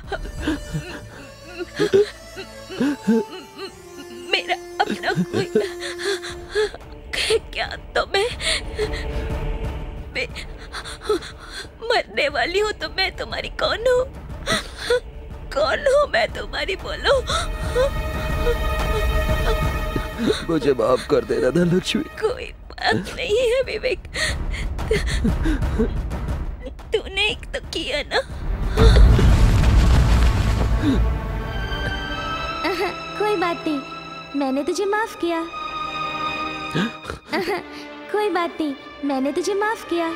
मेरा अपना कोई क्या, तो मैं मरने वाली हूँ, तो मैं तुम्हारी कौन हूँ? कौन हूँ मैं तुम्हारी, बोलो। मुझे माफ कर देना धनलक्ष्मी। कोई बात नहीं है विवेक, तूने एक तो किया ना। कोई बात नहीं, मैंने तुझे माफ किया। कोई बात नहीं, मैंने तुझे माफ किया।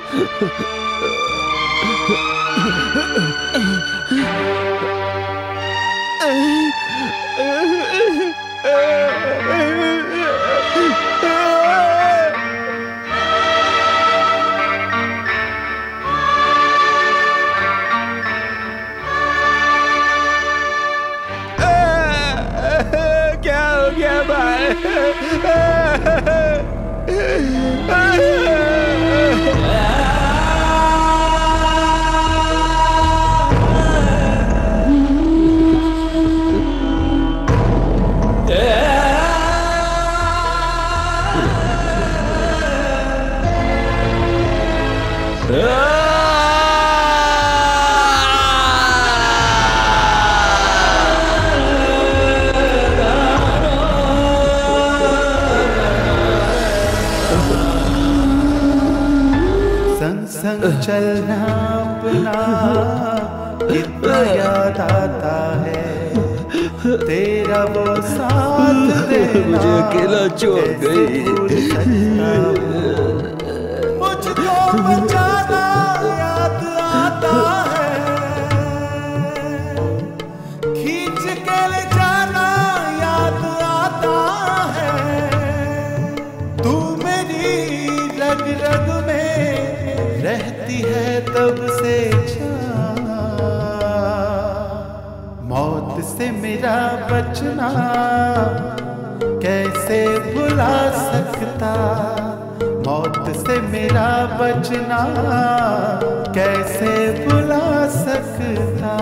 क्या हो गया भाई? संग चलना अपना कितना याद आता है, तेरा वो साथ देना मुझे अकेला छोड़ गई। मुझको बचाना याद आता है, खींच के ले जाना याद आता है, तू मेरी रग रग में रहती है तब से जान। मौत से मेरा बचना कैसे भुला सकता, मौत से मेरा बचना कैसे भुला सकता।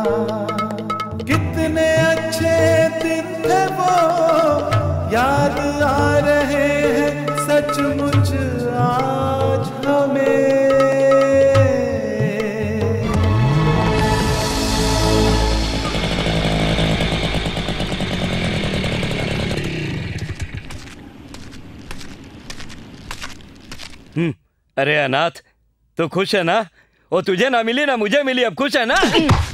कितने अच्छे दिन थे वो याद आ रहे हैं सचमुच आज हमें। अरे अनाथ, तो खुश है ना? वो तुझे ना मिली ना मुझे मिली, अब खुश है ना?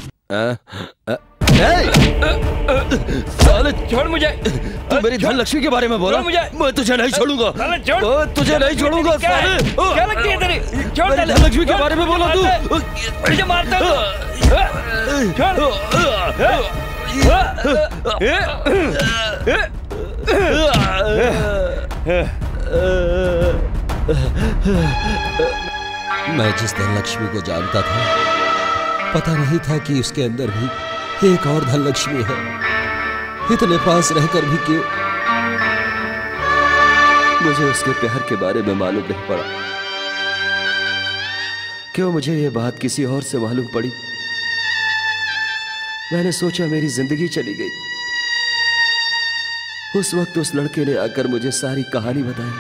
साले छोड़ मुझे। तू मेरी धनलक्ष्मी के बारे में बोला? मुझे। मैं तुझे नहीं छोड़ूंगा, छोड़। तुझे नहीं छोड़ूंगा साले। क्या लगती है तेरी? छोड़ मेरी धनलक्ष्मी के बारे में बोला तू? मुझे मारता है। मैं जिस धनलक्ष्मी को जानता था, पता नहीं था कि उसके अंदर भी एक और धनलक्ष्मी है। इतने पास रहकर भी क्यों मुझे उसके प्यार के बारे में मालूम नहीं पड़ा। क्यों मुझे ये बात किसी और से मालूम पड़ी? मैंने सोचा मेरी जिंदगी चली गई। उस वक्त उस लड़के ने आकर मुझे सारी कहानी बताई।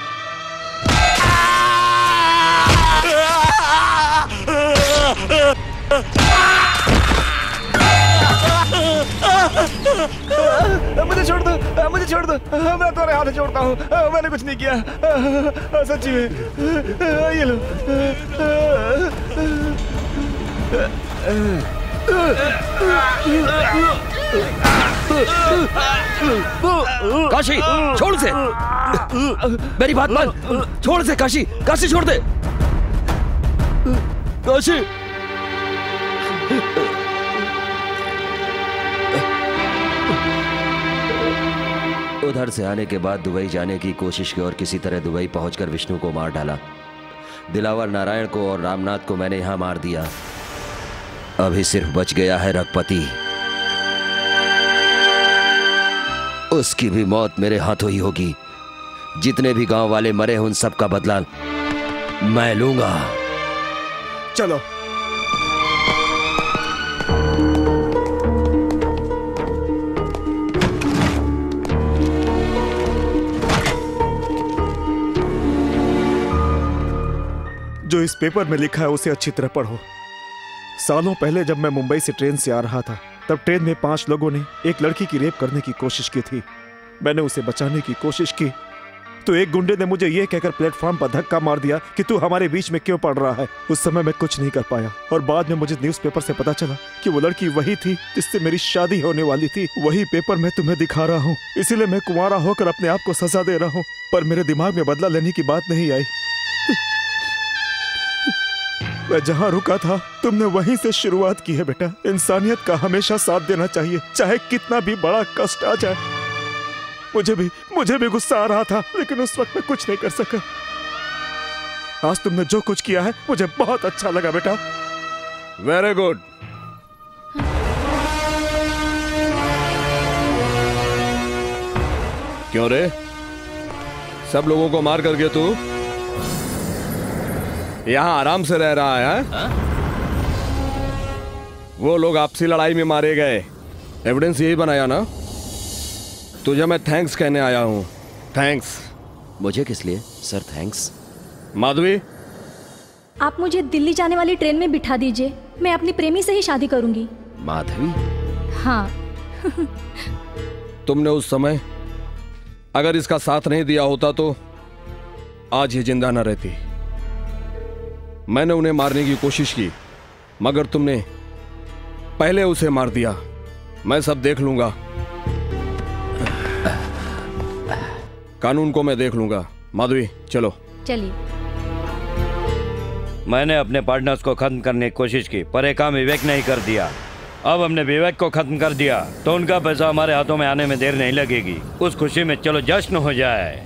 मुझे छोड़ दो, मुझे छोड़ दो, मैं तुम्हारे हाथ जोड़ता हूँ, मैंने कुछ नहीं किया, सच्ची में। ये लो। काशी, छोड़ से। मेरी बात मान, छोड़ से काशी, काशी छोड़ दे। काशी। उधर से आने के बाद दुबई जाने की कोशिश की और किसी तरह दुबई पहुंचकर विष्णु को मार डाला। दिलावर नारायण को और रामनाथ को मैंने यहां मार दिया। अभी सिर्फ बच गया है रघुपति। उसकी भी मौत मेरे हाथों ही होगी। जितने भी गांव वाले मरे उन सब का बदला मैं लूंगा। चलो। जो इस पेपर में लिखा है उसे अच्छी तरह पढ़ो। सालों पहले जब मैं मुंबई से ट्रेन से आ रहा था, तब ट्रेन में 5 लोगों ने एक लड़की की रेप करने की कोशिश की थी। मैंने उसे बचाने की कोशिश की तो एक गुंडे ने मुझे यह कहकर प्लेटफॉर्म पर धक्का मार दिया कि तू हमारे बीच में क्यों पड़ रहा है। उस समय मैं कुछ नहीं कर पाया और बाद में मुझे न्यूज़पेपर से पता चला कि वो लड़की वही थी जिससे मेरी शादी होने वाली थी। वही पेपर मैं तुम्हें दिखा रहा हूँ। इसीलिए मैं कुंवारा होकर अपने आप को सजा दे रहा हूँ, पर मेरे दिमाग में बदला लेने की बात नहीं आई। मैं जहाँ रुका था तुमने वहीं से शुरुआत की है बेटा। इंसानियत का हमेशा साथ देना चाहिए, चाहे कितना भी बड़ा कष्ट आ जाए। मुझे भी गुस्सा आ रहा था, लेकिन उस वक्त मैं कुछ नहीं कर सका। आज तुमने जो कुछ किया है मुझे बहुत अच्छा लगा बेटा। Very good. क्यों रे, सब लोगों को मार करके तू यहां आराम से रह रहा है? वो लोग आपसी लड़ाई में मारे गए, एविडेंस यही बनाया ना? तुझे मैं थैंक्स कहने आया हूं। थैंक्स। मुझे किस लिए सर थैंक्स? माधवी, आप मुझे दिल्ली जाने वाली ट्रेन में बिठा दीजिए। मैं अपनी प्रेमी से ही शादी करूंगी। माधवी? हाँ। तुमने उस समय अगर इसका साथ नहीं दिया होता तो आज ये जिंदा न रहती। मैंने उन्हें मारने की कोशिश की, मगर तुमने पहले उसे मार दिया। मैं सब देख लूंगा, कानून को मैं देख लूंगा। माधवी चलो। चलिए। मैंने अपने पार्टनर्स को खत्म करने की कोशिश की, पर एक काम विवेक ने ही कर दिया। अब हमने विवेक को खत्म कर दिया तो उनका पैसा हमारे हाथों में आने में देर नहीं लगेगी। उस खुशी में चलो जश्न हो जाए।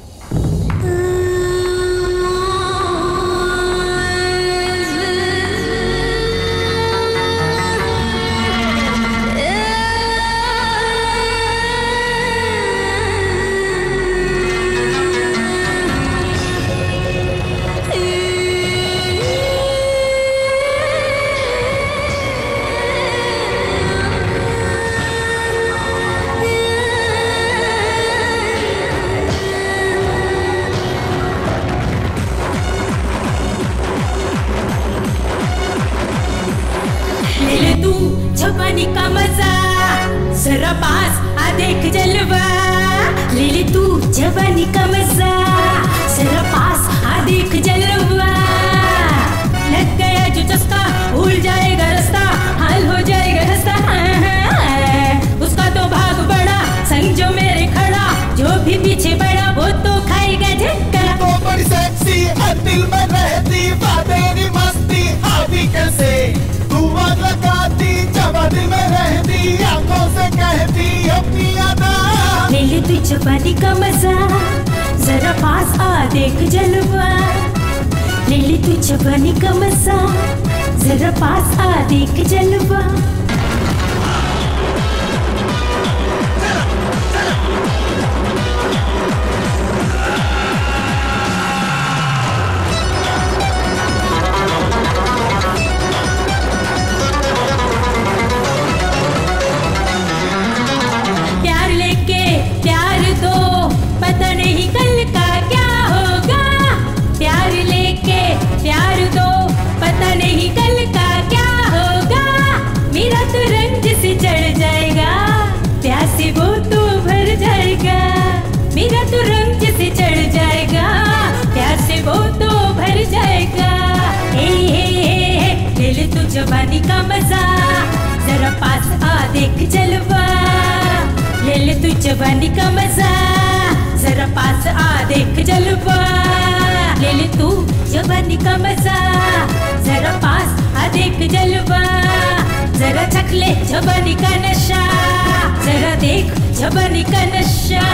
जवानी का मजा जरा पास आ देख जलवा। ले ले तू जवानी का मजा जरा पास आ देख जलवा। लग गया जो चस्का भूल जाएगा रास्ता, हाल हो जाएगा रास्ता। उसका तो भाग बड़ा, संग जो मेरे खड़ा, जो भी पीछे बड़ा वो तो खाएगा झटका। तो बड़ी सेक्सी है, दिल में रहती तेरी मस्ती, आदि कैसे तू आग लगाती, जब दिल में रहती, आंखों से कहती अपनी अदा। ले ले तू जवानी का मजा जरा पास आ देख जलवा। ले ले तू जवानी का मजा जरा पास आ देख जलवा। जवानी का मजा, जरा पास आ देख जलवा। ले ले तू जवानी का मजा, जरा पास आ देख जलवा। ले ले तू जवानी का मजा, जरा पास आ देख जलवा। जरा चख ले जवानी का नशा, जरा देख जवानी का नशा।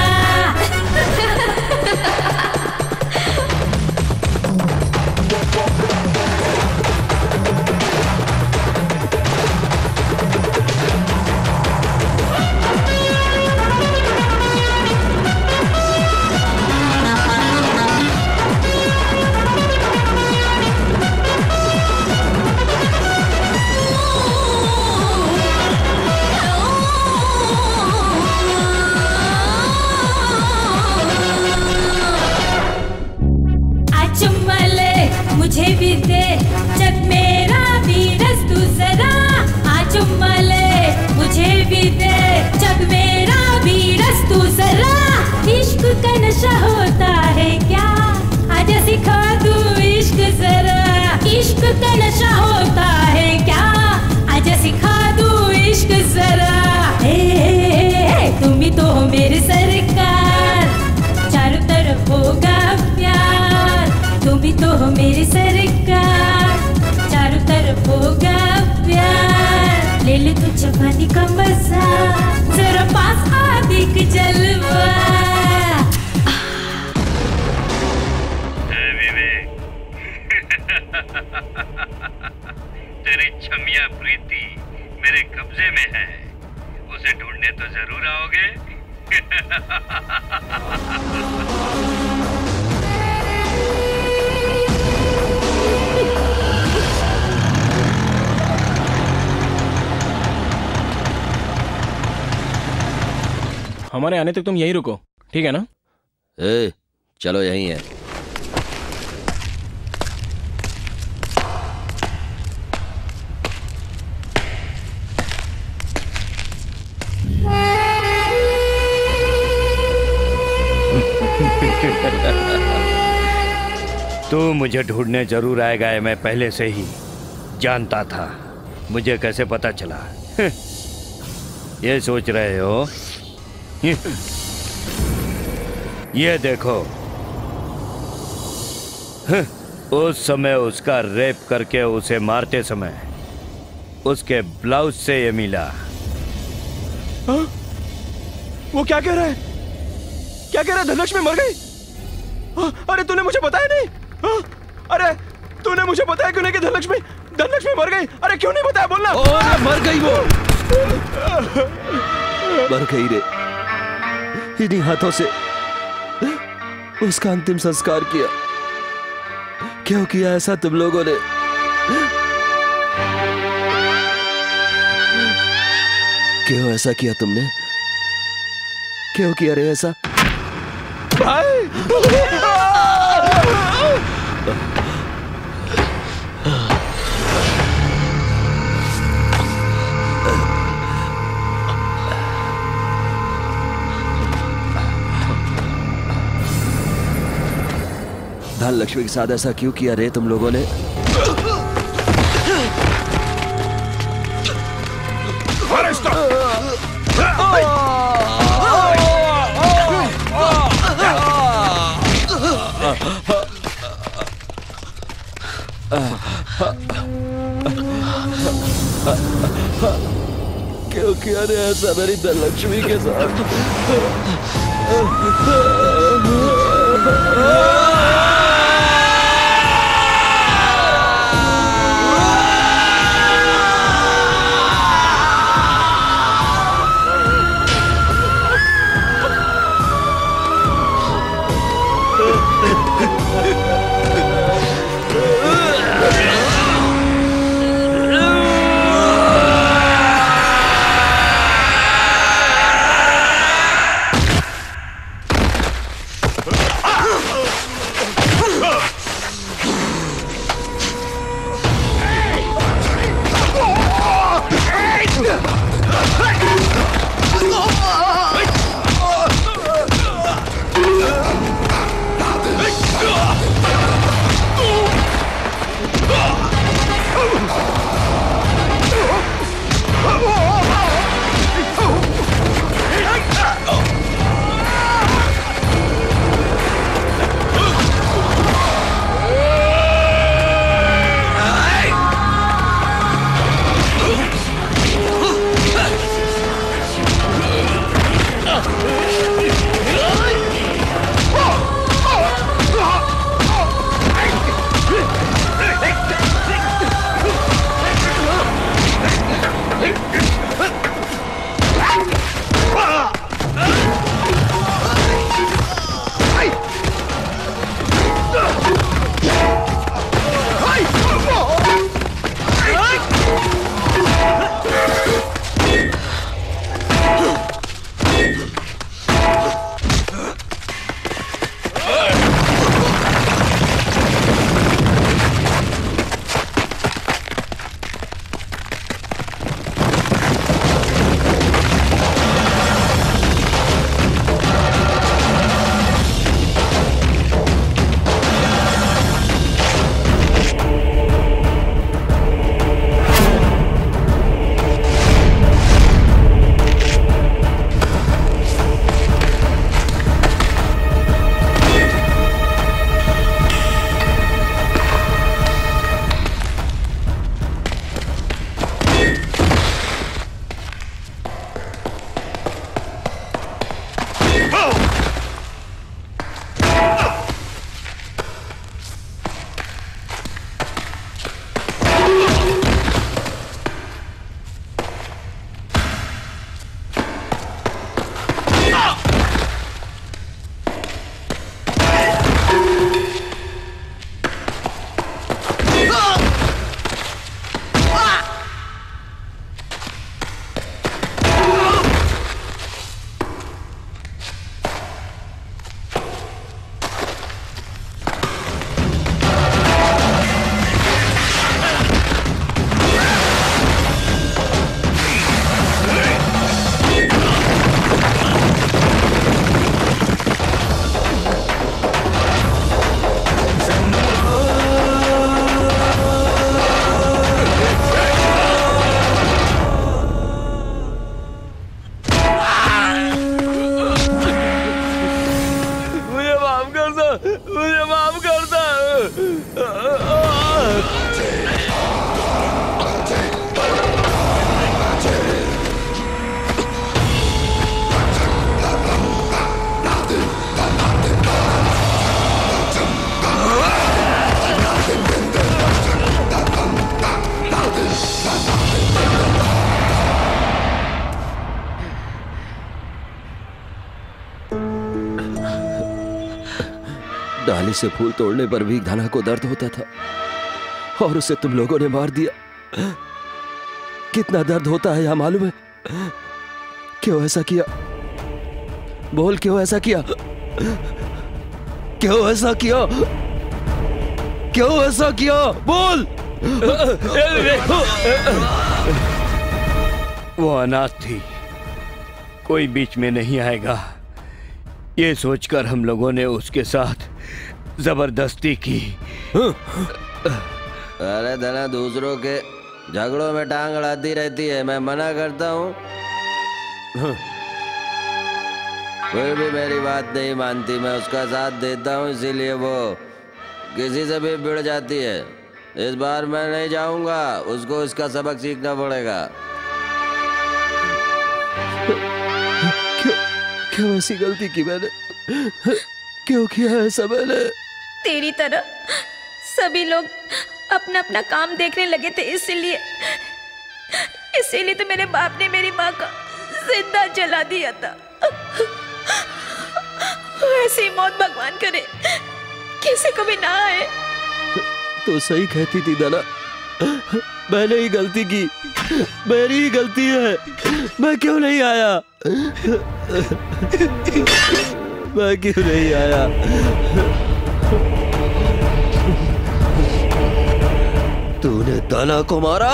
मुझे भी दे जब मेरा भी रस तू जरा। आ चुम्मा ले मुझे भी दे जब मेरा भी रस तू जरा। इश्क का नशा होता है क्या, आजा सिखा दूं इश्क जरा। इश्क का नशा होता है क्या, आजा सिखा दूं इश्क जरा। तुम ही तो हो मेरे सरकार, चारों तरफ होगा प्यार। तुम ही तो हो मेरी सरकार, चारों तरफ होगा प्यार। ले ले तू जवानी का मजा, जरा पास आ देख जलवा। तेरी छमिया प्रीति मेरे कब्जे में है, उसे ढूंढने तो जरूर आओगे। हमारे आने तक तुम यहीं रुको, ठीक है ना? चलो यहीं है। तू मुझे ढूंढने जरूर आएगा, मैं पहले से ही जानता था। मुझे कैसे पता चला? ये सोच रहे हो? ये देखो, उस समय उसका रेप करके उसे मारते समय उसके ब्लाउज से ये मिला। वो क्या कह रहा है? क्या कह रहा है? धनलक्ष्मी मर गई? अरे तूने मुझे बताया नहीं? अरे तूने मुझे बताया क्यों नहीं कि धनलक्ष्मी मर गई? अरे क्यों नहीं बताया? बोलना। मर गई वो, मर गई रे। इन्हीं हाथों से उसका अंतिम संस्कार किया। क्यों किया ऐसा तुम लोगों ने? क्यों ऐसा किया तुमने? क्यों किया रे ऐसा? भाई धनलक्ष्मी के साथ ऐसा क्यों किया रे तुम लोगों ने? क्यों किया रे ऐसा मेरी धनलक्ष्मी के साथ? डाली से फूल तोड़ने पर भी धना को दर्द होता था और उसे तुम लोगों ने मार दिया। कितना दर्द होता है यह मालूम है? क्यों ऐसा किया? बोल, क्यों ऐसा किया? क्यों ऐसा किया? क्यों ऐसा किया? बोल। वो अनाथ थी, कोई बीच में नहीं आएगा, ये सोचकर हम लोगों ने उसके साथ जबरदस्ती की। अरे धना दूसरों के झगड़ों में टांग अड़ाती रहती है, मैं मना करता हूँ, फिर भी मेरी बात नहीं मानती। मैं उसका साथ देता हूँ, इसीलिए वो किसी से भी भिड़ जाती है। इस बार मैं नहीं जाऊंगा, उसको इसका सबक सीखना पड़ेगा। क्यों ऐसी गलती की मैंने? क्यों किया ऐसा मैंने? तेरी तरह सभी लोग अपना अपना काम देखने लगे थे, इसीलिए तो मेरे बाप ने मेरी माँ का जिंदा जला दिया था। ऐसी मौत भगवान करे किसी को भी ना आए। तो सही कहती थी दाना, मैंने ही गलती की, मेरी ही गलती है। मैं क्यों नहीं आया? मैं क्यों नहीं आया? तूने दाना को मारा।